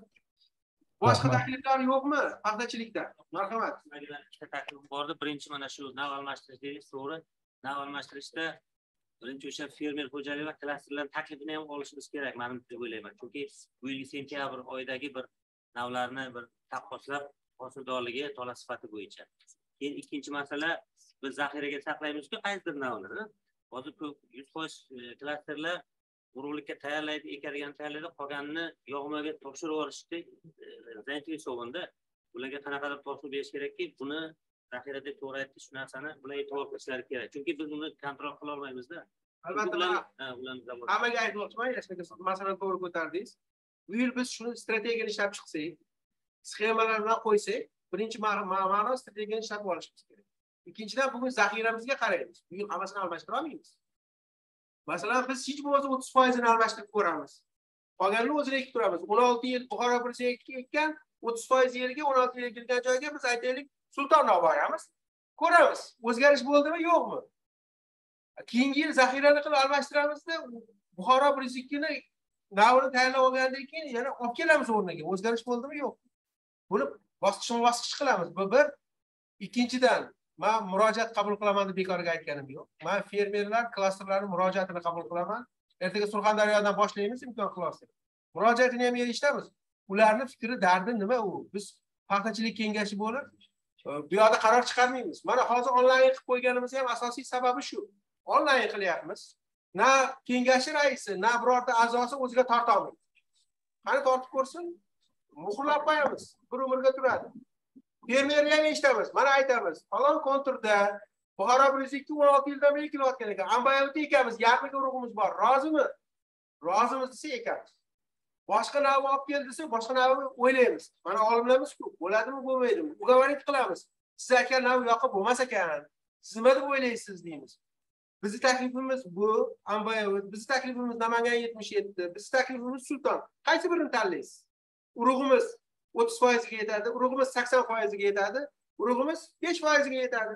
[SPEAKER 1] Boshqa takliflar yo'qmi paxtachilikda? Marhamat.
[SPEAKER 4] Ikkita taklif bordi. Birinchi mana shu nav almashtirish dedingiz, to'g'ri. Nav almashtirishda birinchi o'sha fermer xo'jalik va klasterlar taklifini ham olishimiz kerak, men deb o'ylayman. Chunki bu yil sentyabr oyidagi bir navlarni bir taqqoslab hosildorligi tola sifati bo'yicha. Keyin ikkinchi masala, biz zaxiraga saqlaymiz-ku qaysidir navlarni. Hozir 100% klasterlar urug'likka tayyorlaydi, ekadigan tayyorlaydi, qolganini yog'maga topshirib yuborishdi. Zainteresovanda ularga qanaqadir topshirib berish kerakki, buni zaxirada to'g'ri aytdi, shu narsani bular e'tibor qilishlari kerak. Chunki biz uni kontrol qila olmaymiz-da.
[SPEAKER 1] Albatta, hammaga aytmoqchiman, masalan to'g'ri ko'tardingiz. Bu yil biz shuni strategiyani ishlab chiqsak, sxemalar bilan qo'ysak, birinchi ma'no strategiyani ishlab olishimiz kerak. Ikkinchidan, bugun zaxiramizga qaraymiz. Bu yil hammasini almashtira olmaymiz. Masalan, biz hech bo'lmasa 30%ni almashtirib ko'ramiz. Qolganini o'zini ekib turamiz. 16 yil Buxoro birja ekkan, 30% yerga 16 yil ekilgan joyga biz aytaylik Sultonov boramiz. Ko'ramiz, o'zgarish bo'ldimi, yo'qmi? Keyingi yil zaxirani qilib almashtiramizda, Buxoro birjikini navini tayyorlab olgandan keyin yana olib kelamiz o'rniga. O'zgarish bo'ldimi, yo'q. Buni bosqichma-bosqich qilamiz. Bu bir. Ikkinchidan, men murojaat qabul qilaman deb bekorga aytganim yo'q. Men fermerlar klasterlarining murojaatini qabul qilaman. Ertaga Surxondaryodan boshlaymiz, imkon qilasiz. Murojaatini ham eshitamiz. Ularning fikri, dardi nima u? Biz paxtachilik kengashi bo'lib, bu yoqda qaror chiqarmaymiz. Mana hozir onlayn qilib qo'yganimiz ham asosiy sababi shu. Onlayn qilyapmiz. Na kengashi raisi, na birorta a'zosi o'ziga torta olmaydi. Qani tortib ko'rsin? Muhrlab qo'yamiz. Bir umrga turadi. Fermerga ham eshitamiz. Mana aytamiz. Falon konturda Buxoro birjikda 16 yildan beri ekilayotgan ekan. Ambayevda ekamiz, yarmiga urug'imiz bor. Rozimi? Rozimiz desa ekamiz. Boshqa nav olib kel desa, boshqa navni o'ylaymiz. Mana olimlarimiz-ku, bo'ladimi, bo'lmaydimi? Ugovorit qilamiz. Siz aytgan nav yoqib bo'lmas ekan. Siz nima deb o'ylaysiz deymiz. Bizning taklifimiz bu, Ambayev, bizning taklifimiz Namangan 77, bizning taklifimiz Sulton. Qaysi birini tanlaysiz? Urug'imiz 30% ga yetadi, urug'imiz 80% ga yetadi, urug'imiz 5% ga yetadi.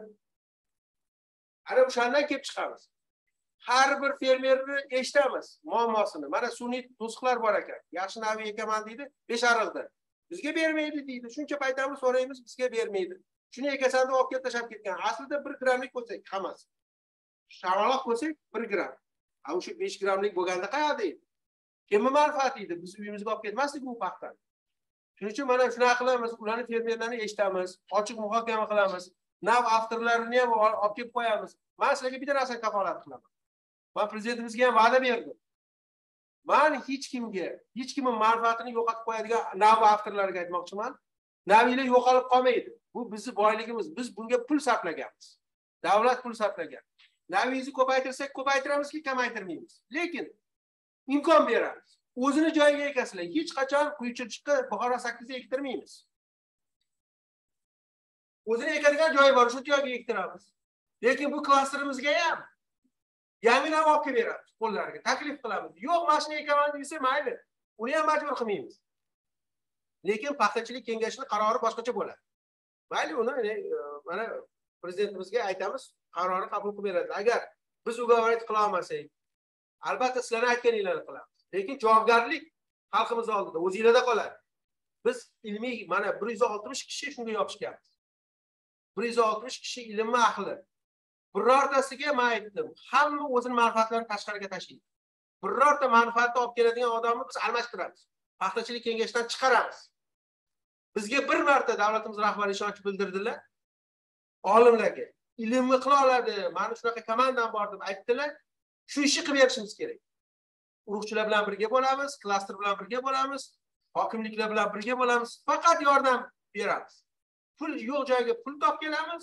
[SPEAKER 1] Ana o'shandan kelib chiqamiz. Har bir fermerni eshitamiz muammosini. Mana sun'iy to'siqlar bor ekan. Yaxshi navi ekaman deydi, Beshariqda. Bizga bermaydi deydi. Shuncha paytamiz so'raymiz, bizga bermaydi. Shuni ekasan deb olib kelib tashab ketgan. Aslida 1 grammlik qo'ysak hammasi. Shamaloq qo'ysak 1 gram. O'sha 5 grammlik bo'lganda qayerda edi? Kimning manfaati edi? Biz uyimizga olib ketmasdik bu paxtani. Shuning uchun mana shunaqa qilamiz, ularni fermerlarni eshitamiz, ochiq muhokama qilamiz. Nav avtorlarini ham olib kelib qo'yamiz. Men sizlarga bitta narsa kafolat qilaman. Men prezidentimizga ham va'da berdim. Men hech kimning manfaatini yo'qotib qo'yadigan nav avtorlarga aytmoqchiman. Naviylar yo'qolib qolmaydi. Bu bizning boyligimiz. Biz bunga pul sarflaganmiz. Davlat pul sarflagan. Navingizni ko'paytirsak ko'paytiramizki, kamaytirmaymiz. Lekin imkon beramiz. o'zini joyiga ekasizlar. Hech qachon quyuqchiliqqa Buxoro 8 ektirmaymiz. O'zini ekadigan joyi bor, shu joyga ektiramiz. Lekin bu klasterimizga ham yangi nav olib beramiz, qo'llariga taklif qilamiz. Yo'q, mashina ekaman desa, mayli. Uni ham majbur qilmaymiz. Lekin paxtachilik kengashining qarori boshqacha bo'ladi. Mayli, uni mana prezidentimizga aytamiz, qarorni qabul qilib beradi. Agar biz ugovorit qila olmasak, albatta sizlarning aytganinglarni qilamiz. Lekin javobgarlik xalqimiz oldida o'zingizlarda qoladi. Biz ilmiy mana 160 kishi shunga yopishganmiz. 160 kishi ilm ahli. Birortasiga men aytdim, hamma o'zining manfaatlarini tashqariga tashlaydi. Birorta manfaatni olib keladigan odamni biz almashtiramiz. Paxtachilik kengashidan chiqaramiz. Bizga bir marta davlatimiz rahbari ishonch bildirdilar. Olimlarga ilmni qila oladi, mana shunaqa komandam bor deb aytdilar. Shu ishni qilib berishimiz kerak. Urug'chilar bilan birga bo'lamiz, klaster bilan birga bo'lamiz, hokimliklar bilan birga bo'lamiz. Faqat yordam beramiz. Pul yo'q joyga pul topib kelamiz.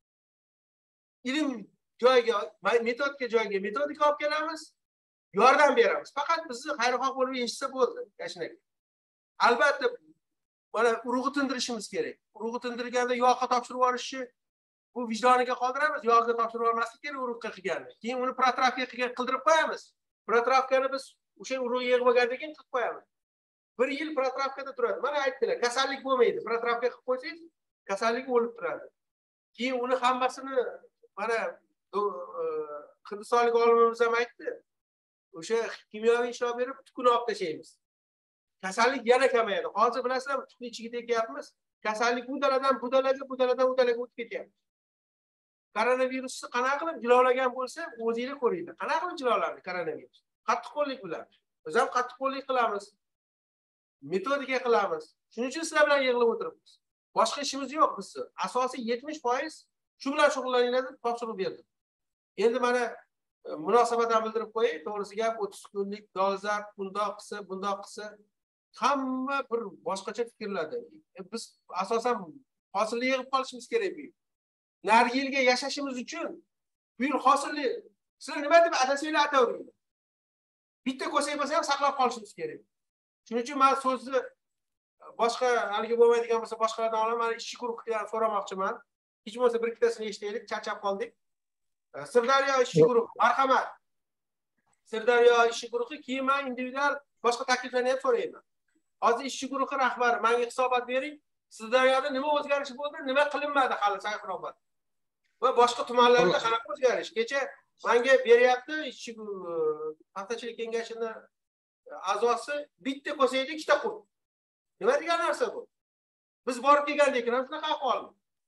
[SPEAKER 1] Ilm joyiga, metodika joyiga metodika olib kelamiz. Yordam beramiz. Faqat bizni xayrixoh bo'lib eshitsa bo'ldi, Gashinaka. Albatta mana urug'ni tindirishimiz kerak. Urug'ni tindirganda yog'ga topshirib yuborishi bu vijdoniga qoldiramiz. Yog'ga topshirib yubormaslik kerak urug'ga qilganni. Keyin uni protravka qildirib qo'yamiz. Protravkani biz o'sha urug' yig'ib olgandan keyin qilib qo'yamiz. 1 yil protravkada turadi. Mana aytdilar, kasallik bo'lmaydi. Protravka qilib qo'ysangiz, kasallik o'lib turadi. Keyin uni hammasini mana hindistonlik olimimiz ham aytdi. O'sha kimyoviy ishlov berib tukuni olib tashlaymiz. Kasallik yana kamayadi. Hozir bilasizlar, tukni ichiga tekyapmiz. Kasallik bu daladan bu dalaga, bu daladan bu dalaga o'tib ketyapti. Koronavirusni qanaqa qilib jilolagan bo'lsa, o'zingizlar ko'ringlar. Qanaqa qilib jilolarni koronavirus? Qattiqqo'llik bilan. Biz ham qattiqqo'llik qilamiz. Metodika qilamiz. Shuning uchun sizlar bilan yig'ilib o'tiribmiz. Boshqa ishimiz yo'q bizning. Asosiy 70% shu bilan shug'ullaninglar deb topshiriq berdim. Endi mana munosabatdan bildirib qo'yay, to'g'risi gap 30 kunlik dolzarb bundoq qilsa, hamma bir boshqacha fikrladi. Biz asosan hosilni yig'ib qolishimiz kerak bu. Narigi yilga yashashimiz uchun bu yil hosilni sizlar nima deb atasanglar ataveringlar. Bitta ko'sak bo'lsa ham saqlab qolishimiz kerak. Shuning uchun men so'zni boshqa haligi bo'lmaydigan bo'lsa boshqalardan olaman. Mana ishchi guruhidan so'ramoqchiman. Hech bo'lmasa bir ikkitasini eshitaylik, charchab qoldik. Sirdaryo ishchi guruhi, marhamat. Sirdaryo ishchi guruhi keyin men individual boshqa takliflarni ham so'rayman. Hozir ishchi guruhi rahbari menga hisobot bering. Sirdaryoda nima o'zgarish bo'ldi, nima qilinmadi hali Sayxunobod va boshqa tumanlarda qanaqa o'zgarish? Kecha menga beryapti ishchi paxtachilik kengashining a'zosi bitta ko'sayda ikkita qurt. Nima degan narsa bu? Biz borib kelgandik, ham shunaqa ahvol.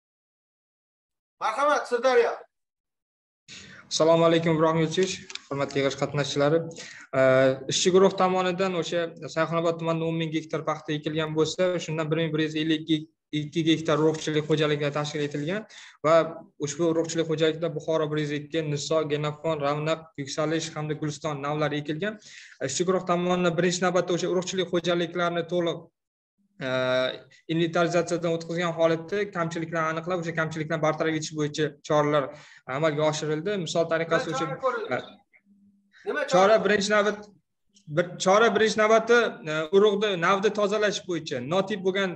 [SPEAKER 1] Marhamat, Sirdaryo.
[SPEAKER 13] Assalomu alaykum Ibrohim Yurchich, hurmatli yig'ilish qatnashchilari. Ishchi guruh tomonidan o'sha Sayxunobod tumanida 10 ming gektar paxta ekilgan bo'lsa, shundan 1152 gektar urug'chilik xo'jaligi tashkil etilgan va ushbu urug'chilik xo'jaligida Buxoro 102, Niso, Genofon, Ravnaq, Yuksalish hamda Guliston navlari ekilgan. Ishchi guruh tomonidan birinchi navbatda o'sha urug'chilik xo'jaliklarini to'liq inventarizatsiyadan o'tkazgan holatda kamchiliklarni aniqlab, o'sha kamchiliklarni bartaraf etish bo'yicha choralar amalga oshirildi. Misol tariqasida o'sha chora birinchi navbatda urug'ni navni tozalash bo'yicha notip bo'lgan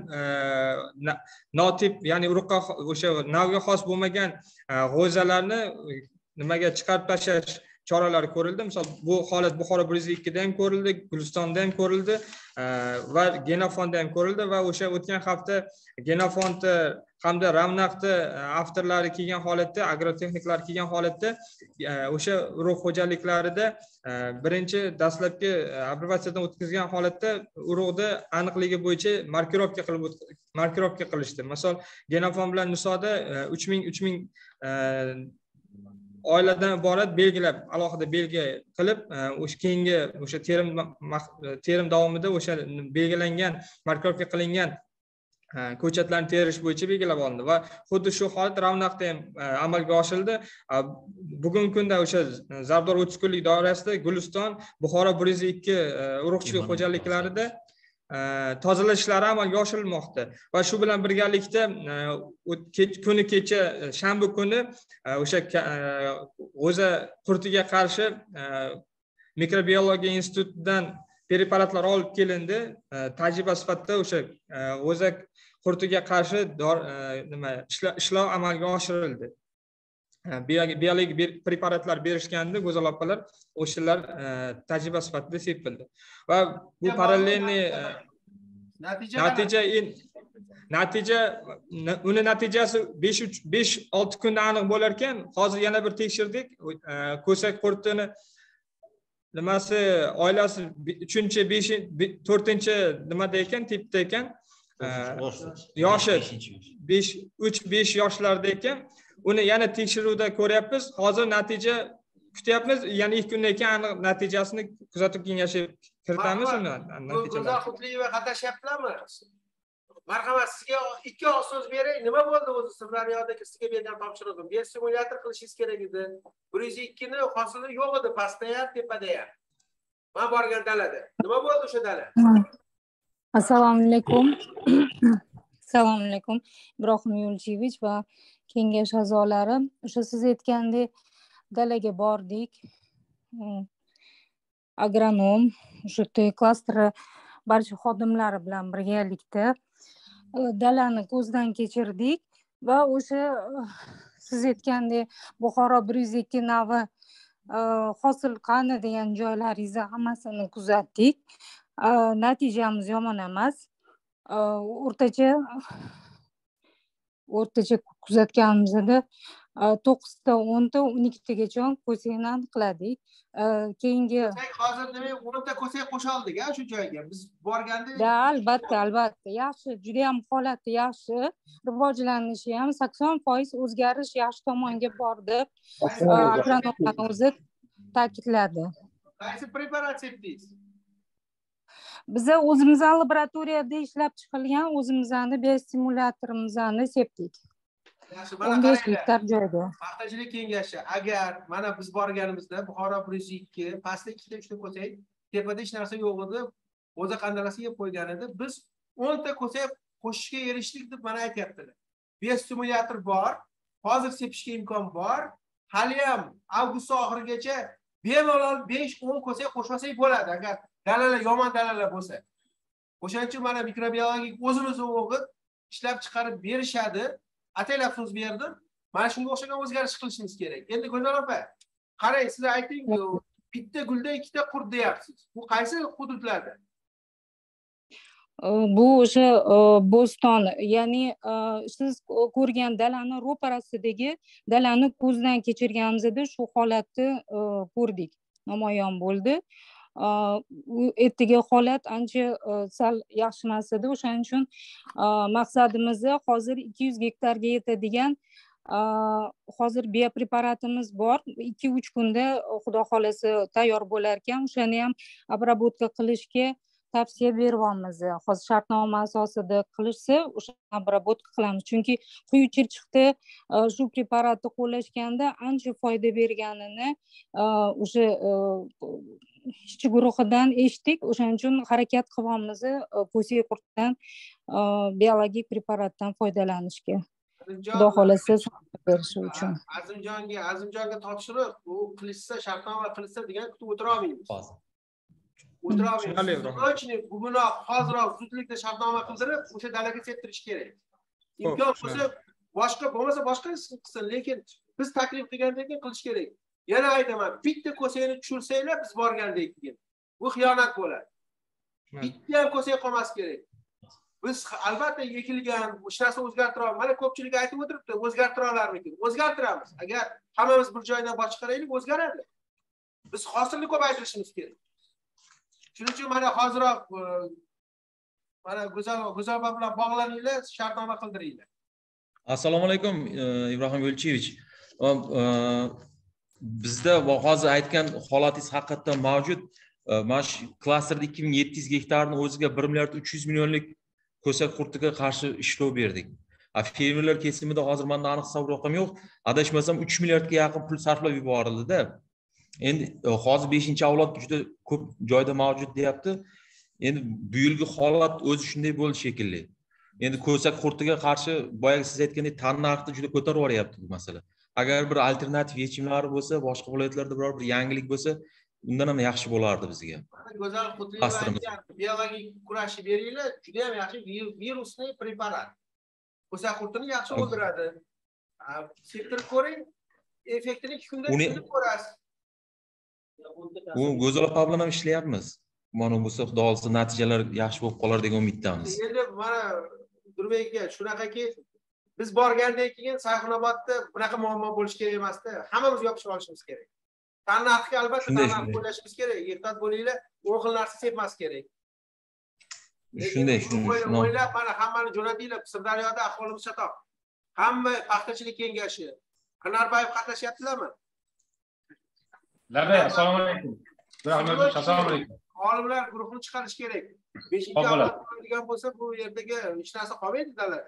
[SPEAKER 13] ya'ni urug'ga o'sha navga xos bo'lmagan g'o'zalarni nimaga chiqarib tashlash choralari ko'rildi. Misol bu holat Buxoro 102 da ham ko'rildi, Gulistonda ham ko'rildi va Genofonda ham ko'rildi va o'sha o'tgan hafta Genofonda hamda Ravnaqda avtorlari kelgan holatda, agrotexniklar kelgan holatda o'sha urug' xo'jaliklarida birinchi dastlabki aprovatsiyadan o'tkazgan holatda urug'ni aniqligi bo'yicha markirovka qilishdi. Misol Genofon bilan Nisoda 3000 oiladan iborat belgilab, alohida belgi qilib, o'sha keyingi o'sha terim davomida o'sha belgilangan, markirovka qilingan ko'chatlarni terish bo'yicha belgilab olindi va xuddi shu holat Ravnaqda ham amalga oshirildi. Bugungi kunda o'sha Zardor 30 kunlik doirasida Guliston, Buxoro 102 urug'chilik xo'jaliklarida tozalash ishlari amalga oshirilmoqda va shu bilan birgalikda kuni kecha shanba kuni o'sha g'o'za qurtiga qarshi mikrobiologiya institutidan preparatlar olib kelindi. Tajriba sifatida o'sha g'o'zak qurtiga qarshi nima ishlov amalga oshirildi. Biologik preparatlar berishganda go'zal opalar o'shalar tajriba sifatida sepildi. Va bu parallelniy uni natijasi 5-6 kunda aniq bo'lar ekan, hozir yana bir tekshirdik. Ko'sak qurtini nimasi oilasi 3-4 nimada ekan, tipda ekan. Yoshi 3-5 yoshlarda ekan. Uni yana tekshiruvda ko'ryapmiz. Hozir natija kutyapmiz. Yana 2 kundan keyin aniq natijasini kuzatuv kengashi kiritamiz uni natijalarni.
[SPEAKER 1] Go'zal Qutliyeva qatnashyaptilarmi? Marhamat, sizga 2 oz so'z beray. Nima bo'ldi o'zi Sirdaryodagi sizga bergan topshirig'im? Ben simulyator qilishingiz kerak edi. 102 ni hosili yo'q edi, pastda ham, tepada ham. Men borgan dalada. Nima bo'ldi o'sha dala?
[SPEAKER 14] Assalomu alaykum. Assalomu alaykum. Ibrohim Yo'lchiyevich va kengash a'zolari. O'sha siz aytgandek dalaga bordik. Agronom, o'sha klasteri barcha xodimlari bilan birgalikda dalani ko'zdan kechirdik va o'sha siz aytgandek Buxoro 102 navi hosil qani degan joylaringizni hammasini kuzatdik. Natijamiz yomon emas. O'rtacha kuzatganimizda 9 ta 10 ta 12 tagacha ko'sakni aniqladik. Keyingi
[SPEAKER 1] hozir demak 10 ta ko'sak qo'shildik-a shu joyga. Biz borganda
[SPEAKER 14] albatta yaxshi, juda ham holati yaxshi, rivojlanishi ham 80% o'zgarish yaxshi tomonga bordi. Agronomlar o'zi ta'kidladi.
[SPEAKER 1] Qaysi preparat sepdingiz?
[SPEAKER 14] Biz o'zimizning laboratoriyada ishlab chiqilgan o'zimizning biostimulyatorimizni sepdik. 15 gektar joyda.
[SPEAKER 1] Paxtachilik kengashi agar mana biz borganimizda Buxoro 102 pastda 2 ta 3 ta ko'sak, tepada hech narsa yo'q edi, o'zi qandalasi yeb qo'ygan edi. Biz 10 ta ko'sak qo'shishga erishdik deb mana aytyaptilar. Biostimulyator bor, hozir sepishga imkon bor. Hali ham avgust oxirigacha bemalol 5-10 ko'sak qo'shmasak bo'ladi agar dalalar yomon dalalar bo'lsa. O'shaning uchun mana mikrobiologik o'zimiz o'g'it ishlab chiqarib berishadi. Ataylab so'z berdim. Mana shunga o'xshagan o'zgarish qilishimiz kerak. Endi Go'zal opa, qarang, siz ayting, bitta gulda 2 ta qurt deyapsiz. Bu qaysi hududlarda?
[SPEAKER 14] Bu o'sha Bo'ston, ya'ni siz ko'rgan dalani ro'parasidagi dalani ko'zdan kechirganimizda shu holatni ko'rdik. Namoyon bo'ldi. Ertaga holat ancha sal yaxshimas edi. O'shaning uchun maqsadimiz hozir 200 gektarga yetadigan hozir biopreparatimiz bor. 2-3 kunda xudo xolasa tayyor bo'lar ekan. O'shani ham обработка qilishga tavsiya beryapmiz. Hozir shartnoma asosida qilishsa, o'sha обработка qilamiz. Chunki quyi chirchiqda shu preparatni qo'llashganda ancha foyda berganini o'sha ishchi guruhidan eshitdik. O'shaning uchun harakat qilyapmiz ko'sak qurtdan biologik preparatdan foydalanishga. Xudo xolasa berishi uchun.
[SPEAKER 1] Azimjonga topshiriq, u qilishsa, shartnoma qilishsa degan kutib o'tirolmaymiz. Bugunoq hoziroq zudlikda shartnoma qildirib, o'sha dalaga septirish kerak. Imkon bo'lsa boshqa bo'lmasa boshqa qilsin, lekin biz taklif qilgandan keyin qilish kerak. Yana aytaman, bitta ko'sakni tushursanglar biz borgandek keyin. Bu xiyonat bo'ladi. Bitta ham ko'sak qolmas kerak. Biz albatta ekilgan, hech narsa o'zgartira olmaymiz. Mana ko'pchilik aytib o'tiribdi, o'zgartira olarmikin? O'zgartiramiz. Agar hammamiz bir joydan bosh chiqaraylik, o'zgaradi. Biz hosilni ko'paytirishimiz kerak. Shuning uchun mana hoziroq mana Go'zal bilan bog'laninglar, shartnoma qildiringlar.
[SPEAKER 15] Assalomu alaykum Ibrohim Yo'lchiyevich. Bizda hozir aytgan holatingiz haqiqatan mavjud. Mana shu klasterda 2700 gektarning o'ziga 1 milliard 300 millionlik ko'sak qurtiga qarshi ishlov berdik. Fermerlar kesimida hozir menda aniq hisob raqam yo'q. Adashmasam 3 milliardga yaqin pul sarflab yuborildi-da. Endi hozir 5-avlod juda ko'p joyda mavjud deyapti. Endi bu yilgi holat o'zi shunday bo'ldi shekilli. Endi ko'sak qurtiga qarshi boyagi siz aytgandek tan narxni juda ko'tarib yuboryapti bu masala. Agar bir alternativ yechimlari bo'lsa, boshqa viloyatlarda biror bir yangilik bo'lsa, undan ham yaxshi bo'lardi bizga.
[SPEAKER 1] Go'zal Qutliyeva aytgan biologik kurashni beringlar, juda ham yaxshi virusli preparat. O'sa qurtini yaxshi o'ldiradi. Septirib ko'ring, effektini 2 kunda tushunib ko'rasiz.
[SPEAKER 15] U Go'zal opa bilan ham ishlayapmiz. Mana bo'lsa Xudo olsa natijalar yaxshi bo'lib qolar degan umiddamiz.
[SPEAKER 1] Endi mana Durbek aka, shunaqaki biz borgandan keyin Sayxunobodda bunaqa muammo bo'lishi kerak emasdi. Hammamiz yopishib olishimiz kerak. Tannarxga albatta tannarx o'ylashimiz kerak. Ehtiyot bo'linglar, 10 xil narsa sepmas kerak.
[SPEAKER 15] Shunday.
[SPEAKER 1] O'ylab mana hammani jo'natinglar. Sirdaryoda ahvolimiz chatoq. Hamma paxtachilik kengashi. Qanarbayev qatnashyaptilarmi?
[SPEAKER 10] Labay, assalomu alaykum. Assalomu alaykum.
[SPEAKER 1] Olimlar guruhini chiqarish kerak. 5-avlod degan bo'lsa, bu yerdagi hech narsa qolmaydi dalada.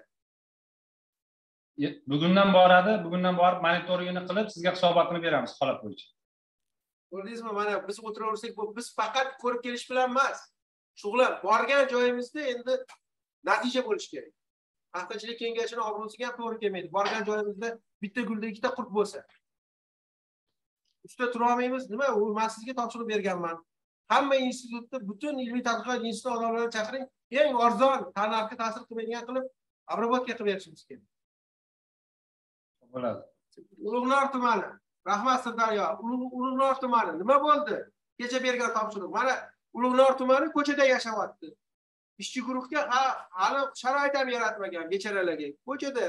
[SPEAKER 10] Bugundan boradi, bugundan borib monitoringini qilib, sizga hisobotini beramiz holat bo'yicha.
[SPEAKER 1] Ko'rdingizmi, mana biz o'tiraversak, biz faqat ko'rib kelish bilan emas. Shug'ullan borgan joyimizda endi natija bo'lishi kerak. Paxtachilik kengashining obro'siga ham to'g'ri kelmaydi. Borgan joyimizda bitta gulda ikkita qurt bo'lsa. Ustida tura olmaymiz. Nima? Men sizga topshiriq berganman. Hamma institutda, butun ilmiy tadqiqot instituti odamlarini chaqiring, eng arzon, tannarxga ta'sir qilmaydigan qilib, obro'botga qilib berishimiz kerak.
[SPEAKER 10] Bo'ladi.
[SPEAKER 1] Ulug'nor tumani, Rahmat Sirdaryo, Ulug'nor tumani nima bo'ldi? Kecha bergan topshiriq. Mana Ulug'nor tumani ko'chada yashayapti. Ishchi guruhga hali sharoit ham yaratmagan becharalarga. Ko'chada.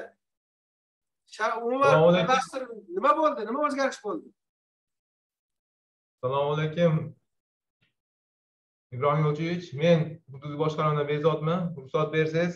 [SPEAKER 1] Nima bo'ldi? Nima o'zgarish bo'ldi?
[SPEAKER 16] Assalomu alaykum. İbrahim Yo'lchiyevich, men hududiy boshqarmadan Bezodman. Ruxsat bersangiz,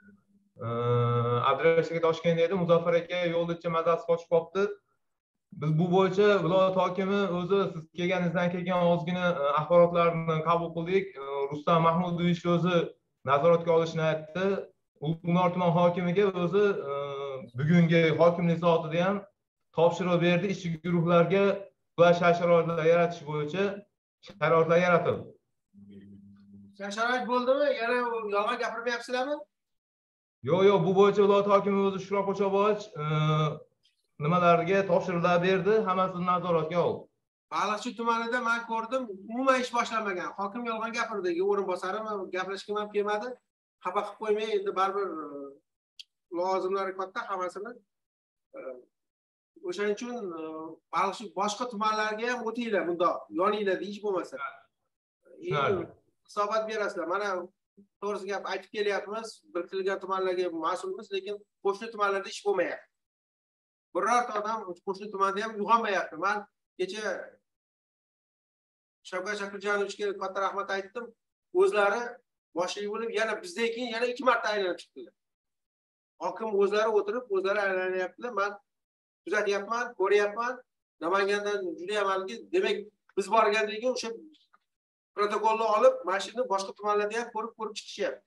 [SPEAKER 16] adresiga Toshkentda edim. Muzaffar aka yo'lda mazasi qochib qolibdi. Biz bu bo'yicha viloyat hokimi o'zi siz kelganingizdan kelgan ozgina axborotlarni qabul qildik. Rustam Mahmudovich o'zi nazoratga olishni aytdi. Ulug'nor tuman hokimiga o'zi bugungi hokimlik soatida ham topshiriq berdi. Ishchi guruhlarga qulay sharoitlar yaratish bo'yicha sharoitlar yaratildi.
[SPEAKER 1] Sharoit bo'ldimi? Yana yolg'on gapirmayapsizlarmi?
[SPEAKER 16] Yo'q, bu bo'yicha viloyat hokimi o'zi Shuhrat Qo'chaqboyevich nimalarga topshiriqlar berdi, hammasini nazoratga oldi.
[SPEAKER 1] Baliqchi tumanida men ko'rdim, umuman ish boshlanmagan. Hokim yolg'on gapirdi, o'rinbosarim gaplashishga ham kelmadi. Xafa qilib qo'ymay, endi baribir lozimlari katta hammasini. O'shaning uchun Baliqchi boshqa tumanlarga ham o'tinglar, bunda yoninglar hech bo'lmasa. Hisobot berasizlar. Mana to'g'risi gap aytib kelyapmiz, biriktirilgan tumanlarga mas'ulmiz, lekin qo'shni tumanlarda ish bo'lmayapti. Birorta odam qo'shni tumanda ham uyg'onmayapti. Men kecha Shavkat Shakirjanovga katta rahmat aytdim. O'zlari boshliq bo'lib, yana bizdan keyin yana 2 marta aylanib chiqdilar. Hokim o'zlari o'tirib, o'zlari aylanyaptilar. Men kuzatyapman, ko'ryapman. Namangandan juda ham haligi, demak, biz borgandan keyin o'sha protokolni olib, mashina boshqa tumanlarda ham ko'rib chiqishyapti.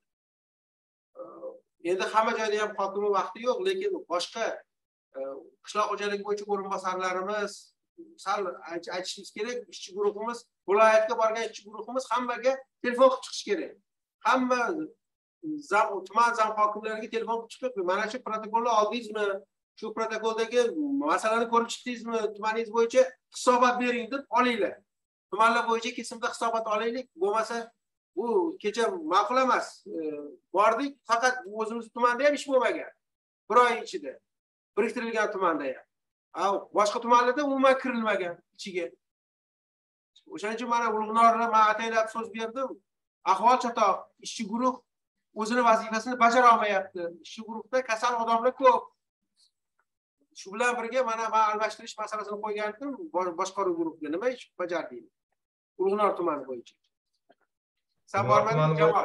[SPEAKER 1] Endi hamma joyda ham hokimning vaqti yo'q, lekin boshqa qishloq xo'jaligi bo'yicha o'rinbosarlarimiz sal aytishimiz kerak. Ishchi guruhimiz, viloyatga borgan ishchi guruhimiz hammaga telefon qilib chiqish kerak. Hamma tuman zam hokimlariga telefon qilib chiqib, mana shu protokolni oldingizmi? Shu protokoldagi masalani ko'rib chiqdingizmi? Tumaningiz bo'yicha hisobot bering deb olinglar. Tumanlar bo'yicha kesimda hisobot olaylik. Bo'lmasa bu kecha ma'qul emas. Bordik, faqat o'zimiz tumanda ham ish bo'lmagan. 1 oy ichida. Biriktirilgan tumanda ham. Boshqa tumanlarda umuman kirilmagan ichiga. O'shaning uchun mana Ulug'norda men ataylab so'z berdim. Ahvol chatoq. Ishchi guruh o'zining vazifasini bajara olmayapti. Ishchi guruhda kasal odamlar ko'p. Shu bilan birga mana men almashtirish masalasini qo'ygandim boshqaruv guruhiga. Nima ish bajardingiz? Ulug'nor tumani bo'yicha. Saborman Jamol.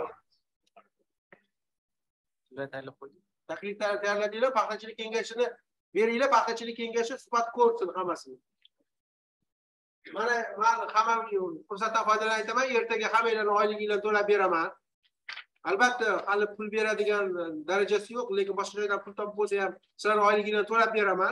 [SPEAKER 1] Taklif tayyorladinglar, paxtachilik kengashini beringlar, paxtachilik kengashi suhbat ko'rsin hammasini. Mana men hamma fursatdan foydalanib aytaman, ertaga hammanglarni oyliginglarni to'lab beraman. Albatta, hali pul beradigan darajasi yo'q, lekin boshqa joydan pul topib bo'lsa ham sizlarning oyliginglarni to'lab beraman.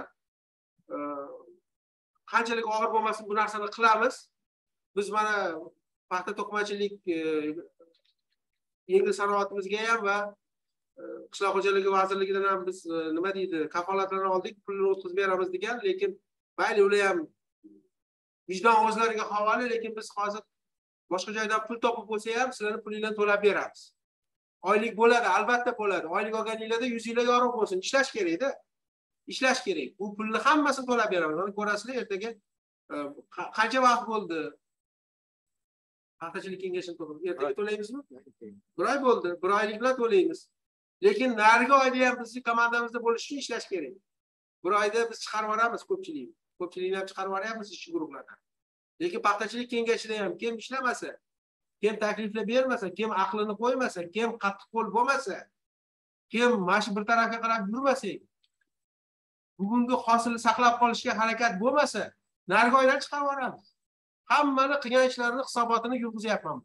[SPEAKER 1] Qanchalik og'ir bo'lmasin bu narsani qilamiz. Biz mana paxta to'qimachilik yengil sanoatimizga ham va qishloq xo'jaligi vazirligidan ham biz nima deydi, kafolatlarni oldik, pulni o'tkazib beramiz degan, lekin mayli ular ham Vijdon o'zlariga havola, lekin biz hozir boshqa joydan pul topib bo'lsa ham sizlarni pulinglarni to'lab beramiz. Oylik bo'ladi, albatta bo'ladi. Oylik olganinglarda yuzinglar yorug' bo'lsin. Ishlash kerak-da. Ishlash kerak. Bu pulni hammasini to'lab beramiz. Mana ko'rasizlar ertaga qancha vaqt bo'ldi? Paxtachilik kengashini to'lab. Ertaga to'laymizmi? 1 oy bo'ldi. 1 oylik bilan to'laymiz. Lekin narigi oyda ham bizni komandamizda bo'lish uchun ishlash kerak. 1 oyda biz chiqarib yuboramiz ko'pchilik. Ko'pchilikni ham chiqarib yuboryapmiz ishchi guruhlardan. Lekin paxtachilik kengashida ham kim ishlamasa, kim takliflar bermasa, kim aqlini qo'ymasa, kim qattiq qo'l bo'lmasa, kim mana bir tarafga qarab yurmasak, bugungi hosilni saqlab qolishga harakat bo'lmasa, narigi oydan chiqarib yuboramiz. Hammani qilgan ishlarini hisobotini yurgizyapman.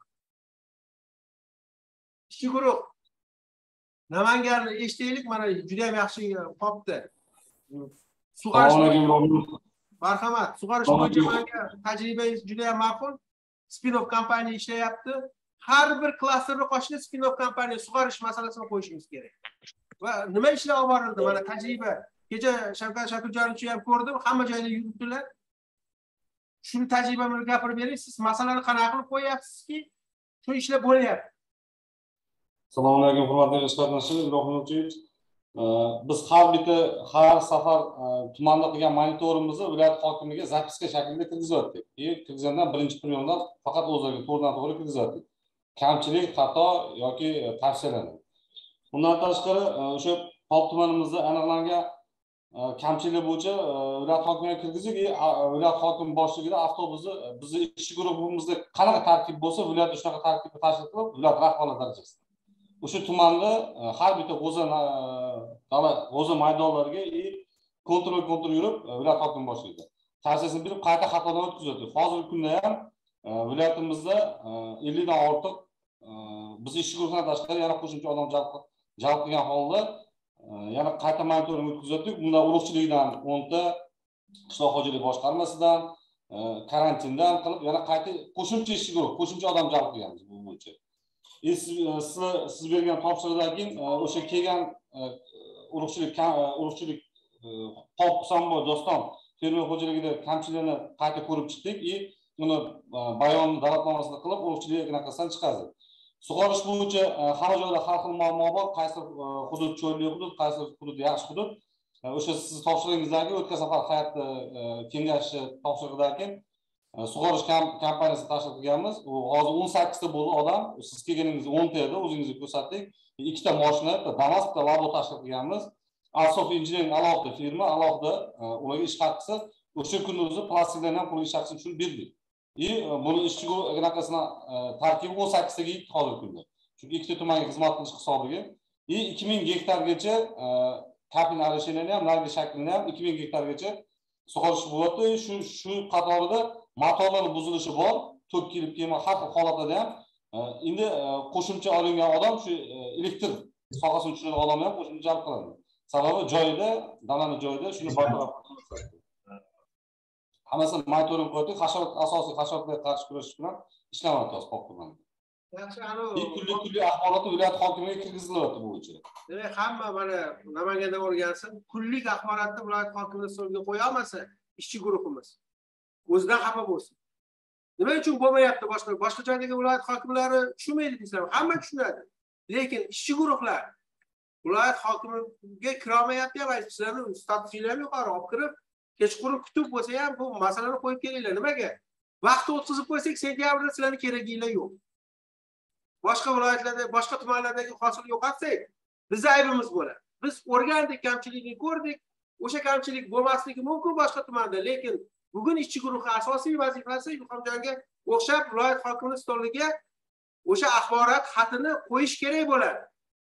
[SPEAKER 1] Ishchi guruh Namanganni eshitaylik, mana juda ham yaxshi qopdi. Sug'orish marhamat, sug'orish bo'yicha menga tajribangiz juda ham ma'qul. Spin-off kompaniya ishlayapti. Har bir klasterni qo'shni spin-off kompaniya sug'orish masalasini qo'yishimiz kerak. Va nima ishlar olib borildi? Mana tajriba. Kecha Shavkat Shakirjonovich ham ko'rdim, hamma joyda yuribdilar. Shuni tajribamni gapirib bering, siz masalani qanaqa qilib qo'yapsizki, shu ishlar bo'lyapti.
[SPEAKER 17] Assalomu alaykum, hurmatli ishtirokchilar, Ibrohim Nurchiyevich. Biz har safar tumanda qilgan monitorimizni viloyat hokimiga zapiska shaklida kirgizyaptik. Kirgizgandan birinchi priyomda faqat o'zlariga to'g'ridan-to'g'ri kirgizyaptik. Kamchilik, xato yoki tavsiyalar. Bundan tashqari o'sha Pop tumanimizda aniqlangan kamchilik bo'yicha viloyat hokimiga kirgizdik. Viloyat hokimi boshligida avtobusni bizning ishchi guruhimizda qanaqa tarkib bo'lsa, viloyatda shunaqa tarkibni tashkil qilib, viloyat rahbarlar darajasida o'sha tumanda har bitta g'o'za maydonlariga kontrol yurib viloyat hokimi boshligida tavsiyasini berib qayta xatodan o'tkazadi. Hozirgi kunda ham viloyatimizda 50 dan ortiq biz ishchi guruhdan tashqari yana qo'shimcha odam jalb qilgan holda yana qayta monitoring o'tkazdik. Bunda urug'chilikdan 10 ta, qishloq xo'jaligi boshqarmasidan, karantindan qilib yana qayta qo'shimcha ishchi guruh, qo'shimcha odam jalb qilganmiz bu bo'yicha. Siz bergan topshiriqdan keyin o'sha kelgan urug'chilik Pop Sambo Doston fermer xo'jaligida kamchiliklarni qayta ko'rib chiqdik. Uni bayonni davlatnomasini qilib urug'chilik qanaqasidan chiqadi. Sug'orish bo'yicha har joyda har xil muammo bor. Qaysi hudud cho'lli hudud, qaysi hudud yaxshi hudud. O'sha siz topshirig'ingizdagi o'tgan safar hayot kengashi topshirig'idan keyin sug'orish kompaniyasi tashkil qilganmiz. U hozir 18 ta bo'ldi odam. Siz kelganingizda 10 ta edi, o'zingizga ko'rsatdik. 2 ta mashina, Damas, bitta labo tashkil qilganmiz. Asof Engineering alohida firma, alohida ularga ish haqisi o'sha kunni o'zi plastikdan ham pul ishlashni tushunib berdik. Buni ishchi guruhini tarkibi 18 taga yetdi hozirgi kunda. Chunki 2 ta tumanga xizmat qilish hisobiga 2000 gektargacha kapin arashini ham, narigi shaklini ham 2000 gektargacha sug'orish bo'lyapti. Shu qatorida motorlarning buzilishi bor, tok kelib kelma har xil holatlarda ham endi qo'shimcha olingan odam shu elektr sohasini tushunadigan odamni ham qo'shimcha jalb qiladi. Sababi joyida, dalani joyida shuni bartaraf qilamiz. Hammasi monitoring qo'ydik, asosiy hasharotlarga qarshi kurashish bilan ishlamoqda Pop tumanida.
[SPEAKER 1] Yaxshi,
[SPEAKER 17] kunlik axborotni viloyat hokimiga kirgizilyapti bu bo'yicha.
[SPEAKER 1] Demak, hamma mana Namanganda o'rgansin, kunlik axborotni viloyat hokimining stoliga qo'ya olmasa, ishchi guruhimiz o'zidan xafa bo'lsin. Nima uchun bo'lmayapti boshqa joydagi viloyat hokimlari tushunmaydi desam, hamma tushunadi. Lekin ishchi guruhlar viloyat hokimiga kirolmayapti ham, sizlarning statusinglar ham yuqori olib kirib, kechqurun kutib bo'lsa ham bu masalani qo'yib kelinglar. Nimaga? Vaqtni o'tkazib qo'ysak, sentyabrda sizlarning keraginglar yo'q. Boshqa viloyatlarda, boshqa tumanlardagi hosil yo'qotsak, bizning aybimiz bo'ladi. Biz o'rgandik, kamchilikni ko'rdik. O'sha kamchilik bo'lmasligi mumkin boshqa tumanda, lekin bugun ishchi guruhi asosiy vazifasi Ilhomjonga o'xshab viloyat hokimining stoliga o'sha axborot xatini qo'yish kerak bo'ladi.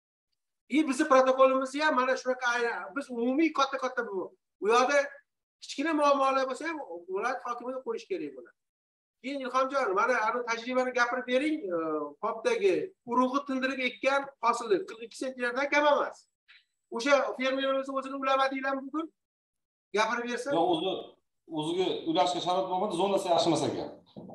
[SPEAKER 1] Bizni protokolimizda ham mana shunaqa biz umumiy katta bu yoqda kichkina muammolar bo'lsa ham viloyat hokimiga qo'yish kerak bo'ladi. Keyin Ilhomjon, mana tajribani gapirib bering. Popdagi urug'i tindirib ekkan hosili 42 sentnerdan kam emas. O'sha fermerimiz o'zini ulamadinglar bugun? Gapirib bersa?
[SPEAKER 17] Yo'q, o'ziga ulashga sharoit bo'lmadi, zonasi yaxshi emas ekan.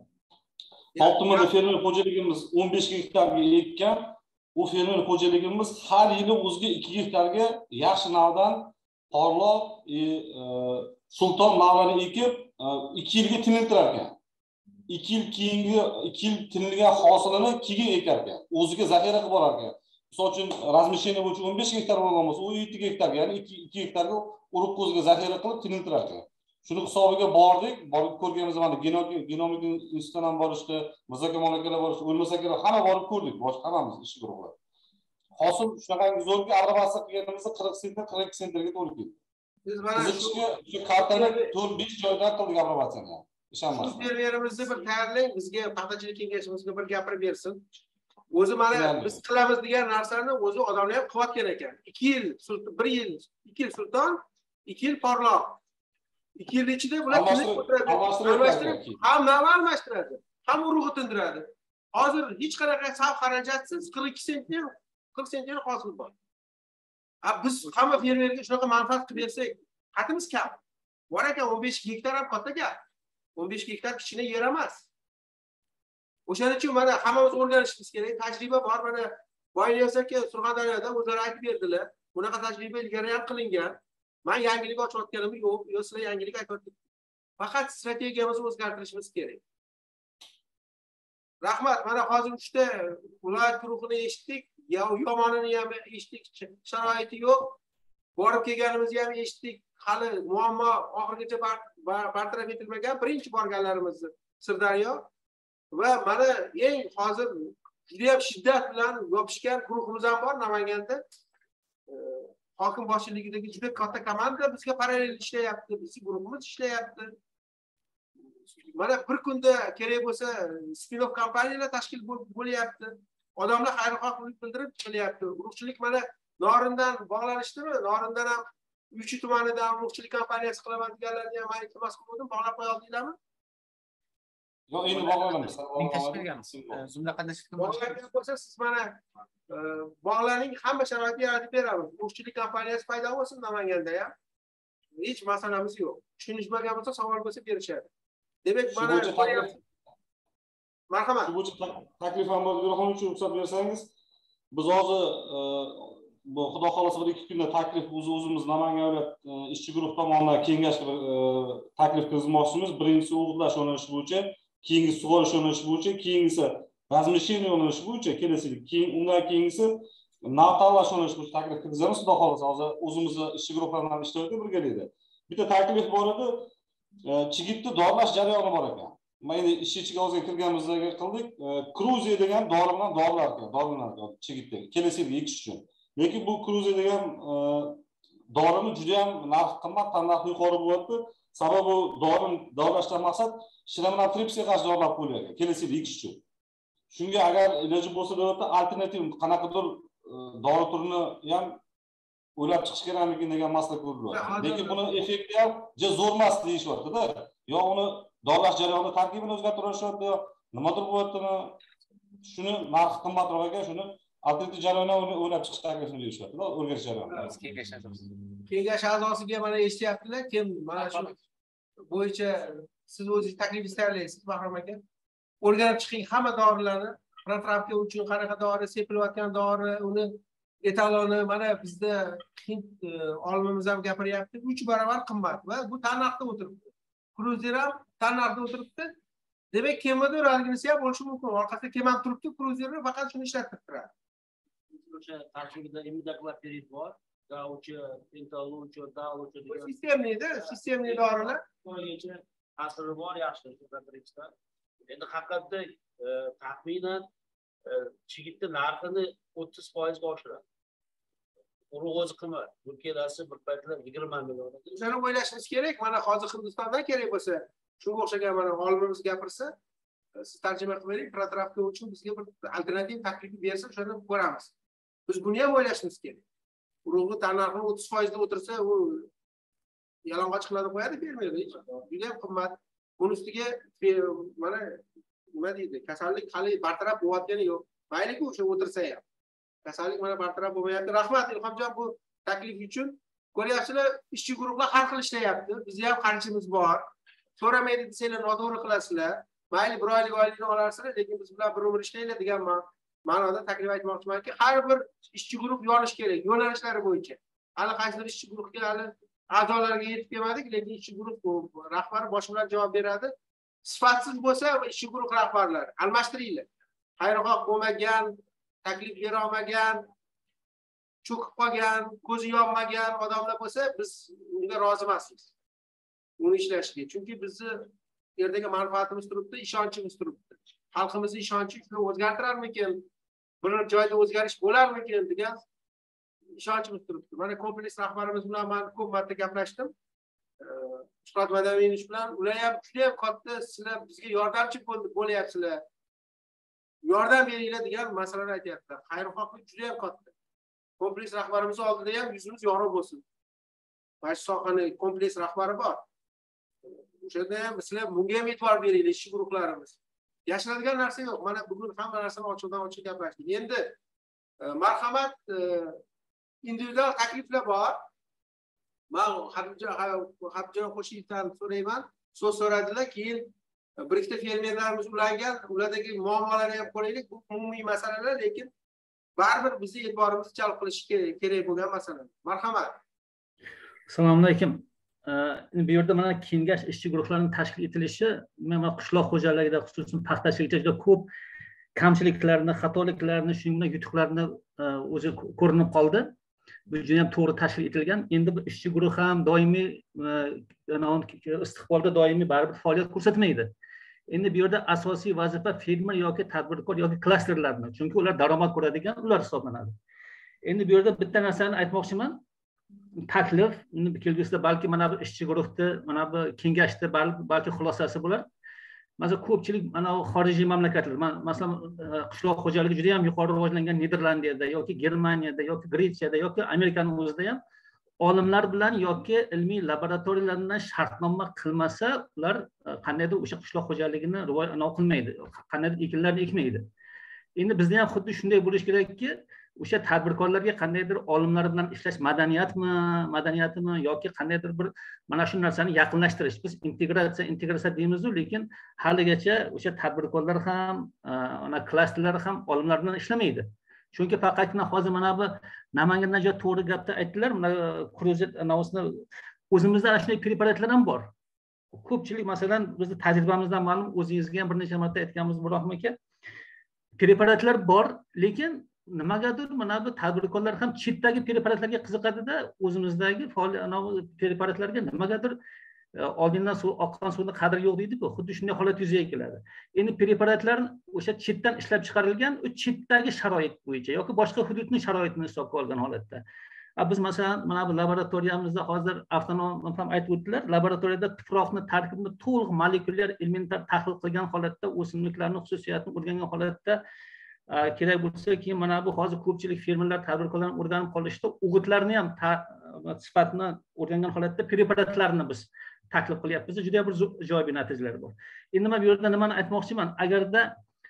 [SPEAKER 17] Pop tumanida fermer xo'jaligimiz 15 gektarga ekkan. U fermer xo'jaligimiz har yili o'ziga 2 gektarga yaxshi navdan porloq, sulton mavlani ekib 2 yilga tiniltirar ekan. 2 yil keyingi 2 yil tinilgan hosilini keyin ekar ekan. O'ziga zaxira qilib olar ekan. Misol uchun razmisheniya bo'yicha 15 gektar bo'lgan bo'lsa, u 7 gektarga, ya'ni 2 gektarga urug' ko'ziga zaxira qilib tiniltirar ekan. Shuni hisobiga borib ko'rganmiz, mana genomik institutdan ham borishdi, Mirzo Kamol akalar borishdi, o'lmasa kerak, hamma borib ko'rdik, boshqa hammamiz ish guruhlar. Hosil shunaqangi zo'rga abrabasa qilganimizda 40 sentr 42 sentrga to'g'ri keldi. Biz mana shu kartani 4-5 joydan qildik abrabasani. Ishonmasam.
[SPEAKER 1] Siz yerimizni bir tayyorlang, bizga paxtachilik kengashimizga bir gapirib bersin. O'zi mana biz qilamiz degan narsani o'zi odamlar ham qilayotgan ekan. 2 yil, 1 yil, 2 yil sulton, 2 yil porloq. 2 yil ichida bular almashtirib, hammani almashtiradi. Ham urug'i tindiradi. Hozir hech qanaqa sarf xarajatsiz 42 sentner, 40 sentner hosil bor. Biz hamma fermerga shunaqa manfaat qilib bersak, qatimiz kam. Bor ekan 15 gektar ham katta gap. 15 gektar kichkina yer emas. O'shaning uchun mana hammamiz o'rganishimiz kerak. Tajriba bor. Mana Boyniyaz aka Surxondaryoda o'zlari aytib berdilar. Bunaqa tajriba ilgari ham qilingan. Men yangilik ochayotganim yo'q. Yo sizlar yangilik aytayotgan. Faqat strategiyamizni o'zgartirishimiz kerak. Rahmat. Mana hozir 3 ta viloyat guruhini eshitdik. Yomonini ham eshitdik. Sharoiti yo'q. Borib kelganimizni ham eshitdik. Hali muammo oxirigacha bartaraf etilmagan. Birinchi borganlarimizni Sirdaryo va mana eng hozir juda ham shiddat bilan yopishgan guruhimiz ham bor Namanganda. Hokim boshchiligidagi juda katta komanda bizga parallel ishlayapti, bizning guruhimiz ishlayapti. Mana bir kunda kerak bo'lsa spin-off kompaniyalar tashkil bo'lyapti. Odamlar xayrixohlik bildirib kelyapti. Urug'chilik mana Norindan bog'lanishdimi? Norindan ham Uychi tumanidan urug'chilik kompaniyasi qilaman deganlarni ham men iltimos qildim, bog'lab qo'ya oldinglarmi?
[SPEAKER 17] Yo'q, endi bog'lanamiz.
[SPEAKER 11] Zoomda qatnashib
[SPEAKER 1] bog'langan bo'lsa siz mana bog'laning hamma sharoitini yaratib beramiz. Urug'chilik kompaniyasi paydo bo'lsin Namanganda ham. Hech masalamiz yo'q. Tushunishmagan bo'lsa, savol bo'lsa berishadi. Demak, mana marhamat.
[SPEAKER 17] Shu bo'yicha taklif ham bor, guruhim uchun ruxsat bersangiz, biz hozir bu xudo xolasa 1-2 kunda taklif o'zimiz Namangan viloyat ishchi guruh tomonidan kengashga bir taklif kiritmoqchimiz. Birinchisi o'g'itlash yo'nalishi bo'yicha, keyingi sug'orish yo'nalishi bo'yicha, keyingisi razmisheniya yo'nalishi bo'yicha kelasilik, keyin undan keyingisi navtanlash yo'nalishi bo'yicha taklif kiritamiz. Xudo xolasa hozir o'zimizni ishchi guruhlar bilan ishlaydi birgalikda. Bitta taklif bor edi, chigitni dorlash jarayoni bor ekan. Mayli ish ichiga hozir kirganimizda qildik. Kruzi degan dori bilan dorilar ekan, dorilar chigitdagi kelasi yilga ekish uchun. Lekin bu Kruzi degan dorini juda ham narx qimmat, narxi yuqori bo'lyapti. Sababi dorini davolashdan maqsad shiramatripsiga qarshi dorilar qo'yilgan, kelasi yil ekish uchun. Shunga agar iloji bo'lsa davlatda alternativ qanaqadir dori turini ham o'ylab chiqish kerakmikin degan maslahat ko'riladi. Lekin buni effekti ham zo'r emas deyishyapti-da. Yo uni dorlash jarayonida tarkibini o'zgartirishyapti, yo nimadir bo'lyaptimi? Shuni narxi qimmatroq ekan, shuni alternativ jarayonni o'ylab chiqish taklifini deyishyapti-da, o'rganish jarayoni.
[SPEAKER 1] Kengash a'zosiga mana eshityaptilar, kim mana shu bo'yicha siz o'zingiz taklif tayyorlaysiz, Bahrom aka. O'rganib chiqing hamma dorilarni, profilaktika uchun qanaqa dori sepilayotgan dori, uni etaloni mana bizda Hind olimimiz ham gapiryapti, 3 barobar qimmat va bu tannarxda o'tiribdi. Kruzer ham tannarxda o'tiribdi. Demak, kimdir alginisi ham bo'lishi mumkin. Orqasida kim ham turibdi, kruzerni faqat shuni ishlatib turadi.
[SPEAKER 4] O'sha tarkibida imidaklopirid bor, gauchi, pentaluvchi, daluchi degan
[SPEAKER 1] sistemli dorilar.
[SPEAKER 4] Bo'yicha ta'siri bor, yaxshi birinchidan. Endi haqiqatda taxminan chigitni narxini 30% ga oshiradi. Urug' o'zi qimmat. Bu kelasi bir paytlar 20 million.
[SPEAKER 1] Shuni o'ylashimiz kerak. Mana hozir Hindistondan kerak bo'lsa, shunga o'xshagan mana olimimiz gapirsa, siz tarjima qilib bering, profilaktika uchun bizga bir alternativ taklif bersa, shuni ko'ramiz. Biz buni ham o'ylashimiz kerak. Urug'ni tannarxini 30% ga o'tirsa, u yalang'och qiladi qo'yadi fermerlar. Juda ham qimmat. Buni ustiga mana nima deydi? Kasallik hali bartaraf bo'layotgani yo'q. Mayli-ku o'sha o'tirsa ham. Kasallik mana bartaraf bo'lmayapti. Rahmat Ilhomjon bu taklif uchun. Ko'ryapsizlar, ishchi guruhlar har xil ishlayapti. Bizga ham qarshimiz bor. So'ramaydi desanglar noto'g'ri qilasizlar. Mayli 1 oylik oylikni olasizlar, lekin biz bilan bir umr ishlaylar degan ma'noda taklif aytmoqchimanki, har bir ishchi guruh yonish kerak, yo'nalishlari bo'yicha. Hali qaysidir ishchi guruhga hali a'zolarga yetib kelmadik, lekin ishchi guruh rahbari boshqalar javob beradi. Sifatsiz bo'lsa ishchi guruh rahbarlari almashtiringlar. Xayrixoh bo'lmagan, taklif bera olmagan, cho'kib qolgan, ko'zi yonmagan odamlar bo'lsa, biz unga rozi emasmiz. Uni ishlashga. Chunki bizni ertaga manfaatimiz turibdi, ishonchimiz turibdi. Xalqimizning ishonchi shuni o'zgartirarmikin? Bir joyda o'zgarish bo'larmikin degan ishonchimiz turibdi. Mana kompleks rahbarimiz bilan men ko'p marta gaplashdim. Shuhrat Madaniyev bilan ular ham juda ham katta sizlar bizga yordamchi bo'lyapsizlar. Yordam beringlar degan masalani aytyaptilar. Xayrixohlik juda ham katta. Kompleks rahbarimiz oldida ham yuzimiz yorug' bo'lsin. Mana shu sohani kompleks rahbari bor. O'shanda ham sizlar bunga ham e'tibor beringlar, ishchi guruhlarimiz. Yashiradigan narsa yo'q. Mana bugun hamma narsani ochiqdan ochiq gaplashdik. Endi marhamat, individual takliflar bor. Men Habibjon Qo'shiyevdan so'rayman. So'z so'radilar, keyin bir ikkita fermerlarimiz ulangan, ulardagi muammolarni ham ko'raylik. Bu umumiy masalalar, lekin baribir bizni e'tiborimizni jalb qilish kerak bo'lgan masala. Marhamat.
[SPEAKER 9] Assalomu alaykum. Bu yerda mana kengash ishchi guruhlarining tashkil etilishi, mana qishloq xo'jaligida, xususan paxtachilikda juda ko'p kamchiliklarni, xatoliklarni, shuningdek yutuqlarni o'zi ko'rinib qoldi. Bu juda ham to'g'ri tashkil etilgan. Endi bu ishchi guruh ham doimiy istiqbolda doimiy baribir faoliyat ko'rsatmaydi. Endi bu yerda asosiy vazifa fermer yoki tadbirkor yoki klasterlarni, chunki ular daromad ko'radigan ular hisoblanadi. Endi bu yerda bitta narsani aytmoqchiman. Taklif kelgusida balki mana bu ishchi guruhda, mana bu kengashda balki xulosasi bo'lar. Masalan, ko'pchilik mana xorijiy mamlakatlar, masalan, qishloq xo'jaligi juda ham yuqori rivojlangan Niderlandiyada yoki Germaniyada yoki Gretsiyada yoki Amerikaning o'zida ham olimlar bilan yoki ilmiy laboratoriyalardan shartnoma qilmasa, ular qandaydir o'sha qishloq xo'jaligini rivojlantira qilmaydi, qandaydir ekinlarni ekmaydi. Endi bizda ham xuddi shunday bo'lish kerakki, o'sha tadbirkorlarga qandaydir olimlar bilan ishlash madaniyatimi yoki qandaydir bir mana shu narsani yaqinlashtirish. Biz integratsiya deymiz-ku, lekin haligacha o'sha tadbirkorlar ham, ana klasterlar ham olimlar bilan ishlamaydi. Chunki faqatgina hozir mana bu Namangan Najot to'g'ri gapda aytdilar, mana kruzet anavsini o'zimizda ana shunday preparatlar ham bor. Ko'pchilik masalan bizni tajribamizdan ma'lum, o'zingizga ham bir necha marta aytganmiz Ibrohim aka. Preparatlar bor, lekin nimagadir mana bu tadbirkorlar ham chetdagi preparatlarga qiziqadi-da, o'zimizdagi preparatlarga nimagadir oldindan oqqan suvni qadri yo'q deydi-ku, xuddi shunday holat yuzaga keladi. Endi preparatlar o'sha chetdan ishlab chiqarilgan, u chetdagi sharoit bo'yicha yoki boshqa hududning sharoitini hisobga olgan holatda. Biz masalan mana bu laboratoriyamizda hozir avtonom ham aytib o'tdilar, laboratoriyada tuproqni tarkibini to'liq molekulyar elementar tahlil qilgan holatda, o'simliklarning xususiyatini o'rgangan holatda kerak bo'lsa, keyin mana bu hozir ko'pchilik fermerlar tadbirkorlarni o'rganib qolishda o'g'itlarni ham sifatini o'rgangan holatda preparatlarni biz taklif qilyapmiz. Juda bir ijobiy natijalar bor. Endi men bu yerda nimani aytmoqchiman? Agarda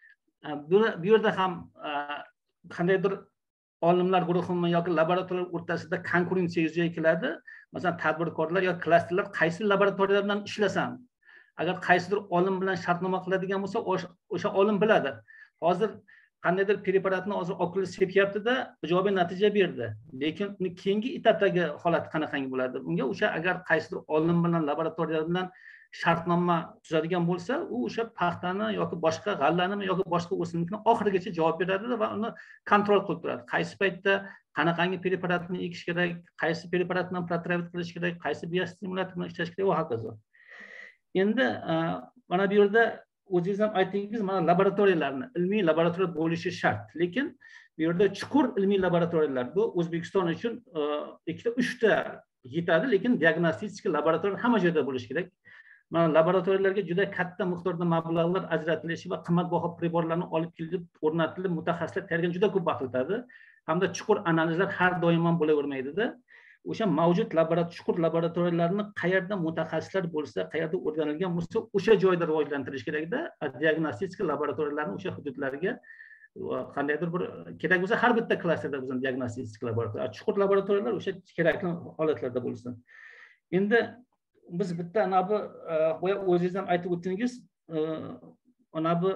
[SPEAKER 9] bu yerda ham qandaydir olimlar guruhimi yoki laboratoriyalar o'rtasida konkurensiya yuzaga keladi. Masalan, tadbirkorlar yoki klasterlar qaysi laboratoriyalar bilan ishlasam, agar qaysidir olim bilan shartnoma qiladigan bo'lsa, o'sha olim biladi. Hozir qandaydir preparatni hozir oqilib sepyapti-da, ijobiy natija berdi. Lekin uni keyingi etapdagi holat qanaqangi bo'ladi? Unga o'sha agar qaysidir olim bilan laboratoriya bilan shartnoma tuzadigan bo'lsa, u o'sha paxtani yoki boshqa g'allanimi yoki boshqa o'simlikni oxirigacha javob beradi va uni kontrol qilib turadi. Qaysi paytda qanaqangi preparatni ekish kerak, qaysi preparatni protravit qilish kerak, qaysi biostimulator bilan ishlash kerak va hokazo. Endi mana bu yerda o'zingiz ham aytdingiz, mana laboratoriyalarni, ilmiy laboratoriya bo'lishi shart. Lekin bu yerda chuqur ilmiy laboratoriyalar, bu O'zbekiston uchun 2-3 ta yetadi, lekin diagnostik laboratoriya hamma joyda bo'lishi kerak. Mana laboratoriyalarga juda katta miqdorda mablag'lar ajratilishi va qimmatbaho preparlarni olib kelib o'rnatilib mutaxassislar tayyorlagan juda ko'p vaqt o'tadi. Hamda chuqur analizlar har doim ham bo'lavermaydi-da. O'sha mavjud chuqur laboratoriyalarni qayerda mutaxassislar bo'lsa, qayerda o'rganilgan bo'lsa, o'sha joyda rivojlantirish kerak-da. Diagnostik laboratoriyalarni o'sha hududlarga qandaydir bir kerak bo'lsa, har bitta klasterda bizning diagnostik laboratoriya, chuqur laboratoriyalar o'sha kerakli holatlarda bo'lsin. Endi biz bitta ana bu o'zingiz ham aytib o'tdingiz, ana bu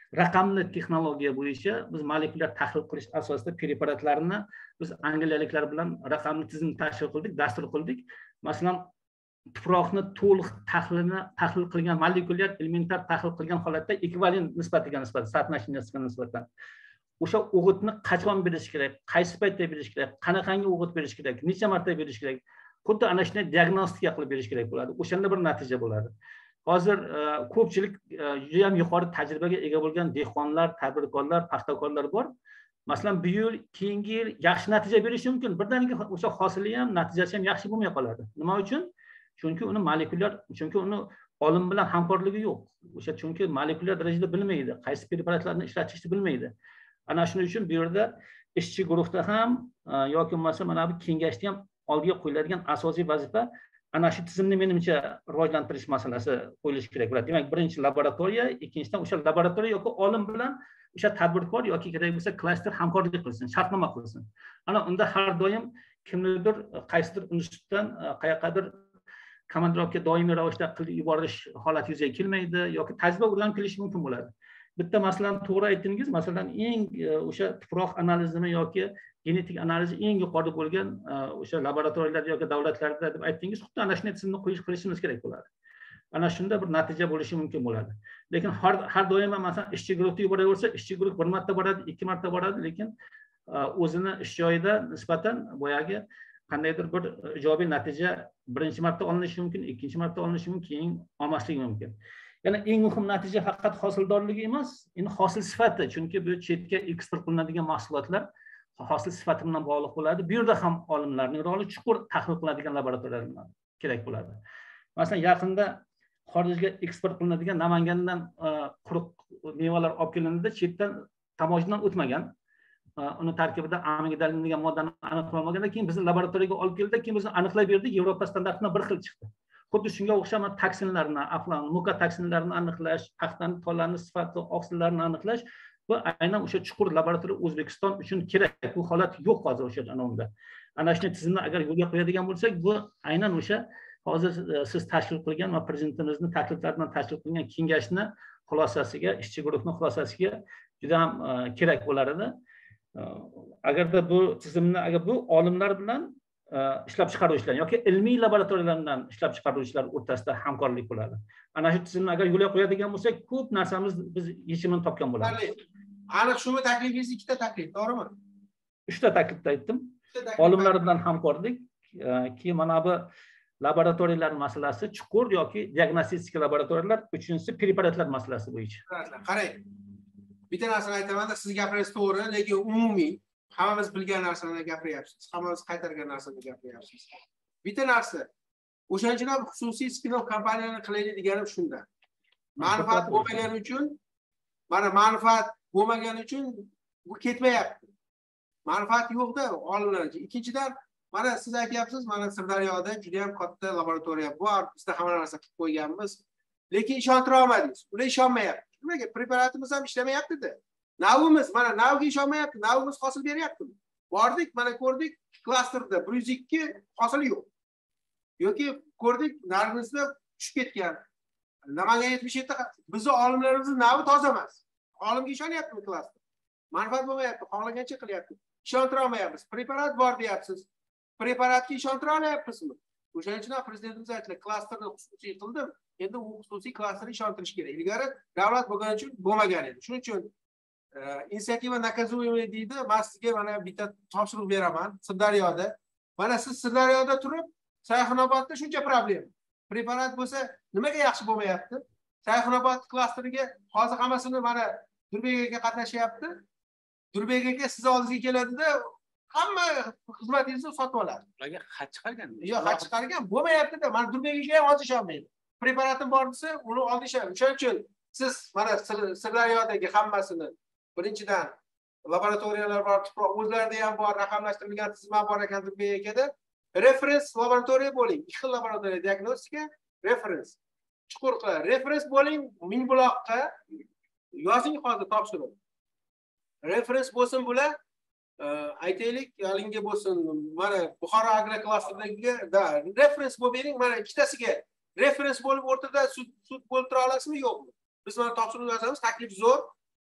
[SPEAKER 9] raqamli texnologiya bo'yicha biz molekulyar tahlil qilish asosida preparatlarni biz angliyaliklar bilan raqamli tizimni tashkil qildik, dastur qildik. Masalan, tuproqni to'liq tahlil qilgan molekulyar elementar tahlil qilgan holatda ekvivalent nisbatiga nisbatan, sootnosheniyasiga nisbatan o'sha o'g'itni qachon berish kerak, qaysi paytda berish kerak, qanaqangi o'g'it berish kerak, necha marta berish kerak, xuddi ana shunday diagnostika qilib berish kerak bo'ladi. O'shanda bir natija bo'ladi. Hozir ko'pchilik juda ham yuqori tajribaga ega bo'lgan dehqonlar, tadbirkorlar, paxtakorlar bor. Masalan, bu yil, keyingi yil yaxshi natija berishi mumkin. Birdaniga o'sha hosili ham, natijasi ham yaxshi bo'lmay qoladi. Nima uchun? Chunki uni molekulyar, chunki uni olim bilan hamkorligi yo'q. O'sha chunki molekulyar darajada bilmaydi, qaysi preparatlarni ishlatishni bilmaydi. Ana shuning uchun bu yerda ishchi guruhda ham yoki bo'lmasa mana bu kengashda ham oldiga qo'yiladigan asosiy vazifa ana shu tizimni menimcha rivojlantirish masalasi qo'yilishi kerak bo'ladi. Demak, birinchi laboratoriya, ikkinchidan o'sha laboratoriya yoki olim bilan o'sha tadbirkor yoki kerak bo'lsa klaster hamkorlik qilsin, shartnoma qilsin. Ana unda har doim kimnidir qaysidir institutdan qayergadir komandirovka doimiy ravishda qilib yuborish holati yuzaga kelmaydi yoki tajriba o'rganib kelishi mumkin bo'ladi. Bitta masalani to'g'ri aytdingiz. Masalan, eng o'sha tuproq analizini yoki genetik analizi eng yuqori bo'lgan o'sha laboratoriyalar yoki davlatlarda deb aytdingiz. Xuddi ana shunday tizimni qilishimiz kerak bo'ladi. Ana shunda bir natija bo'lishi mumkin bo'ladi. Lekin har doim masalan ishchi guruhni yuboraversa, ishchi guruh bir marta boradi, ikki marta boradi, lekin o'zini ish joyida nisbatan boyagi qandaydir bir ijobiy natija birinchi marta olinishi mumkin, ikkinchi marta olinishi mumkin, keyin olmasligi mumkin. Yana eng muhim natija faqat hosildorligi emas, endi hosil sifati, chunki bu chetga eksport qilinadigan mahsulotlar hosil sifati bilan bog'liq bo'ladi. Bu yerda ham olimlarning roli chuqur tahlil qiladigan laboratoriyalar kerak bo'ladi. Masalan, yaqinda xorijga eksport qilinadigan Namangandan quruq mevalar olib kelindida chetdan tamojdan o'tmagan, uni tarkibida amigdalin degan moddani aniqlamagandan keyin bizni laboratoriyaga olib keldi, keyin bizni aniqlab berdi, Yevropa standartidan bir xil chiqdi. Xuddi shunga o'xshagan toksinlarni, aflon, mukotoksinlarni aniqlash, paxtani, tollarni sifati, oqsillarni aniqlash bu aynan o'sha chuqur laboratoriya O'zbekiston uchun kerak. Bu holat yo'q hozir o'sha unda. Ana shunday tizimni agar yo'lga qo'yadigan bo'lsak, bu aynan o'sha hozir siz tashkil qilgan va prezidentimizning takliflari bilan tashkil qilgan kengashni xulosasiga, ishchi guruhning xulosasiga juda ham kerak bo'lar edi. Agarda bu tizimni agar bu olimlar bilan ishlab chiqaruvchilar yoki ilmiy laboratoriyalar bilan ishlab chiqaruvchilar o'rtasida hamkorlik bo'ladi. Ana shu tizimni agar yo'lga qo'yadigan bo'lsak, ko'p narsamiz biz yechimini topgan bo'lamiz.
[SPEAKER 1] Aniq shumi taklifingiz? Ikkita taklif, to'g'rimi?
[SPEAKER 9] Uchta taklifni aytdim. Olimlar bilan hamkorlik, keyin mana bu laboratoriyalar masalasi, chuqur yoki diagnostik laboratoriyalar, uchinchisi preparatlar masalasi bo'yicha.
[SPEAKER 1] Qarang. Bitta narsani aytaman-da, siz gapiringiz to'g'ri, lekin umumiy hammamiz bilgan narsani gapiryapsiz. Hammamiz qaytargan narsani gapiryapsiz. Bitta narsa, o'shancha ham xususiy spin-off kompaniyani qilaylik deganim shunda. Manfaat bo'lmagani uchun, mana manfaat bo'lmagani uchun bu ketmayapti. Manfaat yo'qda olimlar uchun. Ikkinchidan, mana siz aytyapsiz, mana Sirdaryoda juda ham katta laboratoriya bor, bizda hamma narsa qilib qo'yganmiz, lekin ishontira olmadingiz. Ular ishonmayapti. Nimaga? Preparatimiz ham ishlamayapti-da. Navimiz, mana navga ishonmayapti, navimiz hosil beryaptimi? Bordik, mana ko'rdik, klasterda 102 hosil yo'q. Yoki ko'rdik, nargizda tushib ketgan. Namangan 77, bizning olimlarimizning navi toza emas. Olimga ishonyaptimi klaster? Manfaat bo'lmayapti, xohlagancha qilyapti. Ishontira olmayapmiz. Preparat bor deyapsiz. Preparatga ishontira olyapmizmi? O'shaning uchun prezidentimiz aytdilar, klasterni xususiy qildim. Endi u xususiy klasterni ishontirish kerak. Ilgari davlat bo'lgani uchun bo'lmagan edi. Shuning uchun inisiativa naказуемый deydi. Men sizga mana bitta topshiriq beraman Sirdaryoda. Mana siz Sirdaryoda turib, Sayxunobodda shuncha problem. Preparat bo'lsa, nimaga yaxshi bo'lmayapti? Sayxunobod klasteriga hozir hammasini mana Durbek aka qatnashyapti. Durbek aka siz oldingizga keladida, hamma xizmatingizni sotib oladi.
[SPEAKER 4] Ularga xat chiqargan.
[SPEAKER 1] Yo'q, xat chiqargan bo'lmayapti-da. Mana Durbek aka ham hozir ishonmaydi. Preparatim bor desa, uni oldiga ishonadi. Shuning uchun siz mana Sirdaryodagi hammasini birinchidan laboratoriyalar bor, tuproq o'zlarida ham bor, raqamlashtirilgan tizim bor ekan Durbek akada. Reference laboratoriya bo'ling. Ikki xil laboratoriya, diagnostika, reference. Chuqur qilib reference bo'ling, Mingbuloqqa yozing hozir topshiriq. Reference bo'lsin bular, aytaylik, yalinga bo'lsin, mana Buxoro agroklasterdagi reference bo'lib bering, mana ikkitasiga reference bo'lib o'rtada sud bo'lib tura olasizmi, yo'qmi? Biz mana topshiriq yozamiz, taklif zo'r.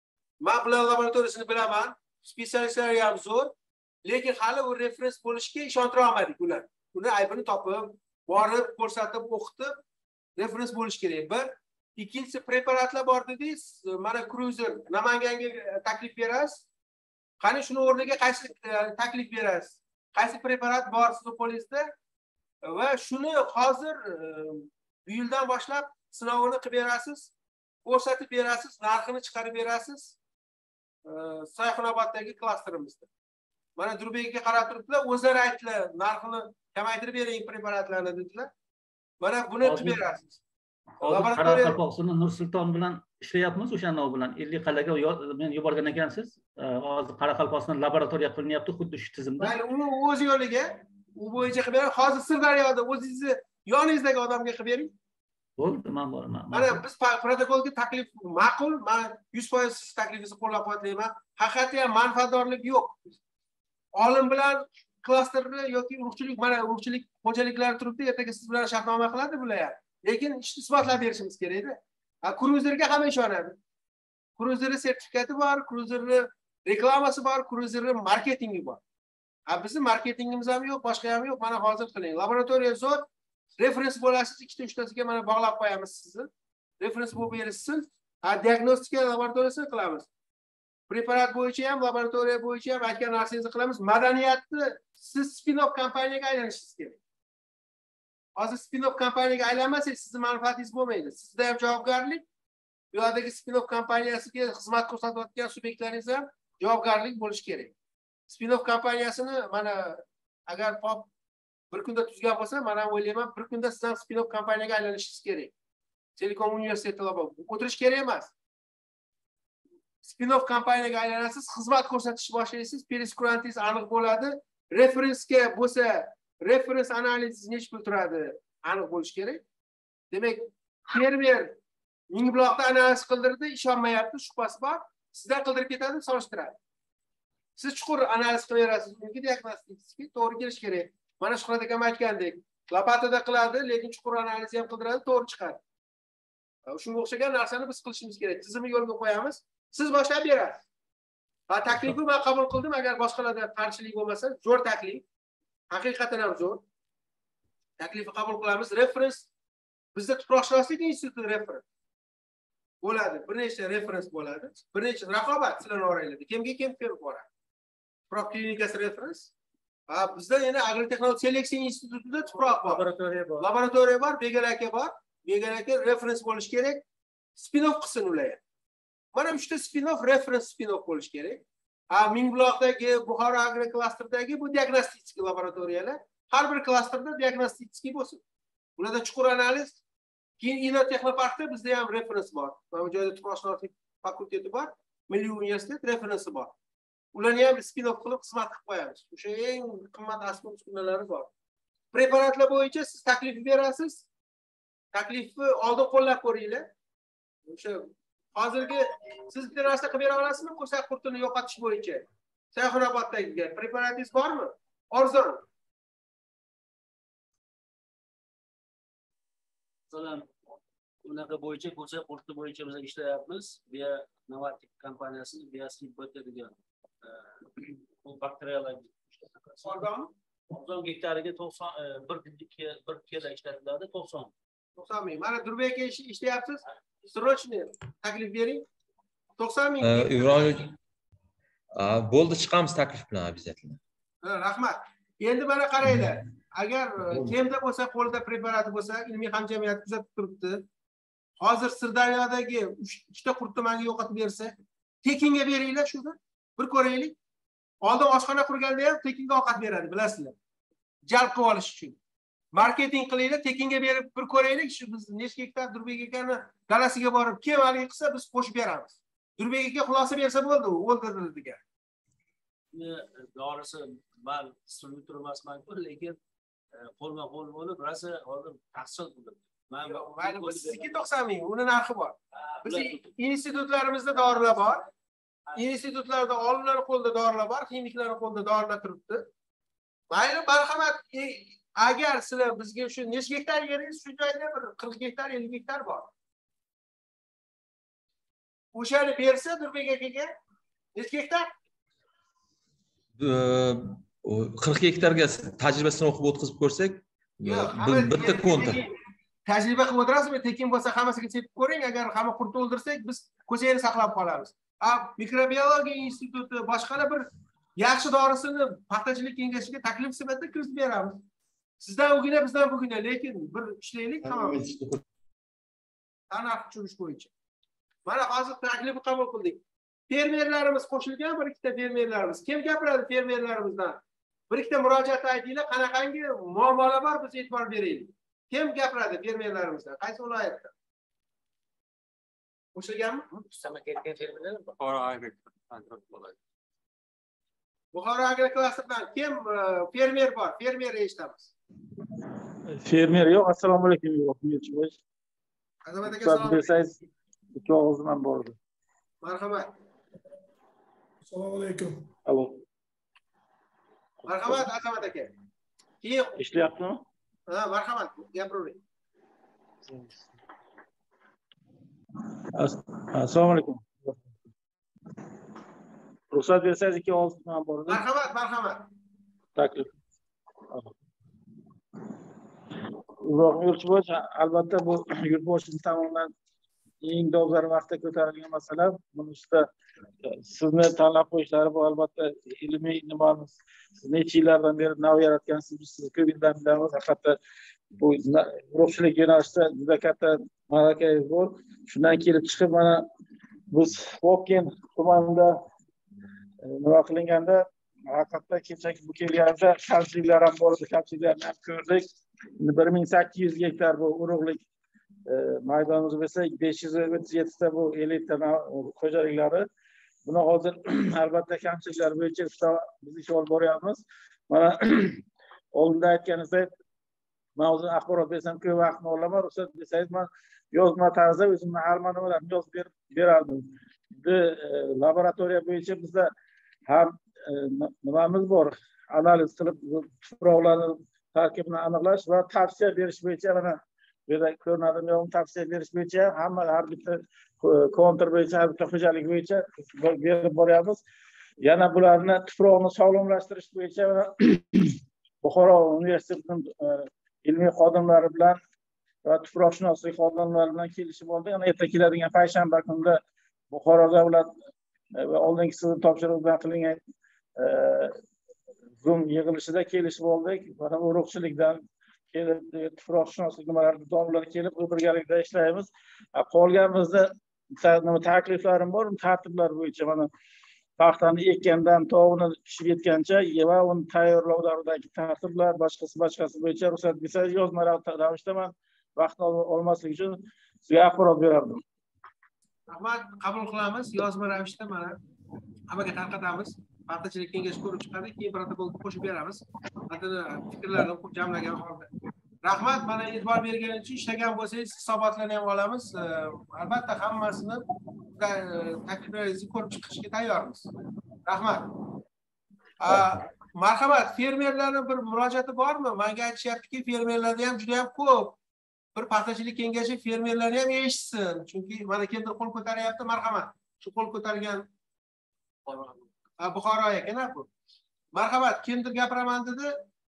[SPEAKER 1] Mablag' laboratoriyasini bilaman, spetsialistlari ham zo'r, lekin hali u referens bo'lishga ishontira olmadik ular. Uni aybini topib, borib, ko'rsatib, o'qitib, referens bo'lish kerak. Bir, ikkinchisi preparatlar bor dedingiz, mana Cruiser Namanganga taklif berasiz. Qani shuni o'rniga qaysi taklif berasiz? Qaysi preparat bor siz qo'lingizda? Va shuni hozir bu yildan boshlab sinovini qilib berasiz, ko'rsatib berasiz, narxini chiqarib berasiz. Sayxunoboddagi klasterimizda. Mana Durbekka qarab turibdilar, o'zlari aytdilar, narxini kamaytirib bering preparatlarni dedilar. Mana buni qilib berasiz.
[SPEAKER 9] Qoraqalpoqistonda Nursulton bilan ishlayapmiz, o'shanov bilan 50 qallaga men yuborgan ekansiz. Hozir Qoraqalpoqiston laboratoriya qilinyapti, xuddi shu tizimda.
[SPEAKER 1] Mayli, uni o'z yo'liga, u bo'yicha qilib bering. Hozir Sirdaryoda o'zingizni yoningizdagi odamga qilib bering.
[SPEAKER 9] Bo'ldi, men boraman.
[SPEAKER 1] Mana biz protokolga taklif ma'qul, men 100% siz taklifingizni qo'llab-quvvatlayman. Haqiqatda ham manfaatdorlik yo'q. Olim bilan klasterni yoki urug'chilik, mana urug'chilik xo'jaliklari turibdi, ertaga siz bilan shartnoma qiladi bular ham. Lekin ishni isbotlab berishimiz kerak-da. Cruiserga hamma ishonadi. Cruiserning sertifikati bor, Cruiserning reklamasi bor, Cruiserning marketingi bor. Bizning marketingimiz ham yo'q, boshqa ham yo'q. Mana hozir qiling. Laboratoriya zo'r. Referens bo'lasiz, ikkita uchtasiga mana bog'lab qo'yamiz sizni. Referens bo'lib berishsin. Diagnostika laboratoriyasini qilamiz. Preparat bo'yicha ham, laboratoriya bo'yicha ham aytgan narsangizni qilamiz. Madaniyatni siz spin-off kompaniyaga aylanishingiz kerak. Hozir spin-off kompaniyaga aylanmasangiz, sizning manfaatingiz bo'lmaydi. Sizda ham javobgarlik, bu yerdagi spin-off kompaniyasiga xizmat ko'rsatayotgan subyektlaringiz ham javobgarlik bo'lishi kerak. Spin-off kompaniyasini mana agar bir kunda tuzgan bo'lsa, mana o'ylayman, bir kunda siz ham spin-off kompaniyaga aylanishingiz kerak. Telekom universiteti o'tirish kerak emas. Spin-off kompaniyaga aylanasiz, xizmat ko'rsatishni boshlaysiz, periskurantingiz aniq bo'ladi. Referensga bo'lsa, referens analiz necha pul turadi, aniq bo'lish kerak. Demak, fermer Mingbuloqda analiz qildirdi, ishonmayapti, shubhasi bor. Sizdan qildirib ketadi, solishtiradi. Siz chuqur analiz qilaverasiz, unga diagnostika to'g'ri kelish kerak. Mana Shuhrat akam aytgandek, lopatada qiladi, lekin chuqur analiz ham qildiradi, to'g'ri chiqadi. Shunga o'xshagan narsani biz qilishimiz kerak. Tizimni yo'lga qo'yamiz, siz boshlab berasiz. Taklifni men qabul qildim, agar boshqalarda qarshilik bo'lmasa, zo'r taklif. Haqiqatan ham zo'r. Taklifni qabul qilamiz. Referens bizda tuproqshunoslik instituti referens bo'ladi. Bir nechta referens bo'ladi. Bir nechta raqobat sizlarning oranglarda. Kimga kim kelib boradi? Tuproq klinikasi referens. Bizda yana agrotexnologik seleksiya institutida tuproq bor. Laboratoriya bor, Begal aka bor. Begal aka referens bo'lish kerak. Spin-off qilsin ular. Mana 3 ta spin-off referens spin-off bo'lish kerak. Mingbuloqdagi, Buxoro agroklasterdagi bu diagnostik laboratoriyalar har bir klasterda diagnostik bo'lsin. Ularda chuqur analiz, keyin Inotexnoparkda bizda ham referens bor. Mana bu joyda tuproqshunoslik fakulteti bor, Milliy universitet referensi bor. Ularni ham spin-off qilib xizmat qilib qo'yamiz. O'sha eng qimmat asbob uskunalari bor. Preparatlar bo'yicha siz taklif berasiz. Taklifni oldin qo'llab ko'ringlar. O'sha hozirgi siz bitta narsa qilib bera olasizmi? Ko'sak qurtini yo'qotish bo'yicha. Sayxunoboddagi preparatingiz bormi? Arzon.
[SPEAKER 4] Masalan, unaqa bo'yicha ko'sak qurti bo'yicha biz ishlayapmiz. Biya Novatik kompaniyasi, Biya Seedbot degan bu bakteriyalar arzon gektariga 1 kilo ishlatiladi, 90
[SPEAKER 1] ming. Mana Durbek aka ishlayapsiz. Срочно taklif bering. 90 ming.
[SPEAKER 15] Bo'ldi, chiqamiz taklif bilan обязательно.
[SPEAKER 1] Rahmat. Endi mana qaranglar. Agar temda bo'lsa, qo'lda preparati bo'lsa, ilmiy hamjamiyat kuzatib turibdi. Hozir Sirdaryodagi 3 ta qurtni menga yo'qotib bersa, tekinga beringlar shuni. Bir ko'raylik. Oldin oshxona qurganda ham tekinga ovqat beradi, bilasizlar. Jalb qilib olish uchun. Marketing qilinglar, tekinga berib bir ko'raylik, shu biz necha gektar Durbek akani dalasiga borib, kim hali qilsa biz qo'shib beramiz. Durbek aka xulosa bersa bo'ldi, o'ldirdi degan.
[SPEAKER 4] Dorisi men distributor emasman-ku, lekin qo'lma-qo'l bo'lib, rosa hozir tahsil qildim.
[SPEAKER 1] Mayli, sizniki 90 ming, uni narxi bor. Biz institutlarimizda dorilar bor. Institutlarda olimlarning qo'lida dorilar bor, ximiklarning qo'lida dorilar turibdi. Mayli, marhamat, agar sizlar bizga shu necha gektar yeringiz, shu joyda bir 40 gektar, 50 gektar bor. O'shani bersa Nurbek akaga necha gektar?
[SPEAKER 15] 40 gektarga tajribasini o'qib o'tkazib ko'rsak, bitta konta.
[SPEAKER 1] Tajriba qilib o'tirasizmi? Tekin bo'lsa hammasiga sepib ko'ring, agar hamma qurtni o'ldirsak, biz ko'chani saqlab qolamiz. Mikrobiologiya instituti boshqalar bir yaxshi dorisini paxtachilik kengashiga taklif sifatida kiritib beramiz. Sizdan ugina, bizdan bugina, lekin bir ishlaylik hammamiz. Narx tushirish bo'yicha. Mana hozir taklifni qabul qildik. Fermerlarimiz qo'shilgan, bir ikkita fermerlarimiz. Kim gapiradi fermerlarimizdan? Bir ikkita murojaat aytinglar, qanaqangi muammolar bor, biz e'tibor beraylik. Kim gapiradi fermerlarimizdan? Qaysi viloyatda? Qo'shilganmi?
[SPEAKER 11] Ustama ketgan fermerlar
[SPEAKER 10] Buxoro agroklasteridan.
[SPEAKER 1] Buxoro agroklasteridan kim fermer bor? Fermer eshitamiz.
[SPEAKER 18] Fermer yo'q. Assalomu alaykum.
[SPEAKER 1] Azamat aka, salom.
[SPEAKER 18] Bersangiz ikki og'izdan bordi.
[SPEAKER 1] Marhamat.
[SPEAKER 8] Assalomu alaykum.
[SPEAKER 18] Alo.
[SPEAKER 1] Marhamat Azamat aka.
[SPEAKER 18] Ishlayaptimi?
[SPEAKER 1] Ha, marhamat, gapiring.
[SPEAKER 18] Assalomu alaykum. Ruxsat bersangiz ikki og'izdan bordi.
[SPEAKER 1] Marhamat, marhamat.
[SPEAKER 18] Taklif. Ibrohim Yo'lchiboyev, albatta bu yurtboshimiz tomonidan eng dolzarb vaqtda ko'tarilgan masala. Buni ustida sizni tanlab qo'yishlari bu albatta ilmiy nimamiz. Siz necha yillardan beri nav yaratgansiz, siz ko'p yildan bilamiz. Haqiqatda bu urug'chilik yo'nalishida juda katta malakayingiz bor. Shundan kelib chiqib mana biz Vobkent tumanida nima qilinganda haqiqatda bu kelganda kamchiliklar ham bor edi, kamchiliklarni ham ko'rdik. 1800 gektar bu urug'lik maydonimiz bo'lsa, 537 ta bu elita xo'jaliklari. Buni hozir albatta kamchiliklar bo'yicha biz ish olib boryapmiz. Mana oldinda aytganingizdek, men hozir axborot bersam ko'p vaqtni olaman. Ruxsat bersangiz, men yozma tarzda o'zimni har nimalarni yozib berardim. Laboratoriya bo'yicha bizda ham nimamiz bor, analiz qilib tuproqlarni tarkibini aniqlash va tavsiya berish bo'yicha mana bu yerda ko'rinadimi yo'qmi, tavsiya berish bo'yicha hamma har bitta kontur bo'yicha, har bitta xo'jalik bo'yicha berib boryapmiz. Yana bularni tuproqni sog'lomlashtirish bo'yicha Buxoro universitetining ilmiy xodimlari bilan va tuproqshunoslik xodimlari bilan kelishib oldik. Yana erta keladigan payshanba kunida Buxoro davlat va oldingi sizning topshiriq bilan qilingan Zoom yig'ilishida kelishib oldik. Mana urug'chilikdan kelib, tuproqshunoslik nimalari domlalar kelib, birgalikda ishlaymiz. Qolgan bizda takliflarim bor, tartiblar bo'yicha mana paxtani ekkandan tovuni pishib yetgancha va uni tayyorlovdagi tartiblar, boshqasi bo'yicha ruxsat bersangiz yozma ravishda men vaqtni olmaslik uchun sizga axborot berardim.
[SPEAKER 1] Rahmat, qabul qilamiz. Yozma ravishda mana hammaga tarqatamiz. Paxtachilik kengashi ko'rib chiqadi, keyin protokolga qo'shib beramiz. Fikrlarni jamlagan holda. Rahmat, mana e'tibor berganingiz uchun. Ishlagan bo'lsangiz hisobotlarni ham olamiz. Albatta hammasini takliflaringizni ko'rib chiqishga tayyormiz. Rahmat. Marhamat, fermerlarning bir murojaati bormi? Menga aytishyaptiki, fermerlarda ham juda ham ko'p. Bir paxtachilik kengashi fermerlarni ham eshitsin. Chunki mana kimdir qo'l ko'taryapti. Marhamat. Shu qo'l ko'targan Buxoro ekan bu. Marhamat, kimdir gapiraman dedi.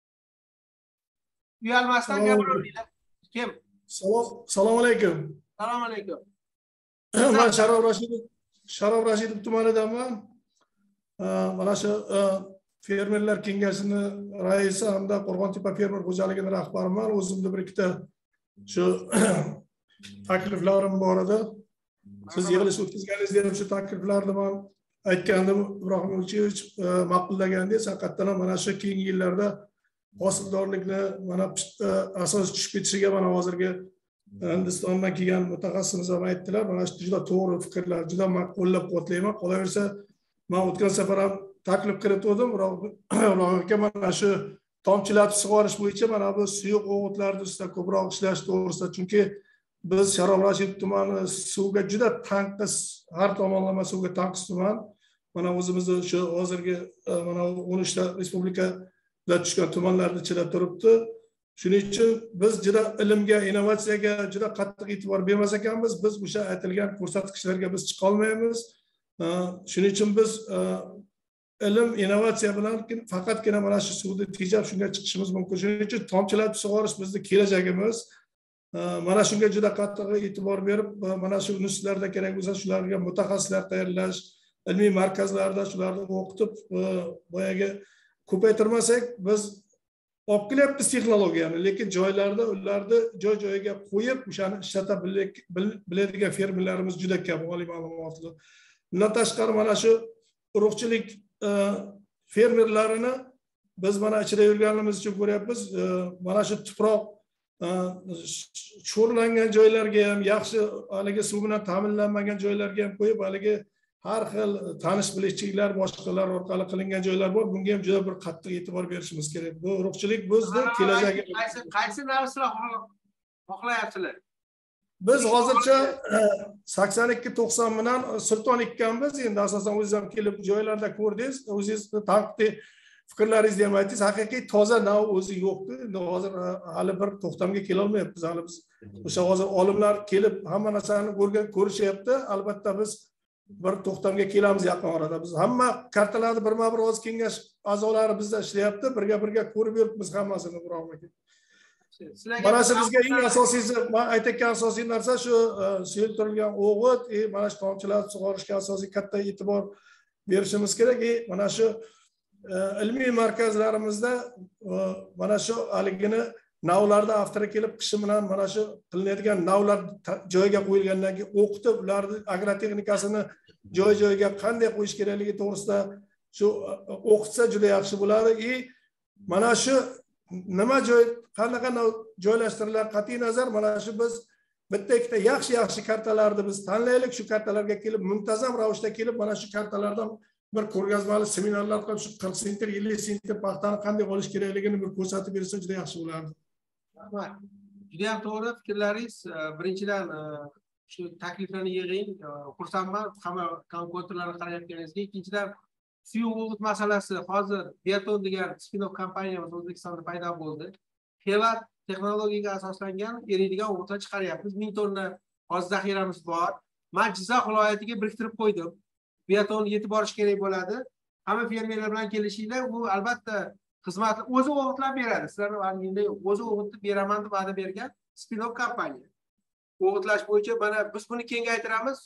[SPEAKER 1] Uyalmasdan gapiravering. Kim?
[SPEAKER 8] Assalomu alaykum.
[SPEAKER 1] Assalomu alaykum.
[SPEAKER 8] Men Sharof Rashidov tumanidanman. Mana shu fermerlar kengashining raisi hamda Qo'rg'ontepa fermer xo'jaligini rahbariman. O'zimda bir ikkita shu takliflarim bor edi. Siz yig'ilish o'tkazganingizda ham shu takliflarni men aytgandim, Ibrohim Yo'lchiyevich ma'qullagandingiz. Haqiqatan mana shu keyingi yillarda hosildorlikni mana asos tushib ketishiga mana hozirgi Hindistondan kelgan mutaxassisimiz ham aytdilar. Mana shu juda to'g'ri fikrlar, juda qo'llab-quvvatlayman. Qolaversa, men o'tgan safar ham taklif kiritdim. Ularga mana shu tomchilatib sug'orish bo'yicha mana bu suyuq o'g'itlarni ustida ko'proq ishlash to'g'risida, chunki biz Sharof Rashidov tumani suvga juda tanqis, har tomonlama suvga tanqis tuman. Mana o'zimizni shu hozirgi mana 13 ta respublikada tushgan tumanlarning ichida turibdi. Shuning uchun biz juda ilmga, innovatsiyaga juda qattiq e'tibor bermas ekanmiz. Biz o'sha aytilgan ko'rsatkichlarga biz chiqa olmaymiz. Shuning uchun biz ilm, innovatsiya bilan faqatgina mana shu suvni tejab shunga chiqishimiz mumkin. Shuning uchun tomchilatib sug'orish bizning kelajagimiz. Mana shunga juda qattiq e'tibor berib, mana shu institutlarda kerak bo'lsa shularga mutaxassislar tayyorlash, ilmiy markazlarda shularni o'qitib, boyagi ko'paytirmasak biz olib kelyapmiz texnologiyani, lekin joylarda ularni joy-joyiga qo'yib, o'shani ishlata biladigan fermerlarimiz juda kam, oliy ma'lumotli. Bundan tashqari mana shu urug'chilik fermerlarini biz mana ichida yurganimiz uchun ko'ryapmiz. Mana shu tuproq sho'rlangan joylarga ham, yaxshi haligi suv bilan ta'minlanmagan joylarga ham qo'yib, haligi har xil tanish bilishchiliklar boshqalar orqali qilingan joylar bor. Bunga ham juda bir qattiq e'tibor berishimiz kerak. Bu urug'chilik bizni kelajagi.
[SPEAKER 1] Qaysi navsizlar xohlayapsizlar?
[SPEAKER 8] Biz hozircha 82-90 bilan sulton ekkanmiz. Endi asosan o'zingiz ham kelib joylarda ko'rdingiz, o'zingiz tanqidiy fikrlaringizni ham aytdingiz. Haqiqiy toza nav o'zi yo'qdi. Endi hozir hali bir to'xtamga kela olmayapmiz. Hali biz o'sha hozir olimlar kelib hamma narsani ko'rishyapti. Albatta biz bir to'xtamga kelamiz yaqin orada. Biz hamma kartalarni birma-bir o'z kengash a'zolari bizda ishlayapti. Birga ko'rib yuribmiz hammasini, birovga. Mana shu bizga eng asosiysi, men aytayotgan asosiy narsa shu suyultirilgan o'g'it, mana shu tomchilatib sug'orishga asosiy katta e'tibor berishimiz kerak. Mana shu ilmiy markazlarimizda mana shu haligini navlarda avtira kelib qishi bilan mana shu qilinadigan navlar joyiga qo'yilgandan keyin o'qitib, ularni agrotexnikasini joy-joyiga qanday qo'yish kerakligi to'g'risida shu o'qitsa juda yaxshi bo'ladi. Mana shu nima joy, qanaqa joylashtirilgan qat'iy nazar, mana shu biz bitta ikkita yaxshi kartalarni biz tanlaylik, shu kartalarga kelib muntazam ravishda kelib mana shu kartalardan bir ko'rgazmali seminarlar qilib, shu 40 sentr, 50 sentr paxtani qanday olish kerakligini bir ko'rsatib bersa juda yaxshi bo'lardi.
[SPEAKER 1] Rahmat. Juda ham to'g'ri fikrlaringiz. Birinchidan shu takliflarni yig'ing, xursandman hamma konkurentlarni qarayotganingizga. Ikkinchidan suyuq o'g'it masalasi hozir Beton degan spin-off kompaniyamiz O'zbekistonda paydo bo'ldi. Helat texnologiyaga asoslangan eriydigan o'g'itlar chiqaryapmiz. 1000 tonna hozir zaxiramiz bor. Men Jizzax viloyatiga biriktirib qo'ydim. Beton yetib borish kerak bo'ladi. Hamma fermerlar bilan kelishinglar, u albatta xizmatni o'zi o'g'itlab beradi. Sizlar endi o'zi o'g'itni beraman deb va'da bergan spin-off kompaniya. O'g'itlash bo'yicha mana biz buni kengaytiramiz.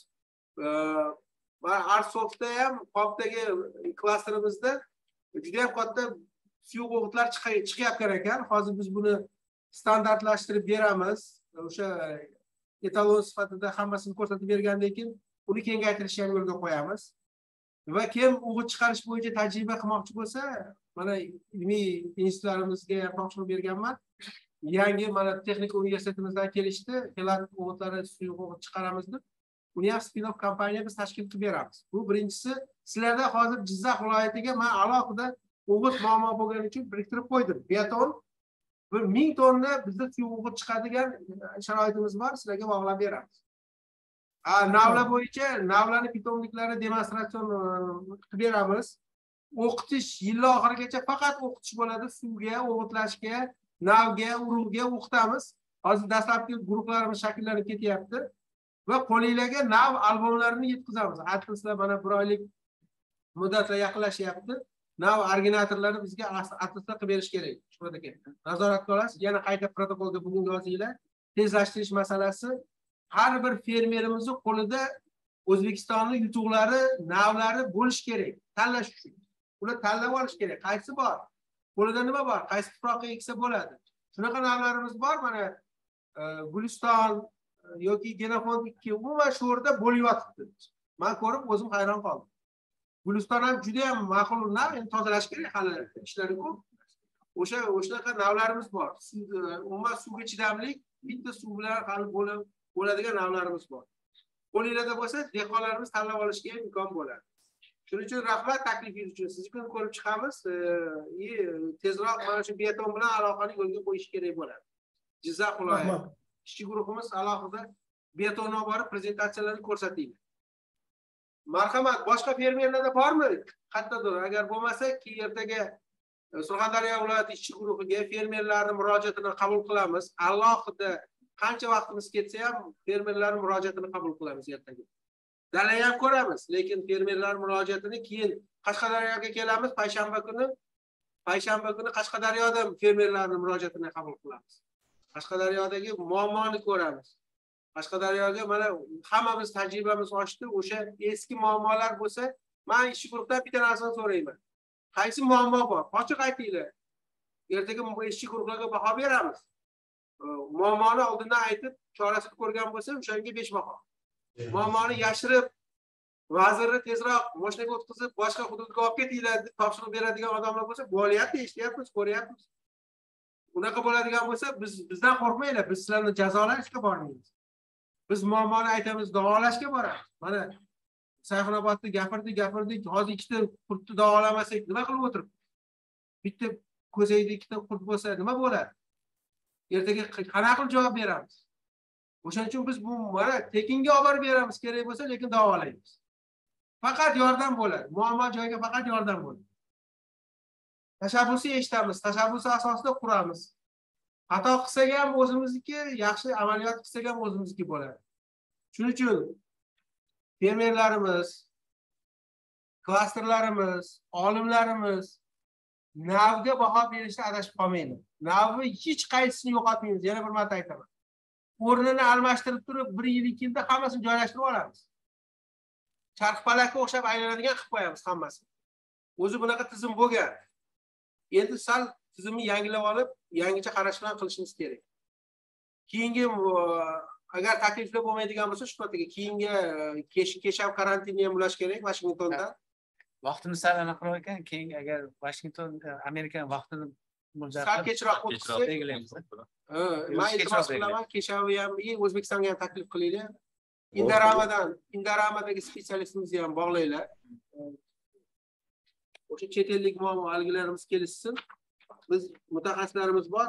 [SPEAKER 1] Va Arsofda ham Qopdagi klasterimizda juda ham katta suyuq o'g'itlar chiqayotgan ekan. Hozir biz buni standartlashtirib beramiz. O'sha etalon sifatida hammasini ko'rsatib bergandan keyin uni kengaytirishni ham yo'lga qo'yamiz. Va kim o'g'it chiqarish bo'yicha tajriba qilmoqchi bo'lsa, mana ilmiy institutlarimizga ham topshiriq berganman. Yangi mana texnika universitetimizdan kelishdi, Helat o'g'itlari suyuq o'g'it chiqaramiz deb. Uni ham spin-off kompaniya biz tashkil qilib beramiz. Bu birinchisi, sizlarda hozir Jizzax viloyatiga men alohida o'g'it muammo bo'lgani uchun biriktirib qo'ydim. Beton 1000 tonna bizda suyuq o'g'it chiqadigan sharoitimiz bor, sizlarga bog'lab beramiz. Navlar bo'yicha navlarni pitomliklari demonstratsion qilib beramiz. O'qitish yil oxirigacha faqat o'qitish bo'ladi. Suvga, o'g'itlashga, navga, urug'ga o'qitamiz. Hozir dastlabki guruhlarimiz shakllanib ketyapti. Va qo'linglarga nav albomlarini yetkazamiz. Aytdim sizlar mana 1 oylik muddatga yaqinlashyapti. Nav originatorlari bizga atlaslar qilib berish kerak. Shunaqa nazorat qilasiz. Yana qayta protokolga bugun yozinglar. Tezlashtirish masalasi har bir fermerimizning qo'lida O'zbekistonning yutuqlari, navlari bo'lish kerak. Tanlash uchun. Ular tanlab olish kerak. Qaysi bor? Qo'lida nima bor? Qaysi tuproqqa eksa bo'ladi? Shunaqa navlarimiz bor. Mana Guliston yoki Genofond 2 umuman shu yerda bo'lib yotibdi. Men ko'rib o'zim hayron qoldim. Guliston ham juda ham ma'qul nav, endi tozalash kerak, hali ishlari ko'p. O'shaqa navlarimiz bor. Umuman suvga chidamlik, bitta suv bilan hali bo'ladigan navlarimiz bor. Qo'linglarda bo'lsa, dehqonlarimiz tanlab olishga imkon bo'ladi. Shuning uchun rahmat taklifingiz uchun. Sizni kun ko'rib chiqamiz. Tezroq mana shu beton bilan aloqani yo'lga qo'yish kerak bo'ladi. Jizzax viloyati ishchi guruhimiz alohida betonga borib prezentatsiyalarni ko'rsataylik. Marhamat, boshqa fermerlarda bormi? Qayerdadir, agar bo'lmasa, ertaga Surxondaryo viloyati ishchi guruhiga fermerlarning murojaatini qabul qilamiz. Alohida qancha vaqtimiz ketsa ham fermerlarning murojaatini qabul qilamiz ertaga. Dalani ham ko'ramiz, lekin fermerlar murojaatini keyin Qashqadaryoga kelamiz. Payshanba kuni Qashqadaryoda fermerlarning murojaatini qabul qilamiz. Qashqadaryodagi muammoni ko'ramiz. Qashqadaryoga mana hammamiz tajribamiz oshdi. O'sha eski muammolar bo'lsa, men ishchi guruhdan bitta narsani so'rayman. Qaysi muammo bor? Ochiq aytinglar. Ertaga ishchi guruhlarga baho beramiz. Muammoni oldindan aytib, chorasini ko'rgan bo'lsa, o'shanga 5 baho. Muammoni yashirib, vazirni tezroq moshinaga o'tkazib, boshqa hududga olib ketinglar deb topshiriq beradigan odamlar bo'lsa, bo'lyapti, eshityapmiz, ko'ryapmiz. Unaqa bo'ladigan bo'lsa, bizdan qo'rqmanglar, biz sizlarni jazolashga bormaymiz. Biz muammoni aytamiz, davolashga boramiz. Mana Sayxunobodda gapirdik, hozir ikkita qurtni davolamasak nima qilib o'tirib? Bitta ko'zayda ikkita qurt bo'lsa nima bo'ladi? Ertaga qanaqa qilib javob beramiz? O'shaning uchun biz bu mana tekinga olib borib beramiz kerak bo'lsa, lekin davolaymiz. Faqat yordam bo'ladi. Muammo joyiga faqat yordam bo'ladi. Tashabbusni eshitamiz, tashabbusi asosida quramiz. Xato qilsak ham o'zimizniki, yaxshi amaliyot qilsak ham o'zimizniki bo'ladi. Shuning uchun fermerlarimiz, klasterlarimiz, olimlarimiz navga baho berishda adashib qolmaydi. Navni hech qaysisini yo'qotmaymiz. Yana bir marta aytaman. O'rnini almashtirib turib, 1 yil 2 yilda hammasini joylashtirib olamiz. Charxpalakka o'xshab aylanadigan qilib qo'yamiz hammasini. O'zi bunaqa tizim bo'lgan. Endi sal tizimni yangilab olib, yangicha qarash bilan qilishimiz kerak. Keyingi agar takliflar bo'lmaydigan bo'lsa, shu paytga keyingi keshav karantinni ham ulash kerak Washingtonda.
[SPEAKER 11] Vaqtimiz sal aniqroq ekan, keyin agar Washington Amerika vaqtini
[SPEAKER 1] sal kechroq o'tkazsak belgilaymiz. Men iltimos qilaman, keshavni ham O'zbekistonga ham taklif qilinglar. Indaramadagi spetsialistimizni ham bog'laylar. O'sha chet ellik muammolarimiz kelishsin. Biz mutaxassislarimiz bor.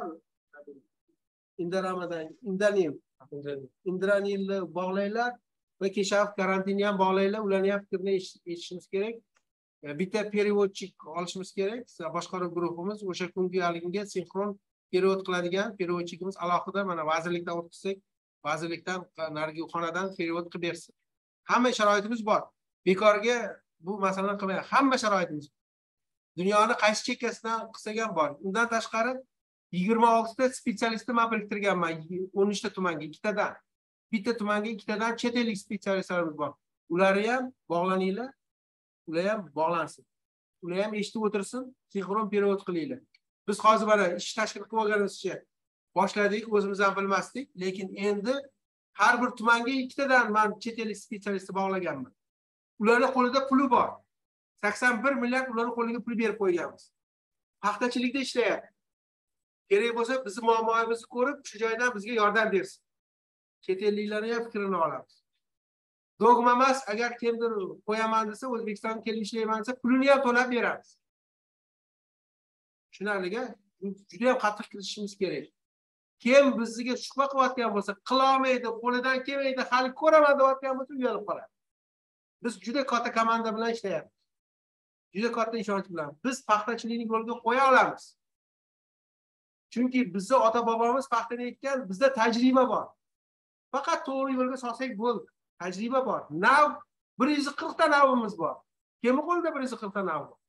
[SPEAKER 1] Indranilni bog'laylar va keshav karantinni ham bog'laylar. Ularni ham fikrini eshitishimiz kerak. Bitta переводчик olishimiz kerak. Boshqaruv guruhimiz o'sha kungi haligiga sinxron перевод qiladigan переводчигimiz alohida mana vazirlikdan o'tkazsak, vazirlikdan narigi xonadan перевод qilib bersin. Hamma sharoitimiz bor. Bekorga bu masalani qilmayman. Hamma sharoitimiz. Dunyoni qaysi chekkasidan qilsak ham bor. Undan tashqari 26 ta spetsialistni men biriktirganman 13 ta tumanga, ikkitadan. Bitta tumanga ikkitadan chet ellik spetsialistlarimiz bor. Ularni ham bog'laninglar. Ular ham bog'lansin. Ular ham eshitib o'tirsin, sinxron перевод qilinglar. Biz hozir mana ish tashkil qilib olganimizcha boshladik, o'zimiz ham bilmasdik, lekin endi har bir tumanga ikkitadan men chet ellik spetsialistni bog'laganman. Ularning qo'lida puli bor. 81 milliard ularning qo'liga pul berib qo'yganmiz. Paxtachilikda ishlayapti. Kerak bo'lsa bizni muammomizni ko'rib, shu joydan bizga yordam bersin. Chet elliklarning ham fikrini olamiz. Dogma emas, agar kimdir qo'yaman desa, O'zbekistonga kelib ishlayman desa, pulini ham to'lab beramiz. Shunaliga juda ham qattiq kirishimiz kerak. Kim bizga shubha qilayotgan bo'lsa, qila olmaydi, qo'lidan kelmaydi, hali ko'raman deyotgan bo'lsa, uyalib qoladi. Biz juda katta komanda bilan ishlayapmiz. Juda katta ishonch bilan biz paxtachilikni yo'lga qo'ya olamiz. Chunki bizni ota-bobomiz paxtani ekkan, bizda tajriba bor. Faqat to'g'ri yo'lga solsak bo'ldi. Tajriba bor. Nav 140 ta navimiz bor. Kimning qo'lida 140 ta nav bor?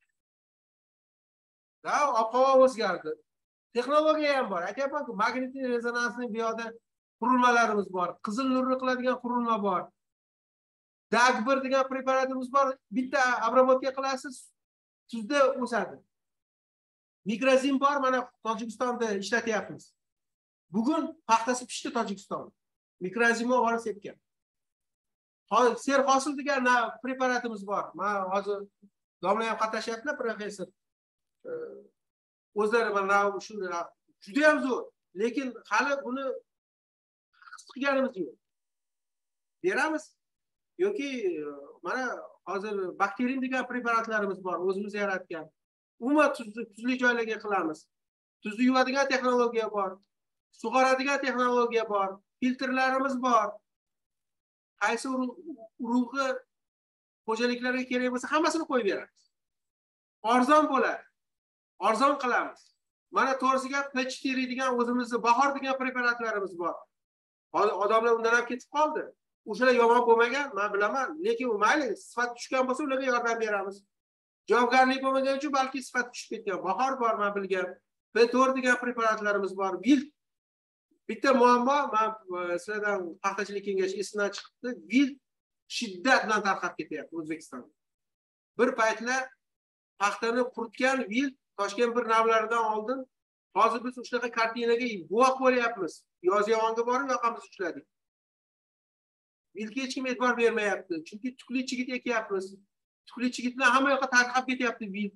[SPEAKER 1] Ob-havo o'zgardi. Texnologiya ham bor. Aytyapman-ku, magnitli rezonansning bu yoqda qurilmalarimiz bor. Qizil nurni qiladigan qurilma bor. Dagbir degan preparatimiz bor. Bitta obработка qilasiz, tuzda o'sadi. Mikrozim bor, mana Tojikistonda ishlatyapmiz. Bugun paxtasi pishdi Tojikistonda. Mikrozimni olib sepgan. Hozir serhosil degan preparatimiz bor. Men hozir domla ham qatnashyaptilar, professor. O'zlari mana shu juda ham zo'r, lekin hali buni his qilganimiz yo'q. Beramiz yoki mana hozir bakterium degan preparatlarimiz bor, o'zimiz yaratgan. Umuman tuzli joylarga qilamiz. Tuzni yuvadigan texnologiya bor, sug'oradigan texnologiya bor, filtrlarimiz bor. Qaysi urug'i xo'jaliklarga kerak bo'lsa, hammasini qo'yib beramiz. Arzon bo'ladi. arzon qilamiz. Mana to'g'risi gap, pech teriydigan o'zimizni bahor degan preparatlarimiz bor. Odamlar undan ham ketib qoldi. O'shalar yomon bo'lmagan, men bilaman, lekin mayli, sifat tushgan bo'lsa ularga yordam beramiz. Javobgarlik bo'lmagani uchun balki sifat tushib ketgan. Bahor bor, men bilgan. P4 degan preparatlarimiz bor. Bitta muammo, men sizlardan paxtachilik kengashi esimdan chiqibdi. Vilt shiddat bilan tarqab ketyapti O'zbekistonda. Bir paytlar paxtani quritgan vilt Toshkent bir navlaridan oldin, hozir biz shunaqa kartinaga guvoh bo'lyapmiz. Yozyovonga borib yoqamizni ushladik. Viltga hech kim e'tibor bermayapti. Chunki tukli chigit ekyapmiz. Tukli chigitlar hamma yoqqa tarqab ketyapti vilt.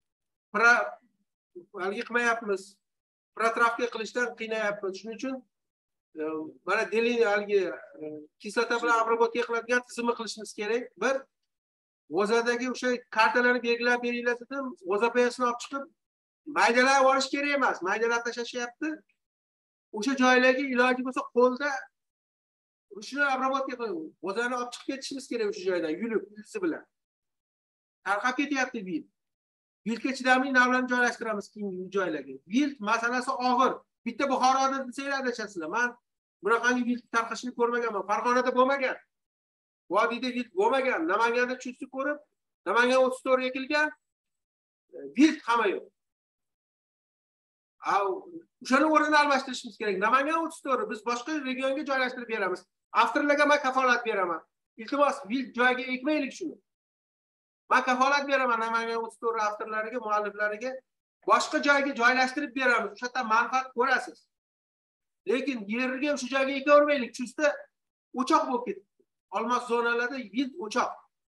[SPEAKER 1] Haligi qilmayapmiz. Protravka qilishdan qiynayapmiz. Shuning uchun mana delin haligi kislota bilan obработка qiladigan tizimni qilishimiz kerak. Bir G'o'zadagi o'sha kartalarni belgilab beringlar dedim. G'o'zapayasini olib chiqib maydalab olish kerak emas. Maydalab tashlashyapti. O'sha joylarga iloji bo'lsa qo'lda shuni obработка qilib, g'o'zani olib chiqib ketishimiz kerak o'sha joydan yulib, izi bilan. Tarqab ketyapti vilt. Viltga chidamli navlarni joylashtiramiz keyingi joylarga. Vilt masalasi og'ir. Bitta Buxoroda desanglar adashasizlar. Men bunaqangi vilt tarqashini ko'rmaganman. Farg'onada bo'lmagan. Vodiyda vilt bo'lmagan. Namanganda chustni ko'rib, Namangan 34 ekilgan. Vilt hamma yo'q. O'shani o'rnini almashtirishimiz kerak. Namangan 34 biz boshqa regionga joylashtirib beramiz. Avtorlarga men kafolat beraman. Iltimos, vilt joyiga ekmaylik shuni. Men kafolat beraman Namangan 34 avtorlariga, mualliflariga boshqa joyga joylashtirib beramiz. O'sha yerda manfaat ko'rasiz. Lekin yerga o'sha joyga ekavermaylik. Chustda o'choq bo'lib ketdi. Olmos zonalarda vilt o'choq.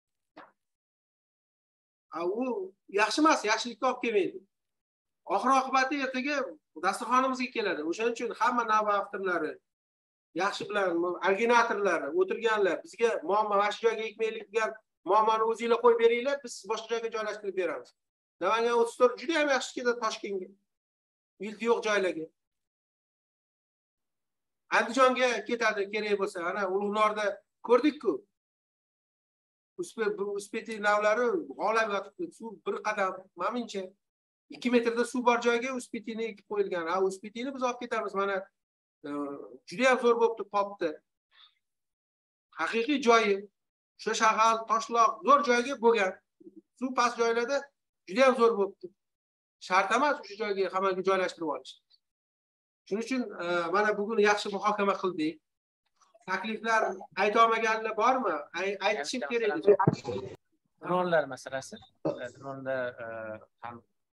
[SPEAKER 1] U yaxshi emas, yaxshilikka olib kelmaydi. Oxir oqibati ertaga dasturxonimizga keladi. O'shaning uchun hamma navba avtorlari, yaxshi bilan originatorlari o'tirganlar bizga muammo mana shu joyga ekmaylik degan muammoni o'zingizlar qo'yib beringlar, biz boshqa joyga joylashtirib beramiz. Namangan 34 juda ham yaxshi keladi Toshkentga. Vilt yo'q joylarga. Andijonga ketadi kerak bo'lsa, ana Ulug'norda ko'rdik-ku. Uspeti navlari g'olab yotibdi. Suv bir qadam, menimcha 2 metrda suv bor joyga uspetini ekib qo'yilgan. Uspetini biz olib ketamiz. Mana juda ham zo'r bo'libdi popda. Haqiqiy joyi, o'sha shag'al, toshloq zo'r joyga bo'lgan. Suv past joylarda juda ham zo'r bo'libdi. Shart emas o'sha joyga hammaga joylashtirib olish. Shuning uchun mana bugun yaxshi muhokama qildik. Takliflar ayta olmaganlar bormi? Aytishim kerak.
[SPEAKER 11] Dronlar masalasi. Dronlar ham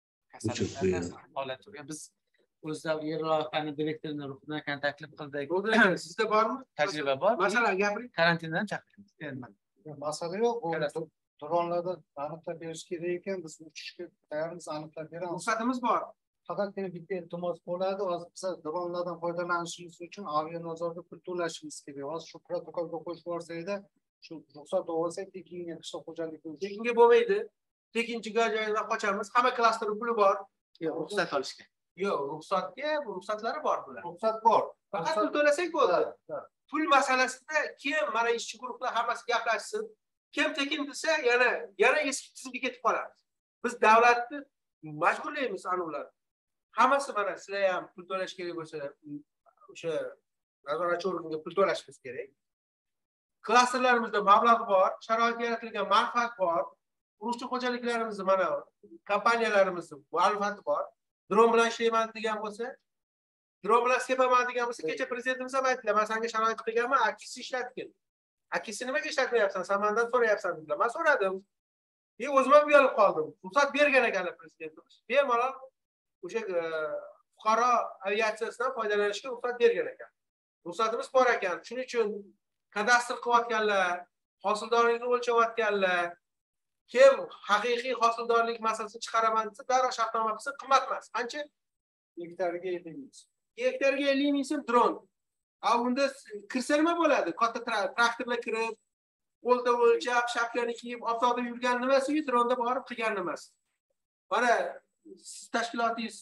[SPEAKER 11] kasalliklar biz o'zda yer loyihani direktorini ruhidan taklif qildik.
[SPEAKER 1] Sizda bormi?
[SPEAKER 11] Tajriba bor.
[SPEAKER 1] Masalan, gapiring.
[SPEAKER 11] Karantindan chaqiramiz.
[SPEAKER 5] Masala yo'q. Dronlarda aniqlab berish kerak ekan, biz uchishga tayyormiz, aniqlab beramiz.
[SPEAKER 1] Ruxsatimiz bor.
[SPEAKER 5] Faqatgina bitta iltimos bo'ladi. Hozir biz dronlardan foydalanishimiz uchun avianozorga pul to'lashimiz kerak. Hozir shu protokolga qo'shib yuborsanglar, shu ruxsat olsak, tekinga qishloq xo'jaligi
[SPEAKER 1] tekinga bo'lmaydi. Tekinchi joydan qochamiz. Hamma klaster puli bor.
[SPEAKER 11] Ruxsat olishga.
[SPEAKER 1] Yo'q, ruxsatlari bor bular.
[SPEAKER 5] Ruxsat bor.
[SPEAKER 1] Faqat pul to'lasak bo'ldi. Pul masalasida kim mana ishchi guruhlar hammasi gaplashsin. Kim tekin desa, yana eski tizimga ketib qolamiz. Biz davlatni majburlaymiz ular. Hammasi mana sizlar ham pul to'lash kerak bo'lsa, o'sha nazoratchi organga pul to'lashimiz kerak. Klasterlarimizda mablag' bor, sharoit yaratilgan manfaat bor. Urug'chi xo'jaliklarimizda mana kompaniyalarimizda muallifati bor. Dron bilan ishlayman degan bo'lsa, dron bilan sepaman degan bo'lsa, kecha prezidentimiz ham aytdilar, men senga sharoit qilganman, akisi ishlatgin. Akisi nimaga ishlatmayapsan? Sen mendan so'rayapsan dedilar. Men so'radim. O'zim ham uyalib qoldim. Ruxsat bergan ekanlar prezidentimiz. Bemalol o'sha fuqaro aviatsiyasidan foydalanishga ruxsat bergan ekan. Ruxsatimiz bor ekan. Shuning uchun kadastr qilayotganlar, hosildorlikni o'lchayotganlar, kim haqiqiy hosildorlik masalasini chiqaraman desa, darrov shartnoma qilsa qimmat emas. Qancha? Hektariga 50 ming. Hektariga 50 ming so'm dron. Unda kirsa nima bo'ladi? Katta traktorlar kirib, qo'lda o'lchab, shapkani kiyib, oftobda yurgan nimasi, dronda borib qilgan nimasi. Mana siz tashkilotingiz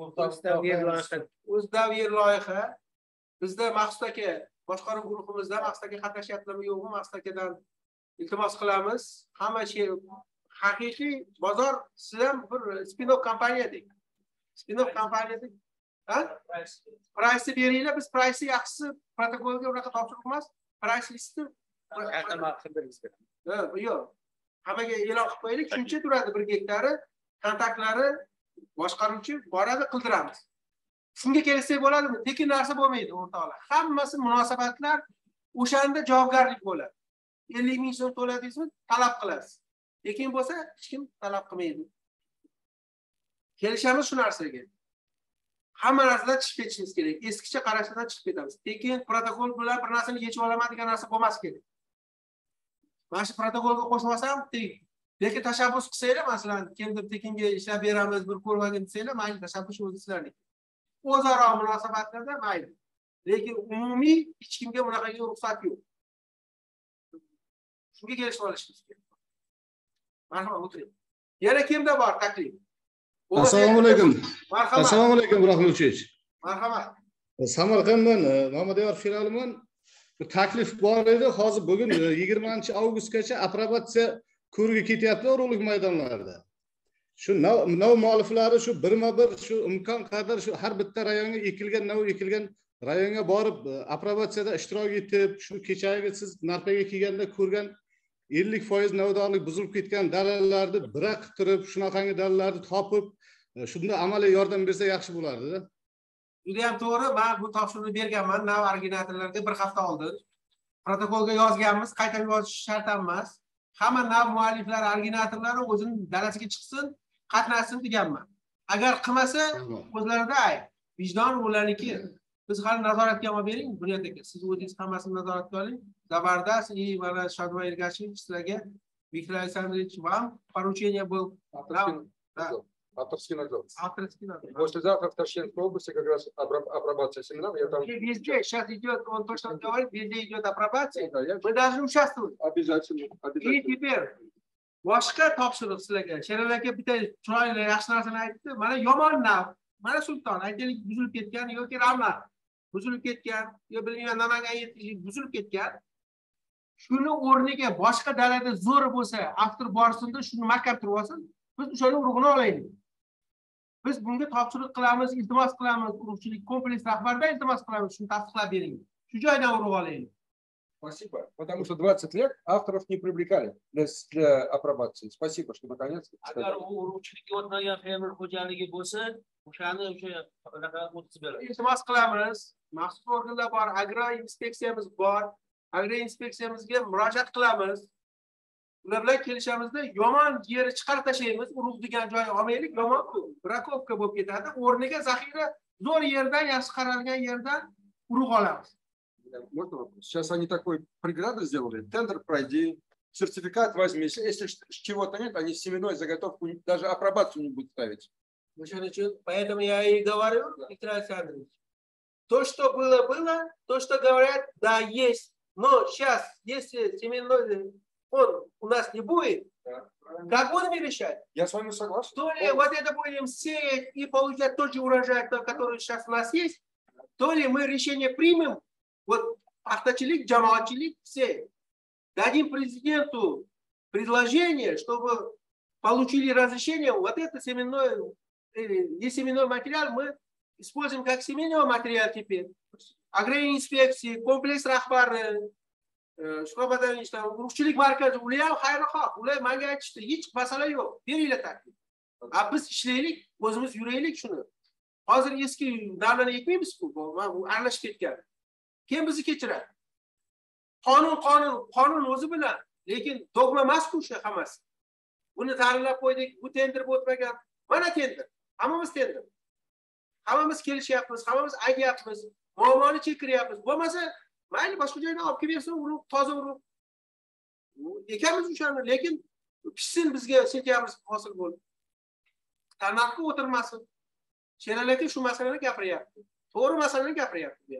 [SPEAKER 1] o'zida yer loyiha. Bizda Maqsud aka boshqaruv guruhimizda Maqsud aka qatnashyaptimi yo'qmi? Maqsud akadan iltimos qilamiz. Hamma shay haqiqiy bozor, siz ham bir spin-off kompaniyadek. spin-off kompaniyada price beringlar, biz price yaxshisi protokolga unaqa topshiriq emas, price listni yo'q. Hammaga e'lon qilib qo'yaylik, shuncha turadi 1 gektari, kontaktlari boshqaruvchi boradi, qildiramiz. Shunga kelsak bo'ladimi? Tekin narsa bo'lmaydi o'rtoqlar. Hammasi munosabatlar, o'shanda javobgarlik bo'ladi. 50 ming so'm to'ladingizmi, talab qilasiz. Lekin bo'lsa, hech kim talab qilmaydi. Kelishamiz shu narsaga. Hamma narsadan chiqib ketishimiz kerak. Eskicha qarashlardan chiqib ketamiz. Tekin protokol bilan bir narsani yechib olaman degan narsa bo'lmas kerak. Mana shu protokolga qo'shmasam, lekin tashabbus qilsanglar, masalan, kimdir tekinga ishlab beramiz, bir ko'rmagin desanglar, mayli, tashabbus o'zi sizlarniki. O'zaro munosabatlarda mayli. Lekin umumiy hech kimga bunaqaga ruxsat yo'q. Shunga kelishib olishimiz kerak. Marhamat, o'tiring. Yana kimda bor taklif?
[SPEAKER 19] Assalomu alaykum.
[SPEAKER 1] Marhamat.
[SPEAKER 19] Assalomu alaykum, Rahmovich.
[SPEAKER 1] Marhamat.
[SPEAKER 19] Samarqanddan Mamadiyor filialiman. Bir taklif bor edi. Hozir bugun 20-avgustgacha aprobatsiya ko'rigi ketyapti urug'lik maydonlarida. Shu nov mualliflari shu birma-bir shu imkon qadar shu har bitta rayonga ekilgan rayonga borib aprobatsiyada ishtirok etib, shu kechagi siz narpaga kelganda ko'rgan 50% navdorlik buzilib ketgan dalillarni biraq turib, shunaqangi dalillarni topib, shunda amaliy yordam bersa yaxshi bo'lardi-da.
[SPEAKER 1] Juda ham to'g'ri. Men bu topshiriqni berganman nav originatorlarga 1 hafta oldin. Protokolga yozganmiz, qaytarib yozish shart emas. Hamma nav mualliflari, originatorlari o'zining dalasiga chiqsin, qatnashsin deganman. Agar qilmasa, o'zlarida ayb. Vijdon ularniki. Biz hali nazoratga olib bering, Bunyod aka. Siz o'zingiz hammasini nazoratga oling. Zabardast и mana Shodvoy Ergashev sizlarga Viktor Alександрович вам поручение был.
[SPEAKER 5] Авторский надзор.
[SPEAKER 1] Авторский надзор.
[SPEAKER 5] Послезавтра в Ташкентской области как раз апробация семинара. Я там...
[SPEAKER 1] Везде сейчас идет, он то, что говорит, везде идет апробация. Мы должны участвовать.
[SPEAKER 5] Обязательно.
[SPEAKER 1] И теперь boshqa topshiriq sizlarga. Sherali aka bitta chiroyli yaxshi narsani aytdi. Mana yomon nav, mana Sulton, aytaylik buzilib ketgan yoki Ravnaq buzilib ketgan, yo bilmayman Namangan buzilib ketgan. Shuni o'rniga boshqa dalada zo'r bo'lsa, avtor borsinda shuni mahkam turib olsin, biz o'shani urug'ini olaylik. Biz bunga topshiriq qilamiz, iltimos qilamiz, urug'chilik kompleks rahbaridan iltimos qilamiz, shuni tasdiqlab bering. Shu joydan urug' olaylik.
[SPEAKER 5] Спасибо. Потому что 20 лет авторов не привлекали для апробации. Спасибо, что наконец.
[SPEAKER 4] Agar u urug'chilikka o'tmagan fermer xo'jaligi bo'lsa, o'shani o'sha unaqa o'tkazib beradi.
[SPEAKER 1] Iltimos qilamiz. Maxsus organlar bor, agro inspeksiyamiz bor. Agro inspeksiyamizga murojaat qilamiz. Ular bilan kelishamizda yomon yeri chiqarib tashlaymiz, urug' degan joy olmaylik, yomon brakovka bo'lib ketadi. O'rniga zaxira zo'r yerdan, yaxshi qaralgan yerdan urug' olamiz.
[SPEAKER 5] Можно вопрос? Сейчас они такой преграду сделали. Тендер пройди, сертификат возьми. Если чего-то нет, они семенной заготовку, даже апробацию не будут ставить.
[SPEAKER 1] Поэтому я и говорю, Виктор Александрович, то, что было, то, что говорят, да, есть. Но сейчас, если семенной он у нас не будет, как будем решать?
[SPEAKER 5] Я с вами согласен.
[SPEAKER 1] То ли вот это будем сеять и получать тот же урожай, который сейчас у нас есть, то ли мы решение примем, вот авточелик, джамаатчелик, все, дадим президенту предложение, чтобы получили разрешение, вот это семенной, не семенной материал мы используем как семенной материал теперь. Агроинспекции, комплекс rahbari, shunaqa işte urug'chilik markazi, ular ham xayrixoh, ular menga aytishdi, hech masala yo'q, beringlar taklif. Biz ishlaylik, o'zimiz yuraylik shuni. Hozir eski davrani ekmaymiz-ku, bu aralashib ketgan. Kim bizni kechiradi? Qonun o'zi bilan, lekin dogma emas-ku shu hammasi. Buni ta'minlab qo'ydik, bu tender o'tmagan. Mana tender, hammamiz tender. Hammamiz kelishyapmiz, hammamiz aytyapmiz, muammoni chekiryapmiz. Bo'lmasa, mayli boshqa joydan olib kelib bersin, urug' toza urug'. Ekamiz o'shani, lekin pishsin bizga sentyabr hosil bo'ldi. Tarnaqqa o'tirmasin. Sherali aka shu masalani gapiryapti. To'g'ri masalani gapiryapti.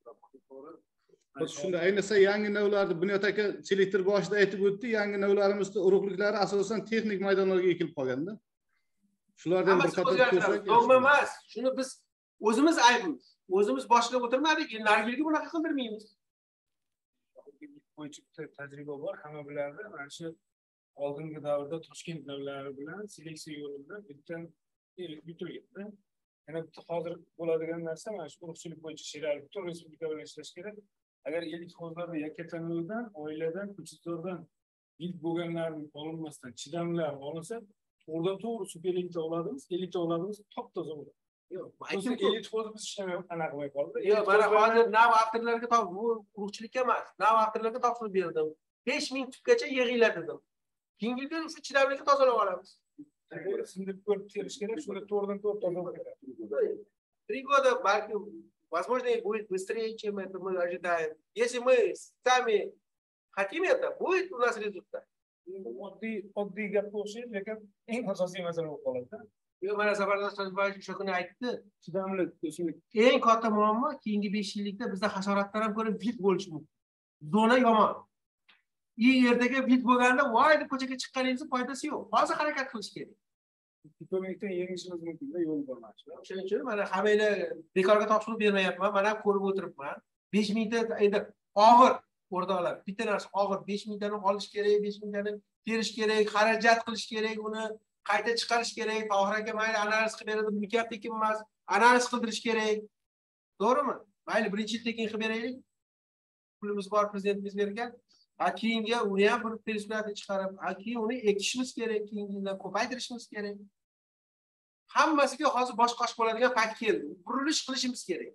[SPEAKER 19] Shunda ayniqsa yangi navlarni Bunyod aka selektor boshida aytib o'tdi, yangi navlarimizda urug'liklari asosan texnik maydonlarga ekilib qolganda. Shulardan bir qator ko'rsak,
[SPEAKER 1] dogma emas. Shuni biz o'zimiz aybimiz. O'zimiz boshida o'tirmadik, nargilga bunaqa qildirmaymiz.
[SPEAKER 8] Bo'yicha tajriba bor, hamma bilardi. Mana shu oldingi davrda Toshkent navlari bilan seleksiya yo'li bilan bitta bitilganda yana bitta hozir bo'ladigan narsa mana shu urug'chilik bo'yicha she'rlar butun respublika bilan ishlash kerak. Agar elitxozlarda yakkatanuvdan, oiladan, ko'chadordan ilk bo'lganlarni olinmasdan chidamlar olinsa, to'g'ridan to'g'ri super elita oladimiz, top-toza bo'ladi. Yo'q, elitxoz biz ishlamayapmiz, anaqa qilmay qoldi.
[SPEAKER 1] Yo'q, mana hozir nav avtorlarga bu urug'chilikka emas, nav avtorlarga topshirib berdim. 5000 tubgacha yig'inglar dedim. Keyingi yilda shu chidamlikni tozalab olamiz.
[SPEAKER 8] Sindirib ko'rib terish kerak, shunda to'g'ridan to'g'ri tozalab ketadi.
[SPEAKER 1] 3 года, balki, возможно, и будет быстрее, чем это мы ожидаем. Если мы сами хотим это, будет у нас результат.
[SPEAKER 8] Oddiy gapga o'xshaydi, lekin eng asosiy masala bo'lib qoladi.
[SPEAKER 1] Yo'q, mana Safardosh Toshbayev o'sha kuni aytdi.
[SPEAKER 8] Chidamlik, o'simlik.
[SPEAKER 1] Eng katta muammo keyingi 5 yillikda bizda hasharotlar ham ko'ra vit bo'lishi mumkin. Zona yomon. Ertaga vit bo'lganda, voy deb ko'chaga chiqqaningizning foydasi yo'q. Hozir harakat qilish kerak.
[SPEAKER 8] Ko'mekdan yengishimiz mumkin-da, yo'l bo'lmasa.
[SPEAKER 1] Shuning uchun mana hammanglar bekorga topshirib bermayapman. Mana ko'rib o'tiribman. 5000 ta endi og'ir o'rtoqlar. Bitta narsa og'ir 5000 tani olish kerak, 5000 tani terish kerak, xarajat qilish kerak, uni qayta chiqarish kerak. Tohir aka mayli analiz qilib beradi, bu gap tekin emas. Analiz qildirish kerak. To'g'rimi? Mayli birinchi yil tekin qilib beraylik. Pulimiz bor, prezidentimiz bergan. Keyingi uni ham bir perspektivada chiqarib, keyin uni ekishimiz kerak, keyingi yildan ko'paytirishimiz kerak. Hammasiga hozir bosh-qosh bo'ladigan payt keldi. Burilish qilishimiz kerak.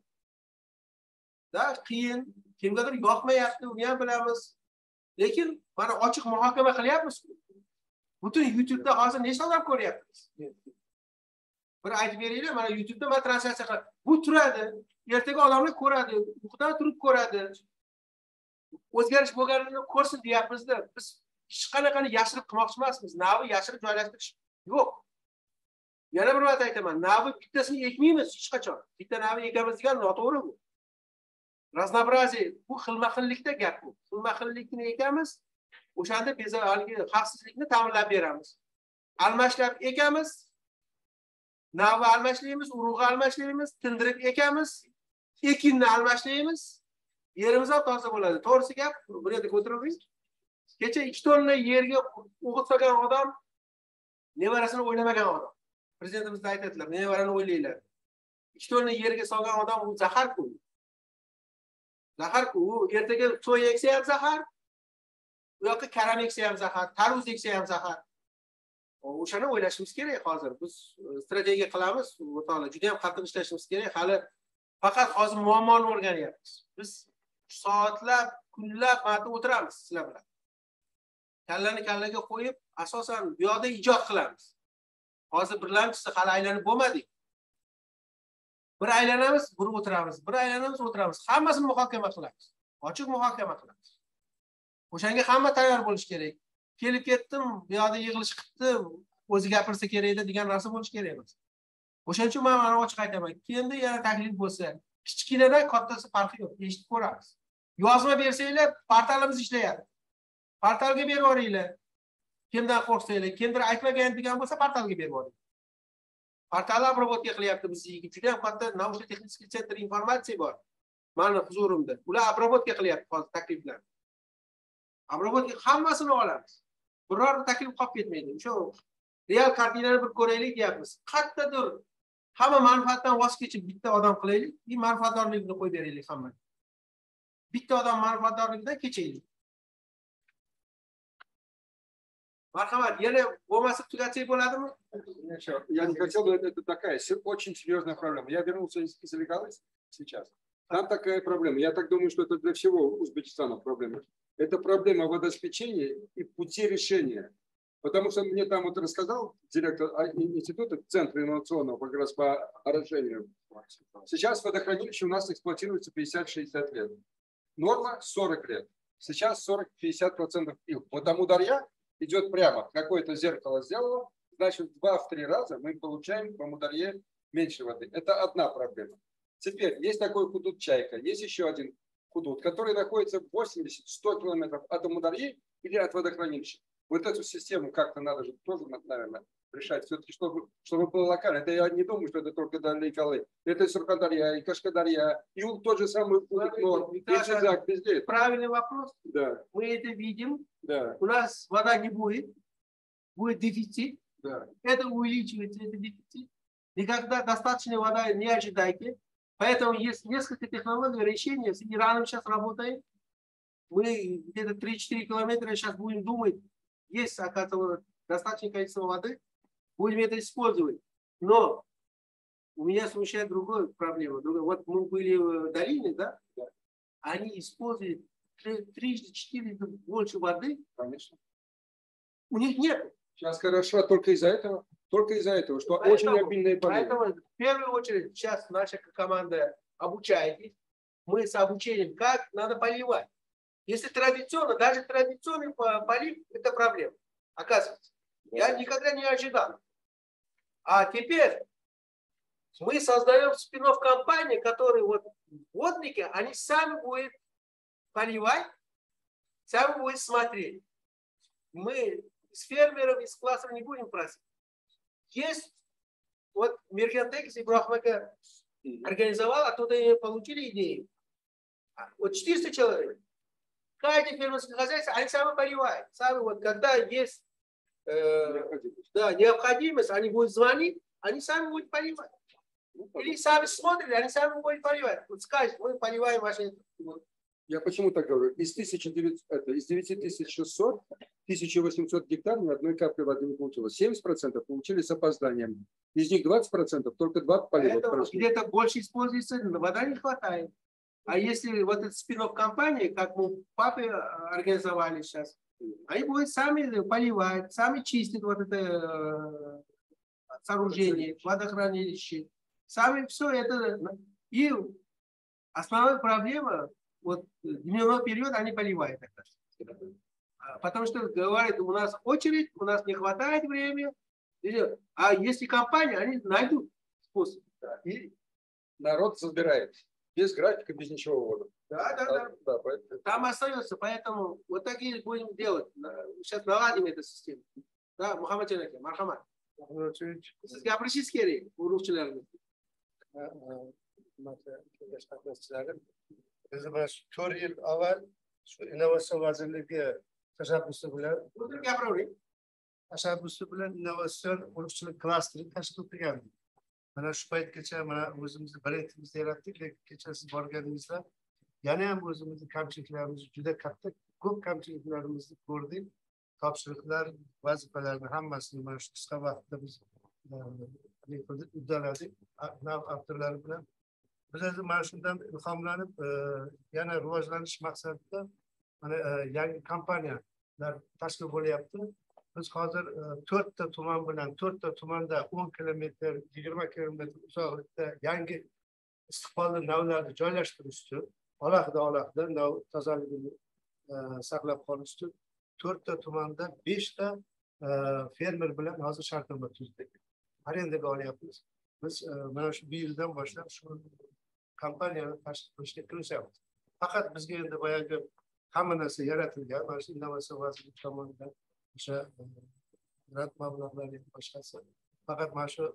[SPEAKER 1] Da qiyin, kimgadir yoqmayapti, uni ham bilamiz. Lekin mana ochiq muhokama qilyapmiz. Butun YouTube'da hozir nechta odam ko'ryapmiz? Bir aytib beraylik, mana YouTube'da men translyatsiya qilib, bu turadi, ertaga odamlar ko'radi, uqdan turib ko'radi. O'zgarish bo'lganini ko'rsin deyapmiz-da. Biz hech qanaqani yashirib qilmoqchi emasmiz. Navi yashirib joylashtirish yo'q. Yana bir marta aytaman, navi bittasini ekmaymiz hech qachon. Bitta navi ekamiz degan noto'g'ri bu. Raznobraziy, bu xilma-xillikda gap bu. Xilma-xillikni ekamiz, o'shanda haligi xavfsizlikni ta'minlab beramiz. Almashlab ekamiz, navi almashlaymiz, urug'i almashlaymiz, tindirib ekamiz, ekinni almashlaymiz. Yerimiz ham toza bo'ladi. To'g'risi gap, bu yerda o'tirib, kecha 2 tonna yerga o'g'it solgan odam nevarasini o'ylamagan odam. Prezidentimiz aytadilar, nevarani o'ylaylar. 2 tonna yerga solgan odam u zahar-ku. Zahar-ku, ertaga so'y eksa ham zahar, u yoqqa karam eksa ham zahar, tarvuz eksa ham zahar. O'shani o'ylashimiz kerak hozir. Biz strategiya qilamiz, o'rtoqlar, juda ham qattiq ishlashimiz kerak. Hali faqat hozir muammoni o'rganyapmiz. Biz soatlab, kunlab ma'noda o'tiramiz sizlar bilan. Kallani kallaga qo'yib, asosan bu yoqda ijod qilamiz. Hozir birlamchisi hali aylanib bo'lmadik. Bir aylanamiz, bir o'tiramiz, bir aylanamiz, o'tiramiz. Hammasini muhokama qilamiz. Ochiq muhokama qilamiz. O'shanga hamma tayyor bo'lish kerak. Kelib ketdim, bu yoqda yig'ilish qildi, o'zi gapirsa kerak degan narsa bo'lish kerak emas. O'shaning uchun men mana ochiq aytaman. Endi yana taklif bo'lsa, kichkinadan kattasi farqi yo'q, eshitib ko'ramiz. Yozma bersanglar, portalimiz ishlayadi. Portalga berib yuboringlar. Kimdan qo'rqsanglar, kimdir aytmagan degan bo'lsa, portalga berib yuboring. Portal обработка qilyapti bizga. Juda ham katta naучно-texniskiy sentr informatsiya bor. Meni huzurimda. Ular обработка qilyapti hozir takliflar. Обработка hammasini olamiz. Biror taklif qolib ketmaydi. O'sha real kartinani bir ko'raylik deyapmiz. Qayerdadir hamma manfaatdan voz kechib bitta odam qilaylik, bu manfaatdorlikni qo'yib beraylik hamma. Bitta odam manfaatdorligidan kechaylik. Marhamat, yana bo'lmasa tugatsak bo'ladimi?
[SPEAKER 5] Я не хотел, но это такая очень серьезная проблема. Я вернулся из Илигалы сейчас. Там такая проблема. Я так думаю, что это для всего Узбекистана проблема. Это проблема водообеспечения и пути решения. Потому что мне там вот рассказал директор института, Центра инновационного как раз по орошению. Сейчас водохранилище у нас эксплуатируется 50-60 лет. Норма 40 лет. Сейчас 40-50% ил. Вот Амударья идет прямо. Какое-то зеркало сделало, значит, в 2-3 раза мы получаем в Амударье меньше воды. Это одна проблема. Теперь есть такой худут Чайка, есть еще один худут, который находится 80-100 километров от Амударьи или от водохранилища. Вот эту систему как-то надо же тоже, наверное, решать, все-таки, чтобы было локально. Это я не думаю, что это только Далекалы. Это и Сурхадарья, и Кашкадарья, и тот же самый везде.
[SPEAKER 1] Правильный вопрос.
[SPEAKER 5] Да.
[SPEAKER 1] Мы это видим.
[SPEAKER 5] Да.
[SPEAKER 1] У нас вода не будет. Будет дефицит.
[SPEAKER 5] Да.
[SPEAKER 1] Это увеличивается, это дефицит. Никогда достаточно вода не ожидайте. Поэтому есть несколько технологий решения. Если Ираном сейчас работаем, мы где-то 3-4 километра сейчас будем думать, есть, оказывается, достаточное количество воды, будем это использовать. Но у меня смущает другая проблема. Вот мы были в долине, да? Они используют 3-4 больше воды. Конечно. У них нет.
[SPEAKER 5] Сейчас хорошо только из-за этого. Только из-за этого, что очень обильные поливы.
[SPEAKER 1] Поэтому в первую очередь сейчас наша команда обучает. Мы с обучением, как надо поливать. Если традиционно, даже традиционный полив, это проблема. Оказывается. Я никогда не ожидал. А теперь мы создаем спин-офф компании, которые вот водники, они сами будут поливать, сами будут смотреть. Мы с фермеров, из классов не будем просить. Есть, вот Миргантекс Ибрахимака организовал, оттуда и получили идею. Вот 400 человек. Каждое фермерское хозяйство, они сами поливают. Сами вот, когда есть необходимость, они будут звонить, они сами будут поливать. Или сами смотрят, они сами будут поливать. Вот скажут, мы поливаем ваши...
[SPEAKER 5] Я почему так говорю? Из 9600, 1800 гектар ни одной капли воды не получилось. 70% получили с опозданием. Из них 20% только 20 поливов.
[SPEAKER 1] Где-то больше используется, вода не хватает. А если вот эта спин-офф компания, как мы папы организовали сейчас, они будут сами поливать, сами чистить вот это сооружение, водохранилище. Сами все это. И основная проблема, вот дневной период они поливают. Потому что говорят, у нас очередь, у нас не хватает времени. А если компания, они найдут способ.
[SPEAKER 5] И народ забирает. Без графика, без ничего ввода.
[SPEAKER 1] Да.
[SPEAKER 5] Поэтому...
[SPEAKER 1] Там остается, поэтому вот такие будем делать. Сейчас наладим эту систему. Да, Мухаммад Чанаки, Мархамад. Siz gapirishingiz kerak, urug'chilarimiz.
[SPEAKER 8] Biz mana shu 4 yil avval shu innovatsiya vazirligi tashabbusi bilan innovatsion urug'chilik klasteri tashkil qilgandik. Mana shu paytgacha mana o'zimizni brendimizni yaratdik, lekin kecha siz borganingizda yana ham o'zimizni kamchiliklarimiz juda katta, ko'p kamchiliklarimizni ko'rdik. Topshiriqlar, vazifalarni hammasini mana shu qisqa vaqtda biz uddaladik. Avtorlar bilan biz mana shundan ilhomlanib yana rivojlanish maqsadida mana yangi kompaniyalar tashkil bo'lyapti. Biz hozir 4 ta tuman bilan 4 ta tumanda 10 kilometr, 20 kilometr uzoqlikda yangi istiqbolli navlarni joylashtirish uchun alohida nav tozaligini saqlab qolish uchun 4 ta tumanda 5 ta fermer bilan hozir shartnoma tuzdik. Arendaga olyapmiz. Biz mana shu bir yildan boshlab shu kompaniyani tashkil qilishga kirishyapmiz. Faqat bizga endi boyagi hamma narsa yaratilgan, mana shu innovatsiya vazirligi tomonidan o'sha grant mablag'lari boshqasi. Faqat mana shu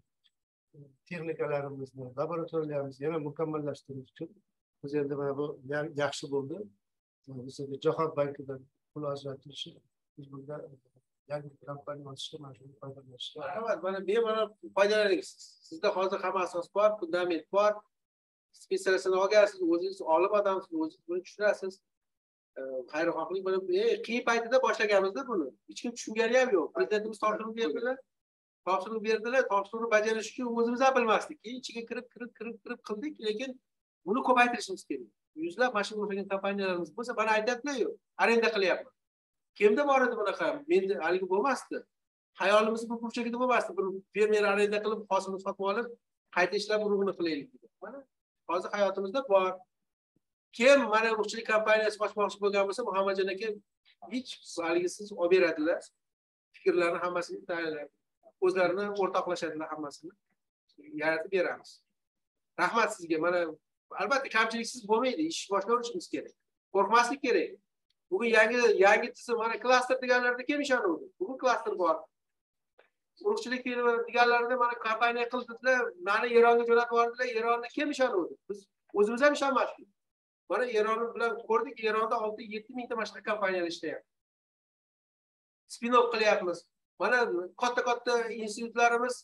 [SPEAKER 8] texnikalarimizni, laboratoriyalarimizni yana mukammallashtirish uchun biz endi mana bu yaxshi bo'ldi. Bizga Jahon bankidan pul ajratilishi, biz bunda yangi kompaniya ochishga mana shuni foydalanishga.
[SPEAKER 1] Rahmat, mana bemalol foydalaning. Sizda hozir hamma asos bor, fundament bor. Spetsiyalistni olgansiz, o'zingiz olim odamsiz, o'zingiz buni tushunasiz. Xayrixohlik bilan qiyin paytida boshlaganmizda buni. Hech kim tushungani ham yo'q. Prezidentimiz topshiriq berdilar. Topshiriqni bajarish uchun o'zimiz ham bilmasdik. Keyin ichiga kirib qildik, lekin buni ko'paytirishimiz kerak. Yuzlab mashina o'xshagan kompaniyalarimiz bo'lsa, bana aytadilar-ku, arenda qilyapman. Kimda bor edi bunaqa? Menda haligi bo'lmasdi. Hayolimizda bu burchagida bo'lmasdi. Bir fermer arenda qilib, hosilni sotib olib, qayta ishlab urug'ini qilaylik dedi. Mana hozir hayotimizda bor. Kim mana urug'chilik kompaniyasi ochmoqchi bo'lgan bo'lsa, Muhammadjon aka hech haligisiz olib beradilar. Fikrlarni hammasini tayyorlab, o'zlarini o'rtoqlashadilar hammasini. Yaratib beramiz. Rahmat sizga. Mana albatta kamchiliksiz bo'lmaydi. Ish boshlovchimiz kerak. Qo'rqmaslik kerak. Bugun yangi tizim, mana klaster deganlarda kim ishonadi? Bugun klaster bor. Urug'chilik deganlarda mana kompaniya qildilar, mani Eronga jo'natib yubordilar. Eronda kim ishonadi? Biz o'zimiz ham ishonmasdik. Mana Eron bilan ko'rdik, Eronda 6-7 mingta boshqa kompaniyalar ishlayapti. Spin-off qilyapmiz. Mana katta institutlarimiz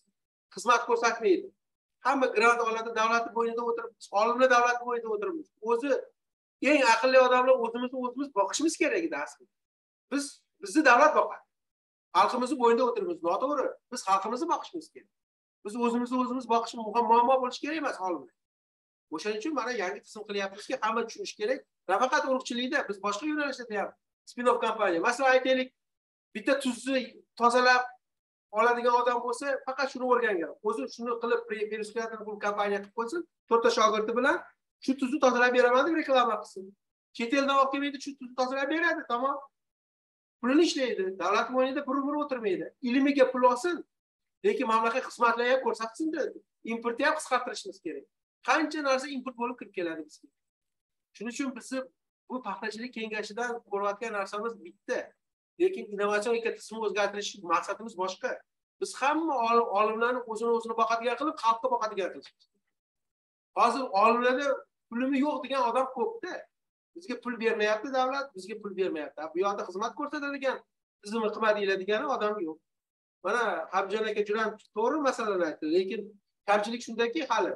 [SPEAKER 1] xizmat ko'rsatmaydi. Hamma grant oladi, davlatni bo'ynida o'tiribmiz, olimlar davlatni bo'ynida o'tiribmiz. O'zi eng aqlli odamlar o'zimiz boqishimiz kerak edi aslida. Bizni davlat boqadi. Xalqimizni bo'ynida o'tiribmiz, noto'g'ri. Biz xalqimizni boqishimiz kerak. Biz o'zimiz boqishimiz muammo bo'lishi kerak emas olimlar. O'shaning uchun mana yangi tizim qilyapmizki, hamma tushunishi kerak. Nafaqat urug'chilikda, biz boshqa yo'nalishlarda ham spin-off kompaniya. Masalan, aytaylik, bitta tuzni tozalab oladigan odam bo'lsa, faqat shuni o'rgangan. O'zi shuni qilib, Peruskatni bu kompaniya qilib qo'ysin, 4 ta shogirdi bilan shu tuzni tozalab beraman deb reklama qilsin. Chet eldan olib kelmaydi, shu tuzni tozalab beradi, tamom. Pulini ishlaydi, davlat bo'ynida pul o'tirmaydi. Ilmiga pul olsin, lekin mamlakat xizmatlarni ham ko'rsatsin dedi. Importni ham qisqartirishimiz kerak. Qancha narsa import bo'lib kirib keladi bizga. Shuning uchun biz bu paxtachilik kengashidan ko'rayotgan narsamiz bitta. Lekin innovatsion ekotizimni o'zgartirish maqsadimiz boshqa. Biz hamma olimlarni o'zini boqadigan qilib, xalqqa boqadigan qilamiz. Hozir olimlarda pulimi yo'q degan odam ko'pda. Bizga pul bermayapti davlat, bizga pul bermayapti. Bu yoqda xizmat ko'rsatadigan tizimni qilmadinglar degan odam yo'q. Mana Habjon aka juda to'g'ri masalani aytdi, lekin kamchilik shundaki hali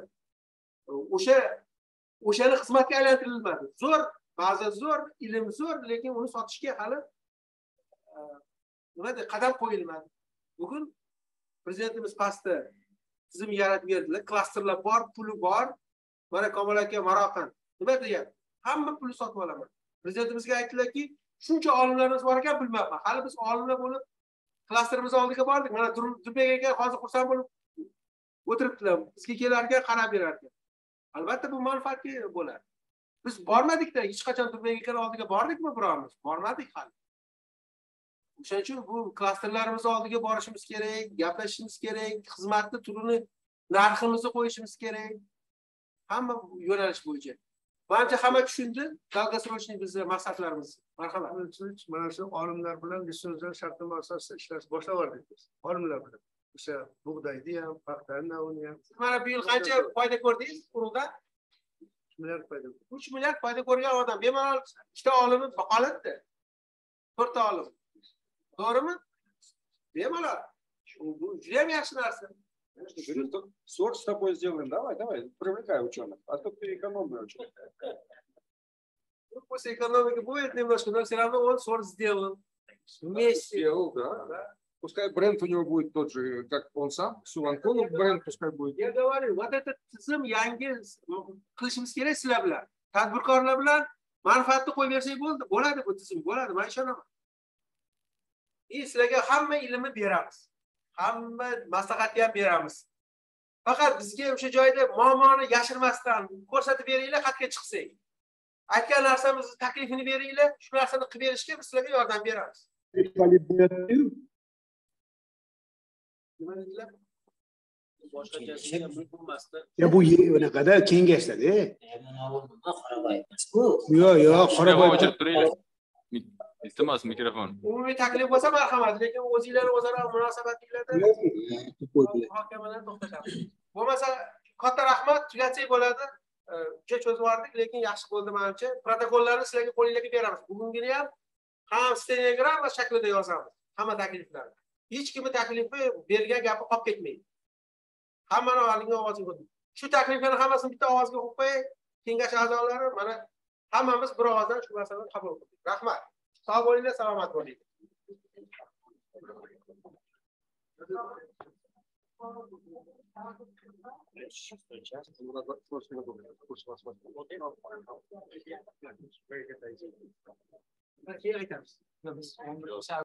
[SPEAKER 1] o'shani xizmatga aylantirilmadi. Zo'r, ba'zi zo'r, ilm zo'r, lekin uni sotishga hali nima deydi, qadam qo'yilmadi. Bugun prezidentimiz pastda tizim yaratib berdilar, klasterlar bor, puli bor. Mana Komil aka Maroqan nima degan? Hamma pulni sotib olaman. Prezidentimizga aytdilarki, shuncha olimlarimiz bor ekan bilmayapman. Hali biz olimlar bo'lib klasterimiz oldiga bordik. Mana Durbek aka hozir xursand bo'lib o'tiribdilar. Bizga kelarkan qarab berarkan. Albatta bu manfaatga bo'ladi. Biz bormadik-da, hech qachon Durbek aka oldiga bordikmi biromiz? Bormadik hali. O'shaning uchun bu klasterlarimiz oldiga borishimiz kerak, gaplashishimiz kerak, xizmatni turini, narximizni qo'yishimiz kerak. Hamma yo'nalish bo'yicha. Menimcha hamma tushundi. Dalgasrochniy bizning maqsadlarimiz. Marhamat.
[SPEAKER 5] Mana shu olimlar bilan lisenziyasiya shartnoma asosida ishlash boshladik biz. Olimlar bilan. O'sha bug'doyni ham, paxtani ham.
[SPEAKER 1] Mana bu yil qancha foyda ko'rdingiz urug'dan?
[SPEAKER 5] 3 milliard foyda.
[SPEAKER 1] 3 milliard foyda ko'rgan odam bemalol ikkita olimni qolibdi. 4 ta olim. To'g'rimi? Bemalol. Bu juda ham yaxshi narsa.
[SPEAKER 5] Сорт с тобой сделаем, давай, привлекай ученых, а то ты экономный ученый.
[SPEAKER 1] После экономики будет немножко, но все равно он сорт сделан. Вместе.
[SPEAKER 5] Сделал, да. Пускай бренд у него будет тот же, как он сам, Суванкулов бренд пускай будет.
[SPEAKER 1] Я говорю, вот этот tizim yangi qilishimiz kerak sizlar bilan. Tadbirkorlar bilan manfaatni qo'yib bersak bo'ladi bu tizim, bo'ladi, men ishonaman. Sizlarga hamma ilmni beramiz. Hamma maslahatni ham beramiz. Faqat bizga o'sha joyda muammoni yashirmasdan ko'rsatib beringlar, xatga chiqsak. Aytgan narsamizni taklifini beringlar, shu narsani qilib berishga biz sizlarga yordam beramiz. Nima dedilar?
[SPEAKER 20] Ya bu unaqada kengashda-da. Yo'q, Qorabog'
[SPEAKER 21] o'chirib turinglar. Iltimos mikrofon.
[SPEAKER 1] Umumiy taklif bo'lsa marhamat, lekin o'zingizlar o'zaro munosabatliklarda muhokamalarni to'xtatamiz. Bo'lmasa katta rahmat, tugatsak bo'ladi. Juda cho'zib yubordik, lekin yaxshi bo'ldi menimcha. Protokollarni sizlarga qo'lingizga beramiz. Bugungini ham stenogramma shaklida yozamiz. Hamma takliflarni. Hech kimning taklifi bergan gapi qolib ketmaydi. Hammani oldinga ovozga qo'ying. Shu takliflarni hammasini bitta ovozga qo'yib qo'ying. Kengash a'zolari mana hammamiz bir ovozdan shu narsani qabul qildik. Rahmat. Sog' bo'linglar, salomat bo'ling. Keyin aytamiz.